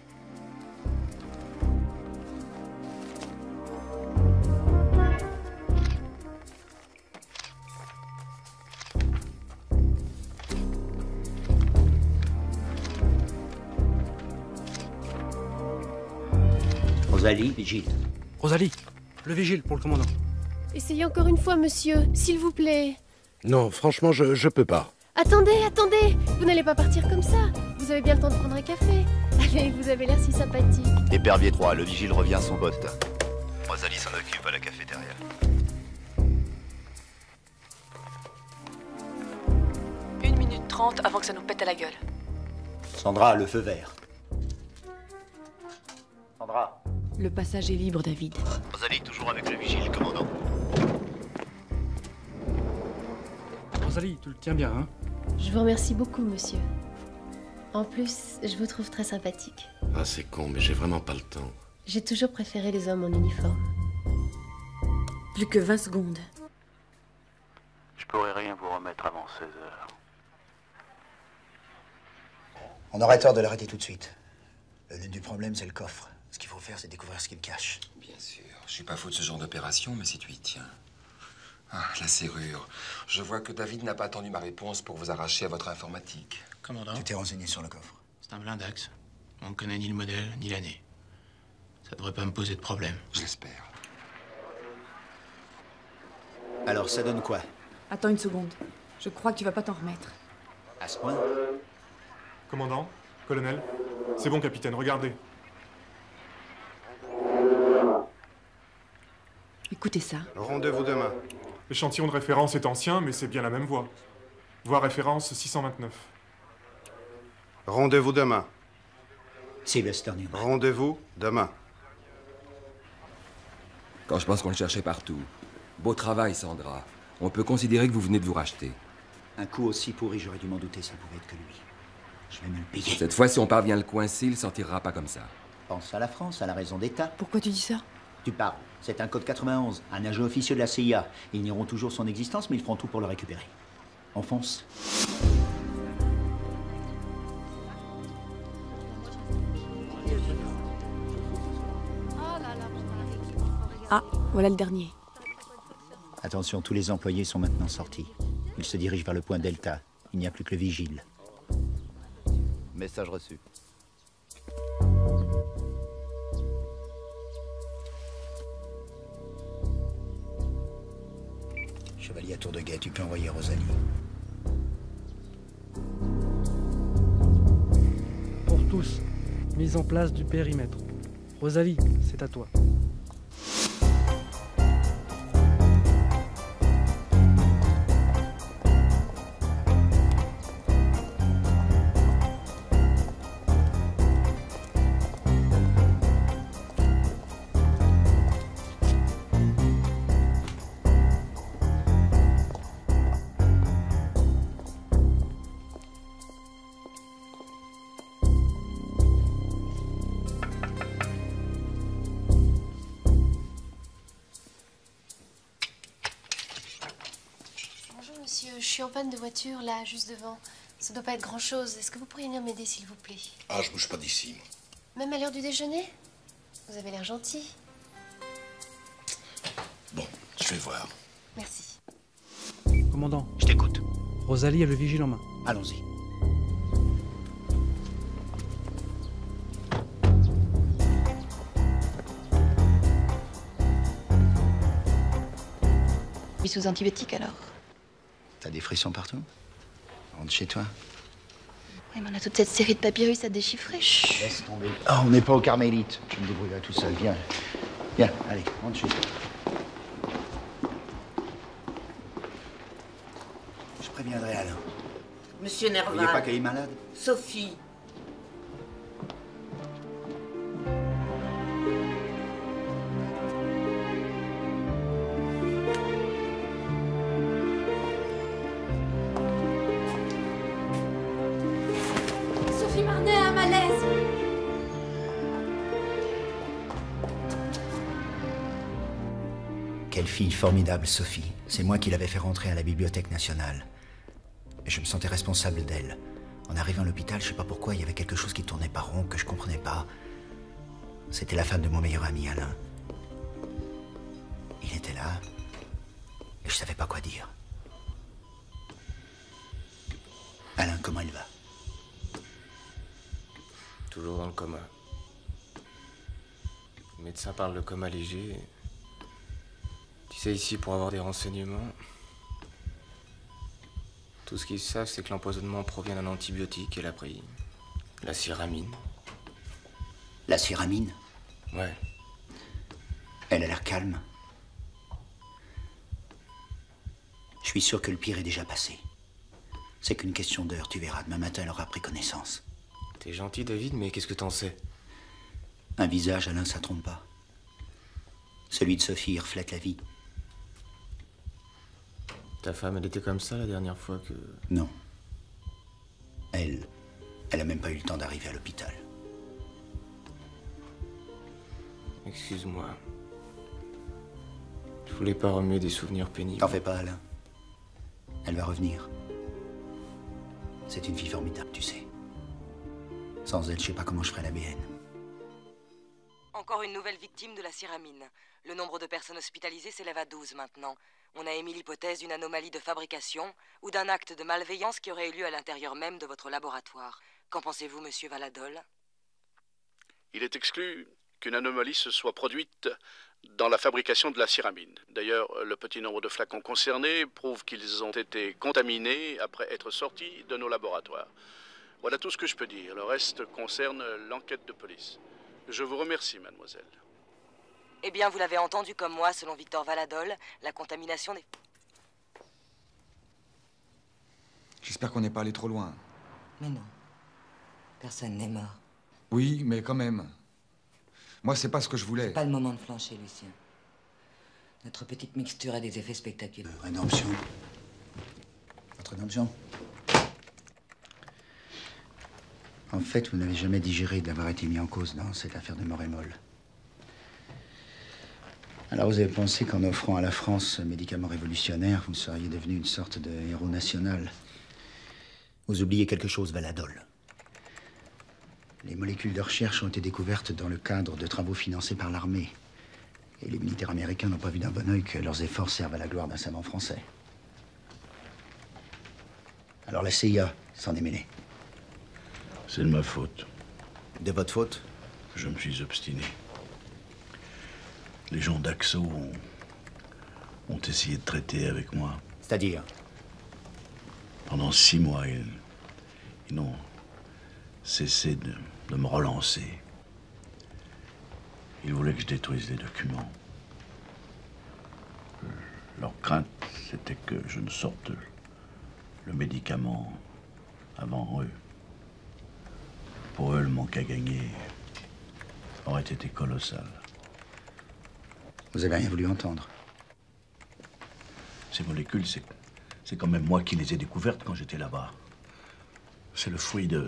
Rosalie, vigile. Rosalie, le vigile pour le commandant. Essayez encore une fois, monsieur, s'il vous plaît. Non, franchement, je peux pas. Attendez, attendez! Vous n'allez pas partir comme ça. Vous avez bien le temps de prendre un café. Allez, vous avez l'air si sympathique. Épervier 3, le vigile revient à son poste. Rosalie s'en occupe à la cafétéria. Une minute 30 avant que ça nous pète à la gueule. Sandra, le feu vert. Sandra. Le passage est libre, David. Rosalie toujours avec le vigile, commandant. Rosalie, tu le tiens bien, hein? Je vous remercie beaucoup, monsieur. En plus, je vous trouve très sympathique. Ah, c'est con, mais j'ai vraiment pas le temps. J'ai toujours préféré les hommes en uniforme. Plus que 20 secondes. Je pourrais rien vous remettre avant 16 heures. On aurait tort de l'arrêter tout de suite. Le nœud du problème, c'est le coffre. Ce qu'il faut faire, c'est découvrir ce qu'il cache. Bien sûr. Je suis pas fou de ce genre d'opération, mais si tu y tiens. Ah, la serrure. Je vois que David n'a pas attendu ma réponse pour vous arracher à votre informatique. Commandant. Tu t'es renseigné sur le coffre? C'est un blindax. On ne connaît ni le modèle, ni l'année. Ça devrait pas me poser de problème. Je l'espère. Alors, ça donne quoi? Attends une seconde. Je crois que tu vas pas t'en remettre. À ce point? Commandant, colonel, c'est bon, capitaine, regardez. Écoutez ça. Rendez-vous demain. L'échantillon de référence est ancien, mais c'est bien la même voie. Voie référence 629. Rendez-vous demain. Sylvester Newman. Rendez-vous demain. Quand je pense qu'on le cherchait partout. Beau travail, Sandra. On peut considérer que vous venez de vous racheter. Un coup aussi pourri, j'aurais dû m'en douter, ça pouvait être que lui. Je vais me le payer. Cette fois, si on parvient à le coincer, il s'en tirera pas comme ça. Pense à la France, à la raison d'État. Pourquoi tu dis ça? Tu parles. C'est un code 91, un agent officieux de la CIA. Ils nieront toujours son existence, mais ils feront tout pour le récupérer. On fonce. Ah, voilà le dernier. Attention, tous les employés sont maintenant sortis. Ils se dirigent vers le point Delta. Il n'y a plus que le vigile. Message reçu. Chevalier à tour de guet, tu peux envoyer Rosalie. Pour tous, mise en place du périmètre. Rosalie, c'est à toi. Monsieur, je suis en panne de voiture, là, juste devant. Ça doit pas être grand-chose. Est-ce que vous pourriez venir m'aider, s'il vous plaît? Ah, je bouge pas d'ici. Même à l'heure du déjeuner? Vous avez l'air gentil. Bon, je vais voir. Merci. Commandant. Je t'écoute. Rosalie a le vigile en main. Allons-y. Puis sous antibiotiques alors? T'as des frissons partout? Rentre chez toi. Oui, mais on a toute cette série de papyrus à déchiffrer. Chut. Laisse tomber. Oh, on n'est pas au Carmélite. Je me débrouillerai tout seul. Viens. Viens, allez, rentre chez toi. Je préviendrai Alain. Monsieur Vous voyez pas Nerval. qu'elle est malade? Sophie. Sophie Marnet a un malaise. Quelle fille formidable, Sophie. C'est moi qui l'avais fait rentrer à la Bibliothèque nationale. Et je me sentais responsable d'elle. En arrivant à l'hôpital, je sais pas pourquoi, il y avait quelque chose qui tournait pas rond, que je comprenais pas. C'était la femme de mon meilleur ami, Alain. Il était là, et je savais pas quoi dire. Alain, comment il va? Toujours dans le coma. Le médecin parle de coma léger. Tu sais, ici, pour avoir des renseignements, tout ce qu'ils savent, c'est que l'empoisonnement provient d'un antibiotique qu'elle a pris. La cyramine. La cyramine? Ouais. Elle a l'air calme. Je suis sûr que le pire est déjà passé. C'est qu'une question d'heure, tu verras. Demain matin, elle aura pris connaissance. T'es gentil, David, mais qu'est-ce que t'en sais? Un visage, Alain, ça trompe pas. Celui de Sophie, il reflète la vie. Ta femme, elle était comme ça la dernière fois que... Non. Elle a même pas eu le temps d'arriver à l'hôpital. Excuse-moi. Je voulais pas remuer des souvenirs pénibles. T'en fais pas, Alain. Elle va revenir. C'est une fille formidable, tu sais. Sans elle, je sais pas comment je ferais la BN. Encore une nouvelle victime de la cyramine. Le nombre de personnes hospitalisées s'élève à 12 maintenant. On a émis l'hypothèse d'une anomalie de fabrication ou d'un acte de malveillance qui aurait eu lieu à l'intérieur même de votre laboratoire. Qu'en pensez-vous, monsieur Valadol? Il est exclu qu'une anomalie se soit produite dans la fabrication de la cyramine. D'ailleurs, le petit nombre de flacons concernés prouve qu'ils ont été contaminés après être sortis de nos laboratoires. Voilà tout ce que je peux dire. Le reste concerne l'enquête de police. Je vous remercie, mademoiselle. Eh bien, vous l'avez entendu comme moi, selon Victor Valadol, la contamination des... J'espère qu'on n'est pas allé trop loin. Mais non. Personne n'est mort. Oui, mais quand même. Moi, c'est pas ce que je voulais. Pas le moment de flancher, Lucien. Notre petite mixture a des effets spectaculaires. Rédemption. Votre rédemption. En fait, vous n'avez jamais digéré d'avoir été mis en cause dans cette affaire de Morémol. Alors vous avez pensé qu'en offrant à la France ce médicament révolutionnaire, vous seriez devenu une sorte de héros national. Vous oubliez quelque chose, Valadol. Les molécules de recherche ont été découvertes dans le cadre de travaux financés par l'armée. Et les militaires américains n'ont pas vu d'un bon œil que leurs efforts servent à la gloire d'un savant français. Alors la CIA s'en est mêlée. C'est de ma faute. De votre faute? Je me suis obstiné. Les gens d'Axo ont essayé de traiter avec moi. C'est-à-dire? Pendant 6 mois, ils n'ont cessé de me relancer. Ils voulaient que je détruise les documents. Leur crainte, c'était que je ne sorte le médicament avant eux. Pour eux, le manque à gagner aurait été colossal. Vous avez rien voulu entendre. Ces molécules, c'est quand même moi qui les ai découvertes quand j'étais là-bas. C'est le fruit de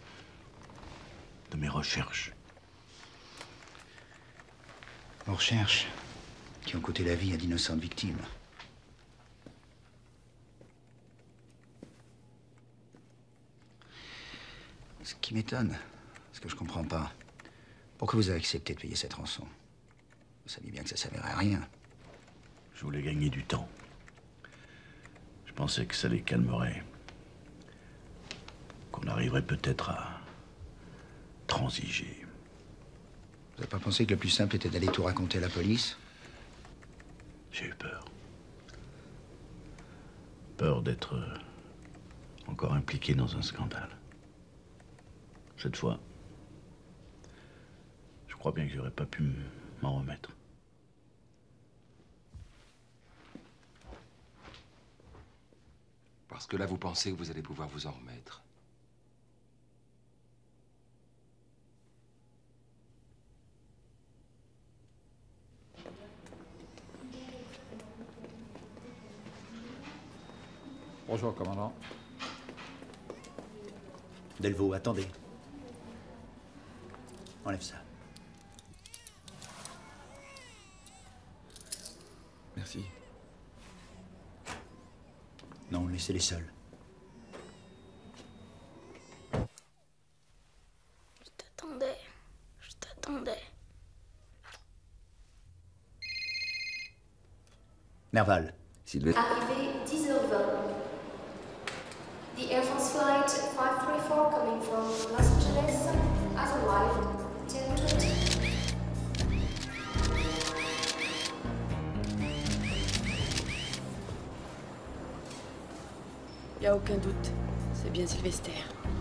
mes recherches. Vos recherches qui ont coûté la vie à d'innocentes victimes. Ce qui m'étonne, ce que je comprends pas, pourquoi vous avez accepté de payer cette rançon? Vous saviez bien que ça servirait à rien. Je voulais gagner du temps. Je pensais que ça les calmerait. Qu'on arriverait peut-être à transiger. Vous n'avez pas pensé que le plus simple était d'aller tout raconter à la police? J'ai eu peur. Peur d'être encore impliqué dans un scandale. Cette fois, je crois bien que j'aurais pas pu m'en remettre. Parce que là, vous pensez que vous allez pouvoir vous en remettre. Bonjour, commandant. Delvaux, attendez. Enlève ça. Merci. Non, laissez-les seuls. Je t'attendais. Nerval. Arrivé 10h20. The Air France flight 534 coming from Los Angeles has arrived 10:20. Y a aucun doute, c'est bien Sylvester.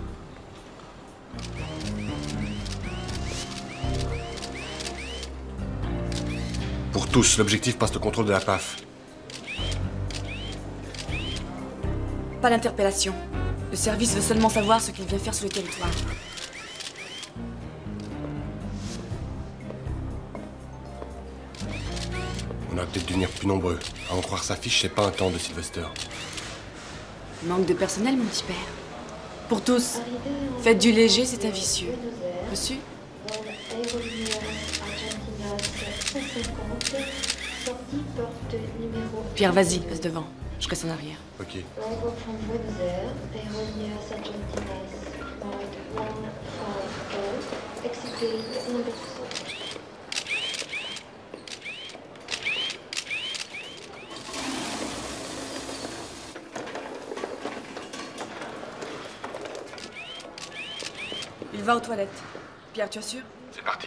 Pour tous, l'objectif passe le contrôle de la PAF. Pas d'interpellation. Le service veut seulement savoir ce qu'il vient faire sur le territoire. On va peut-être devenir plus nombreux. À en croire sa fiche, c'est pas un temps de Sylvester. Manque de personnel, mon petit père. Pour tous, faites du léger, c'est un vicieux. Reçu? Pierre, vas-y, passe devant. Je reste en arrière. Ok. Il va aux toilettes. Pierre, tu assures? C'est parti.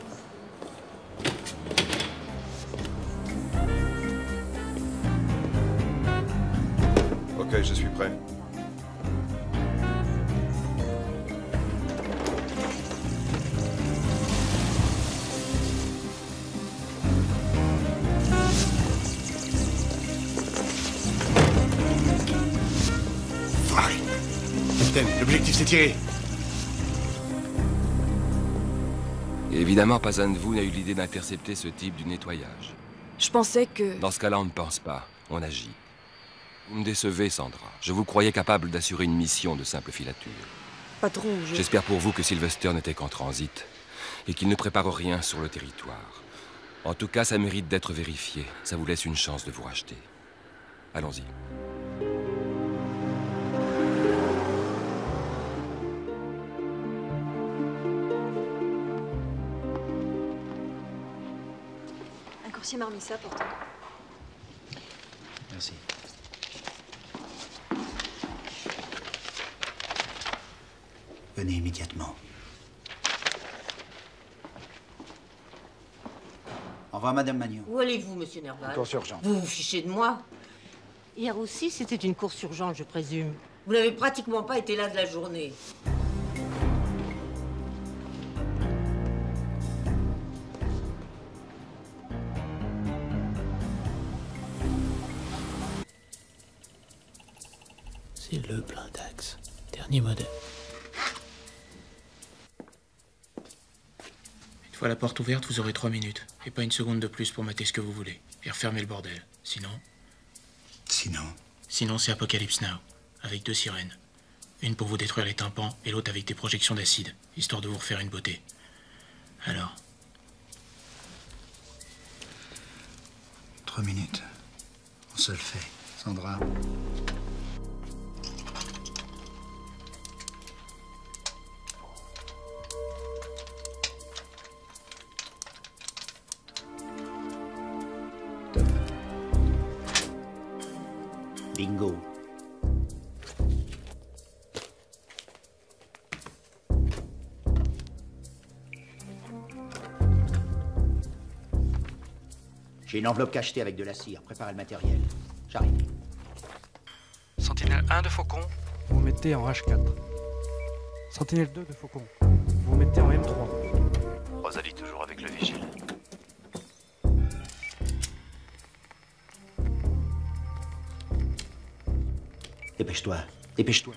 Ok, je suis prêt. Capitaine, l'objectif s'est tiré. Et évidemment, pas un de vous n'a eu l'idée d'intercepter ce type du nettoyage. Je pensais que... Dans ce cas-là, on ne pense pas, on agit. Vous me décevez, Sandra. Je vous croyais capable d'assurer une mission de simple filature. Patron, J'espère pour vous que Sylvester n'était qu'en transit et qu'il ne prépare rien sur le territoire. En tout cas, ça mérite d'être vérifié. Ça vous laisse une chance de vous racheter. Allons-y. Un coursier marmissa pour toi. Merci. Venez immédiatement. Au revoir, Madame Magnon. Où allez-vous, Monsieur Nerval? Une course urgente. Vous vous fichez de moi? Hier aussi, c'était une course urgente, je présume. Vous n'avez pratiquement pas été là de la journée. C'est le blindax. Dernier modèle. Une fois la porte ouverte, vous aurez 3 minutes. Et pas une seconde de plus pour mater ce que vous voulez. Et refermer le bordel. Sinon... Sinon, c'est Apocalypse Now. Avec 2 sirènes. Une pour vous détruire les tympans et l'autre avec des projections d'acide. Histoire de vous refaire une beauté. Alors... 3 minutes. On se le fait. Sandra. Bingo. J'ai une enveloppe cachetée avec de la cire. Préparez le matériel. J'arrive. Sentinelle 1 de Faucon, vous mettez en H4. Sentinelle 2 de Faucon, vous mettez en M3. Rosalie toujours avec le vigile. Dépêche-toi. Dépêche-toi.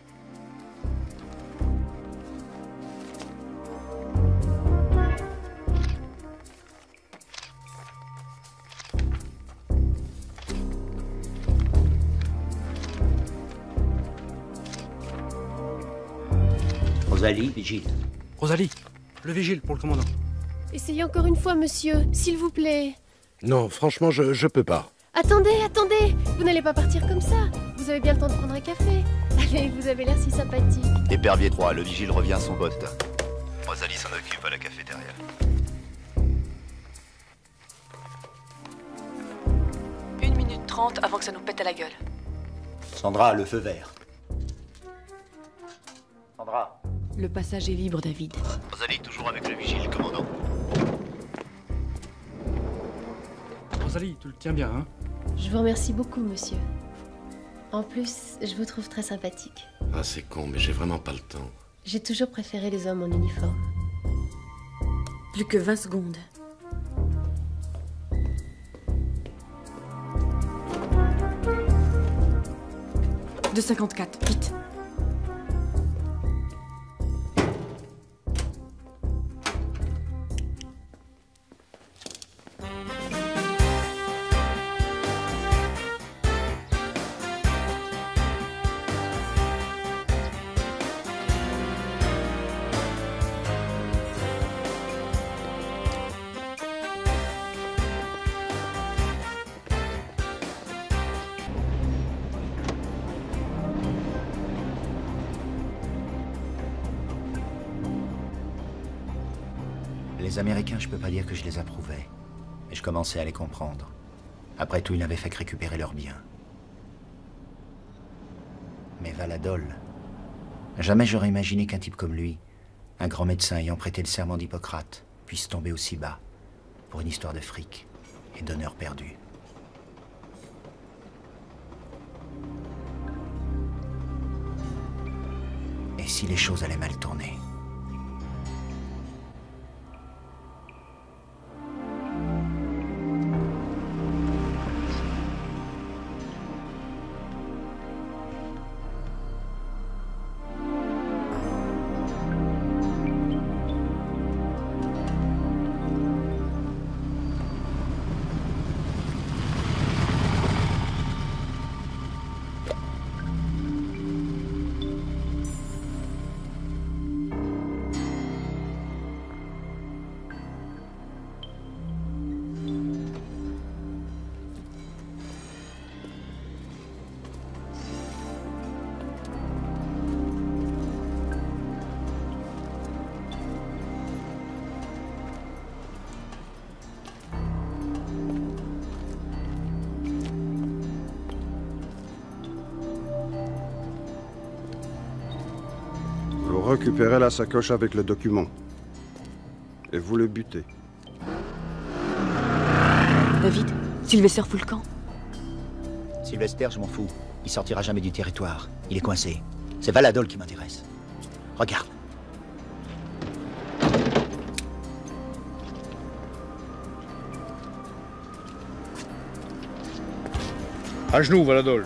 Rosalie, vigile. Rosalie, le vigile pour le commandant. Essayez encore une fois, monsieur, s'il vous plaît. Non, franchement, je peux pas. Attendez, attendez. Vous n'allez pas partir comme ça. Vous avez bien le temps de prendre un café. Allez, vous avez l'air si sympathique. Épervier 3, le vigile revient à son poste. Rosalie s'en occupe à la cafétéria. Une minute 30 avant que ça nous pète à la gueule. Sandra, le feu vert. Sandra. Le passage est libre, David. Rosalie toujours avec le vigile, commandant. Rosalie, tu le tiens bien, hein? Je vous remercie beaucoup, monsieur. En plus, je vous trouve très sympathique. Ah, c'est con, mais j'ai vraiment pas le temps. J'ai toujours préféré les hommes en uniforme. Plus que 20 secondes. De 54, vite. Les Américains, je peux pas dire que je les approuvais. Mais je commençais à les comprendre. Après tout, ils n'avaient fait que récupérer leurs biens. Mais Valadol... Jamais j'aurais imaginé qu'un type comme lui Un grand médecin ayant prêté le serment d'Hippocrate puisse tomber aussi bas pour une histoire de fric et d'honneur perdu. Et si les choses allaient mal tourner? Vous récupérez la sacoche avec le document. Et vous le butez. David, Sylvester fout le camp. Sylvester, je m'en fous. Il sortira jamais du territoire. Il est coincé. C'est Valadol qui m'intéresse. Regarde. À genoux, Valadol.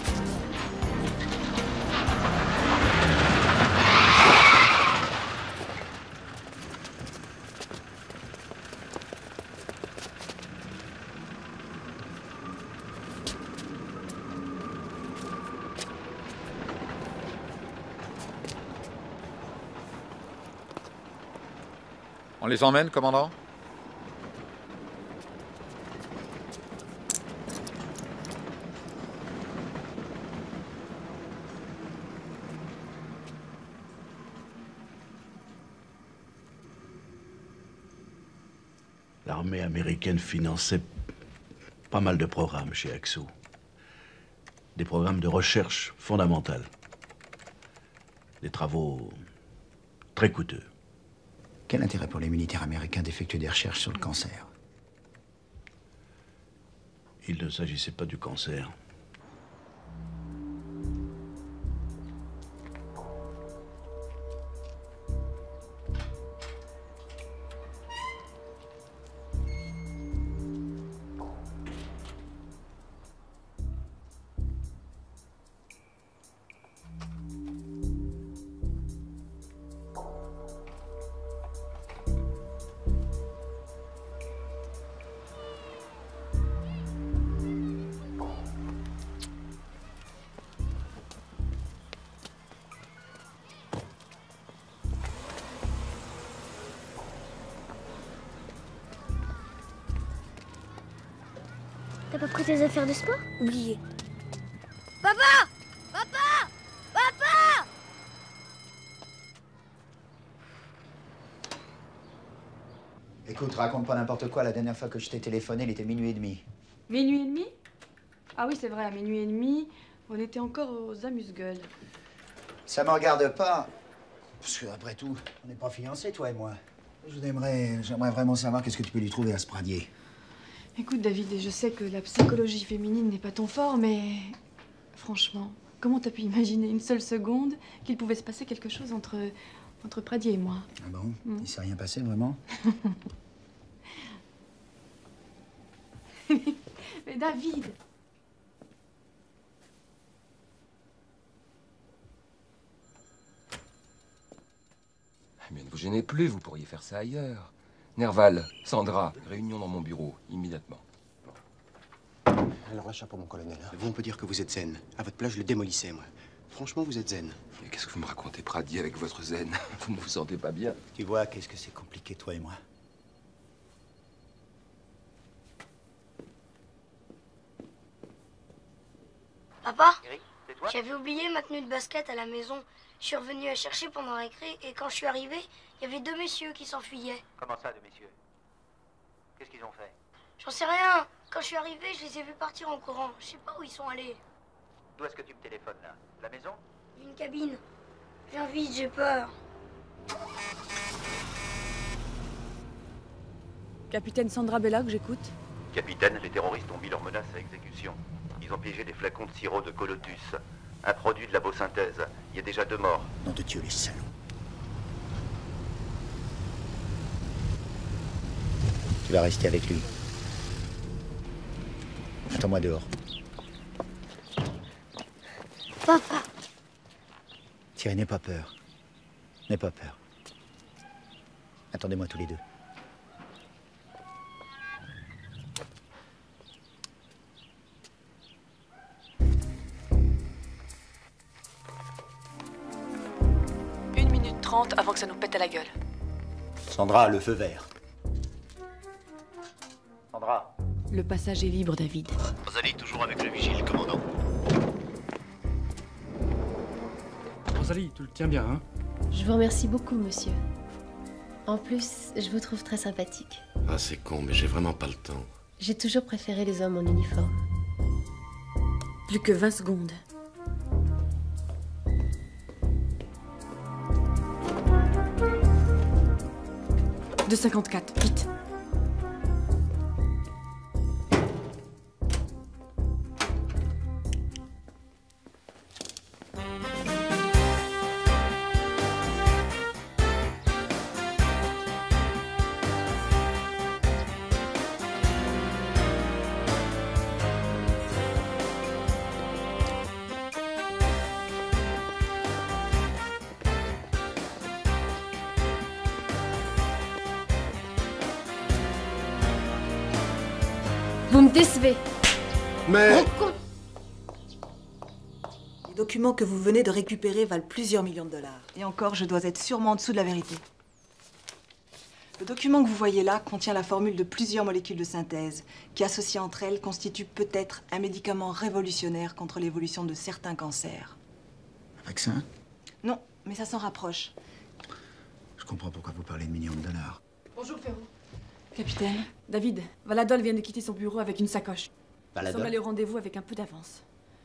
On les emmène, commandant? L'armée américaine finançait pas mal de programmes chez Axo. Des programmes de recherche fondamentale. Des travaux très coûteux. Quel intérêt pour les militaires américains d'effectuer des recherches sur le cancer? Il ne s'agissait pas du cancer. T'as pas pris tes affaires de sport? Oublié. Papa! Papa! Papa! Écoute, raconte pas n'importe quoi. La dernière fois que je t'ai téléphoné, il était minuit et demi. Minuit et demi? Ah oui, c'est vrai, à minuit et demi, on était encore aux amuse-gueules. Ça me regarde pas. Parce que, après tout, on n'est pas fiancés, toi et moi. J'aimerais vraiment savoir qu'est-ce que tu peux lui trouver à ce Pradier. Écoute, David, je sais que la psychologie féminine n'est pas ton fort, mais franchement, comment t'as pu imaginer une seule seconde qu'il pouvait se passer quelque chose entre Pradier et moi? Ah bon? Il s'est rien passé, vraiment? Mais David! Mais ne vous gênez plus, vous pourriez faire ça ailleurs. Nerval, Sandra, réunion dans mon bureau, immédiatement. Alors un chapeau, mon colonel. Vous, on peut dire que vous êtes zen. À votre place, je le démolissais, moi. Franchement, vous êtes zen. Mais qu'est-ce que vous me racontez, Pradier, avec votre zen? Vous ne vous sentez pas bien? Tu vois, qu'est-ce que c'est compliqué, toi et moi. Papa? J'avais oublié ma tenue de basket à la maison. Je suis revenu à chercher pendant la récré et quand je suis arrivé, il y avait deux messieurs qui s'enfuyaient. Comment ça, deux messieurs? Qu'est-ce qu'ils ont fait? J'en sais rien. Quand je suis arrivé, je les ai vus partir en courant. Je sais pas où ils sont allés. D'où est-ce que tu me téléphones, là? La maison? Une cabine. Viens vite, j'ai peur. Capitaine Sandra Belloc, j'écoute. Capitaine, les terroristes ont mis leurs menaces à exécution. Ils ont piégé des flacons de sirop de Colotus, un produit de labo-synthèse. Il y a déjà 2 morts. Nom de Dieu, les salauds. Tu vas rester avec lui. Attends-moi dehors. Papa. Thierry, n'aie pas peur. N'aie pas peur. Attendez-moi tous les deux. Une minute 30 avant que ça nous pète à la gueule. Sandra, le feu vert. Sandra. Le passage est libre, David. Rosalie, toujours avec le vigile, commandant. Rosalie, tu le tiens bien, hein? Je vous remercie beaucoup, monsieur. En plus, je vous trouve très sympathique. Ah, c'est con, mais j'ai vraiment pas le temps. J'ai toujours préféré les hommes en uniforme. Plus que 20 secondes. De 54, vite. Vous me décevez. Mais... Les documents que vous venez de récupérer valent plusieurs millions de dollars. Et encore, je dois être sûrement en dessous de la vérité. Le document que vous voyez là contient la formule de plusieurs molécules de synthèse qui, associées entre elles, constituent peut-être un médicament révolutionnaire contre l'évolution de certains cancers. Un vaccin? Non, mais ça s'en rapproche. Je comprends pourquoi vous parlez de millions de dollars. Bonjour, Ferro. Capitaine, David, Valadol vient de quitter son bureau avec une sacoche. Valadol? Nous sommes allés au rendez-vous avec un peu d'avance.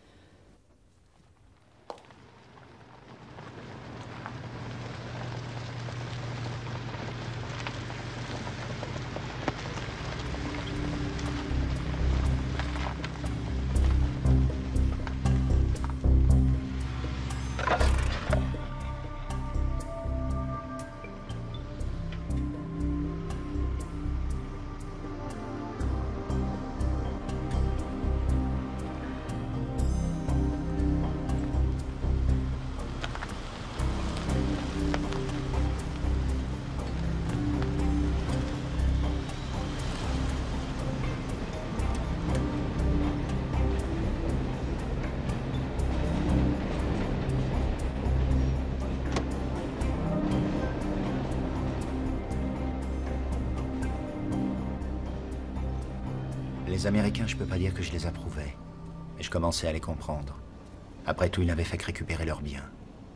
Les Américains, je peux pas dire que je les approuvais. Mais je commençais à les comprendre. Après tout, ils n'avaient fait que récupérer leurs biens.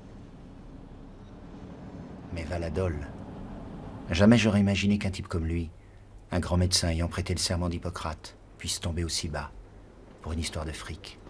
Mais Valadol... Jamais j'aurais imaginé qu'un type comme lui, un grand médecin ayant prêté le serment d'Hippocrate, puisse tomber aussi bas, pour une histoire de fric.